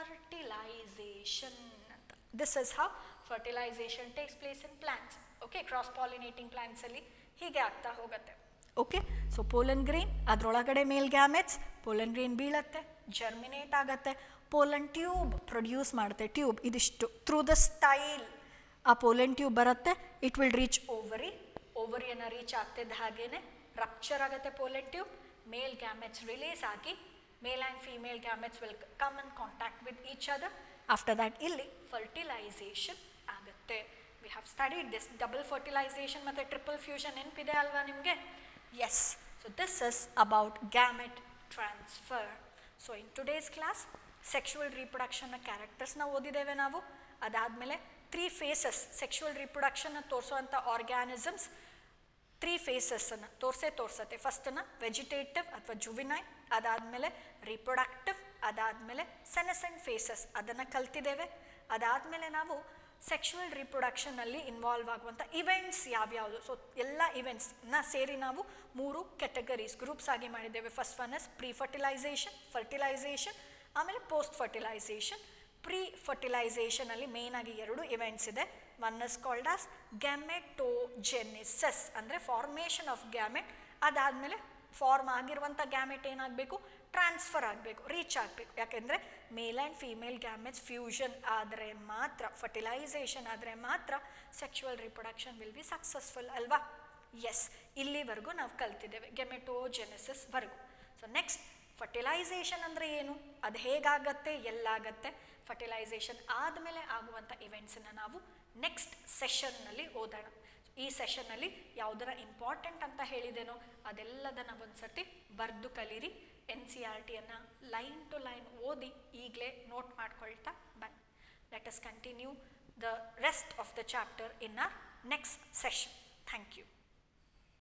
fertilization ಅಂತ. This is how fertilization takes place in plants. Okay, cross pollinating ಪ್ಲಾಂಟ್ಸಲ್ಲಿ ಹೀಗೆ ಆಗ್ತಾ ಹೋಗುತ್ತೆ. ಓಕೆ, ಸೊ ಪೋಲನ್ ಗ್ರೇನ್, ಅದರೊಳಗಡೆ ಮೇಲ್ ಗ್ಯಾಮೆಟ್ಸ್, ಪೋಲನ್ ಗ್ರೇನ್ ಬೀಳತ್ತೆ, ಜರ್ಮಿನೇಟ್ ಆಗುತ್ತೆ, ಪೋಲನ್ ಟ್ಯೂಬ್ ಪ್ರೊಡ್ಯೂಸ್ ಮಾಡುತ್ತೆ. ಟ್ಯೂಬ್ ಇದಿಷ್ಟು ಥ್ರೂ ದ ಸ್ಟೈಲ್ ಆ ಪೋಲನ್ ಟ್ಯೂಬ್ ಬರುತ್ತೆ. It will reach ovary. ಓವರಿಯನ್ನು ರೀಚ್ ಆಗ್ತಿದ್ದ ಹಾಗೇನೆ ರಪ್ಚರ್ ಆಗುತ್ತೆ ಪೋಲನ್ ಟ್ಯೂಬ್. ಮೇಲ್ ಗ್ಯಾಮೆಟ್ಸ್ ರಿಲೀಸ್ ಆಗಿ male and female gametes will come in contact with each other. After that ಇಲ್ಲಿ ಫರ್ಟಿಲೈಸೇಷನ್ ಆಗುತ್ತೆ. We have studied this double fertilization ಮತ್ತು ಟ್ರಿಪಲ್ ಫ್ಯೂಷನ್ ನೆನಪಿದೆ ಅಲ್ವಾ ನಿಮಗೆ? Yes. So this is about gamete transfer. So in today's class sexual ರೀಪ್ರೊಡಕ್ಷನ್ನ ಕ್ಯಾರೆಕ್ಟರ್ಸ್ನ ಓದಿದ್ದೇವೆ ನಾವು. ಅದಾದಮೇಲೆ ತ್ರೀ ಫೇಸಸ್, ಸೆಕ್ಷುವಲ್ ರೀಪ್ರೊಡಕ್ಷನ್ನ ತೋರಿಸುವಂಥ ಆರ್ಗ್ಯಾನಿಸಮ್ಸ್ ತ್ರೀ ಫೇಸಸ್ಸನ್ನು ತೋರಿಸೇ ತೋರಿಸತ್ತೆ. ಫಸ್ಟನ್ನು ವೆಜಿಟೇಟಿವ್ ಅಥವಾ ಜುವಿನೈಲ್, ಅದಾದಮೇಲೆ ರಿಪ್ರೊಡಕ್ಟಿವ್, ಅದಾದಮೇಲೆ ಸೆನೆಸೆಂಟ್ ಫೇಸಸ್ ಅದನ್ನು ಕಲ್ತಿದ್ದೇವೆ. ಅದಾದಮೇಲೆ ನಾವು ಸೆಕ್ಷುವಲ್ ರೀಪ್ರೊಡಕ್ಷನಲ್ಲಿ ಇನ್ವಾಲ್ವ್ ಆಗುವಂಥ ಇವೆಂಟ್ಸ್ ಯಾವ್ಯಾವುದು, ಸೊ ಎಲ್ಲ ಇವೆಂಟ್ಸ್ನ ಸೇರಿ ನಾವು ಮೂರು ಕೆಟಗರೀಸ್ ಗ್ರೂಪ್ಸ್ ಆಗಿ ಮಾಡಿದ್ದೇವೆ. First one is pre fertilisation, fertilization, ಆಮೇಲೆ ಪೋಸ್ಟ್ ಫರ್ಟಿಲೈಸೇಷನ್. ಪ್ರೀ ಫರ್ಟಿಲೈಸೇಷನಲ್ಲಿ ಮೇನ್ ಆಗಿ ಎರಡು ಇವೆಂಟ್ಸ್ ಇದೆ. One is called as gametogenesis, ಅಂದರೆ ಫಾರ್ಮೇಷನ್ ಆಫ್ ಗ್ಯಾಮೆಟ್. ಅದಾದಮೇಲೆ ಫಾರ್ಮ್ ಆಗಿರುವಂಥ ಗ್ಯಾಮೆಟ್ ಏನಾಗಬೇಕು? ಟ್ರಾನ್ಸ್ಫರ್ ಆಗಬೇಕು, ರೀಚ್ ಆಗಬೇಕು. ಯಾಕೆಂದರೆ male and female gametes fusion ಆದರೆ ಮಾತ್ರ, ಫರ್ಟಿಲೈಸೇಷನ್ ಆದರೆ ಮಾತ್ರ sexual reproduction will be successful ಅಲ್ವಾ? ಎಸ್, ಇಲ್ಲಿವರೆಗೂ ನಾವು ಕಲ್ತಿದ್ದೇವೆ ಗೆಮೆಟೋಜೆನಿಸಿಸ್ವರೆಗೂ. ಸೊ ನೆಕ್ಸ್ಟ್ ಫರ್ಟಿಲೈಸೇಷನ್ ಅಂದರೆ ಏನು, ಅದು ಹೇಗಾಗತ್ತೆ, ಎಲ್ಲಾಗತ್ತೆ, ಫರ್ಟಿಲೈಸೇಷನ್ ಆದಮೇಲೆ ಆಗುವಂಥ ಇವೆಂಟ್ಸನ್ನು ನಾವು ನೆಕ್ಸ್ಟ್ ಸೆಷನ್ನಲ್ಲಿ ಓದೋಣ. ಈ ಸೆಷನ್ನಲ್ಲಿ ಯಾವುದರ ಇಂಪಾರ್ಟೆಂಟ್ ಅಂತ ಹೇಳಿದೇನೋ ಅದೆಲ್ಲದನ್ನು ಒಂದು ಸರ್ತಿ ಬರೆದು ಕಲೀರಿ. ಎನ್ ಸಿ ಆರ್ ಟಿಯನ್ನು ಲೈನ್ ಟು ಲೈನ್ ಓದಿ ಈಗಲೇ ನೋಟ್ ಮಾಡ್ಕೊಳ್ತಾ ಬನ್ನಿ. Let us continue the rest of the chapter in our next session. Thank you.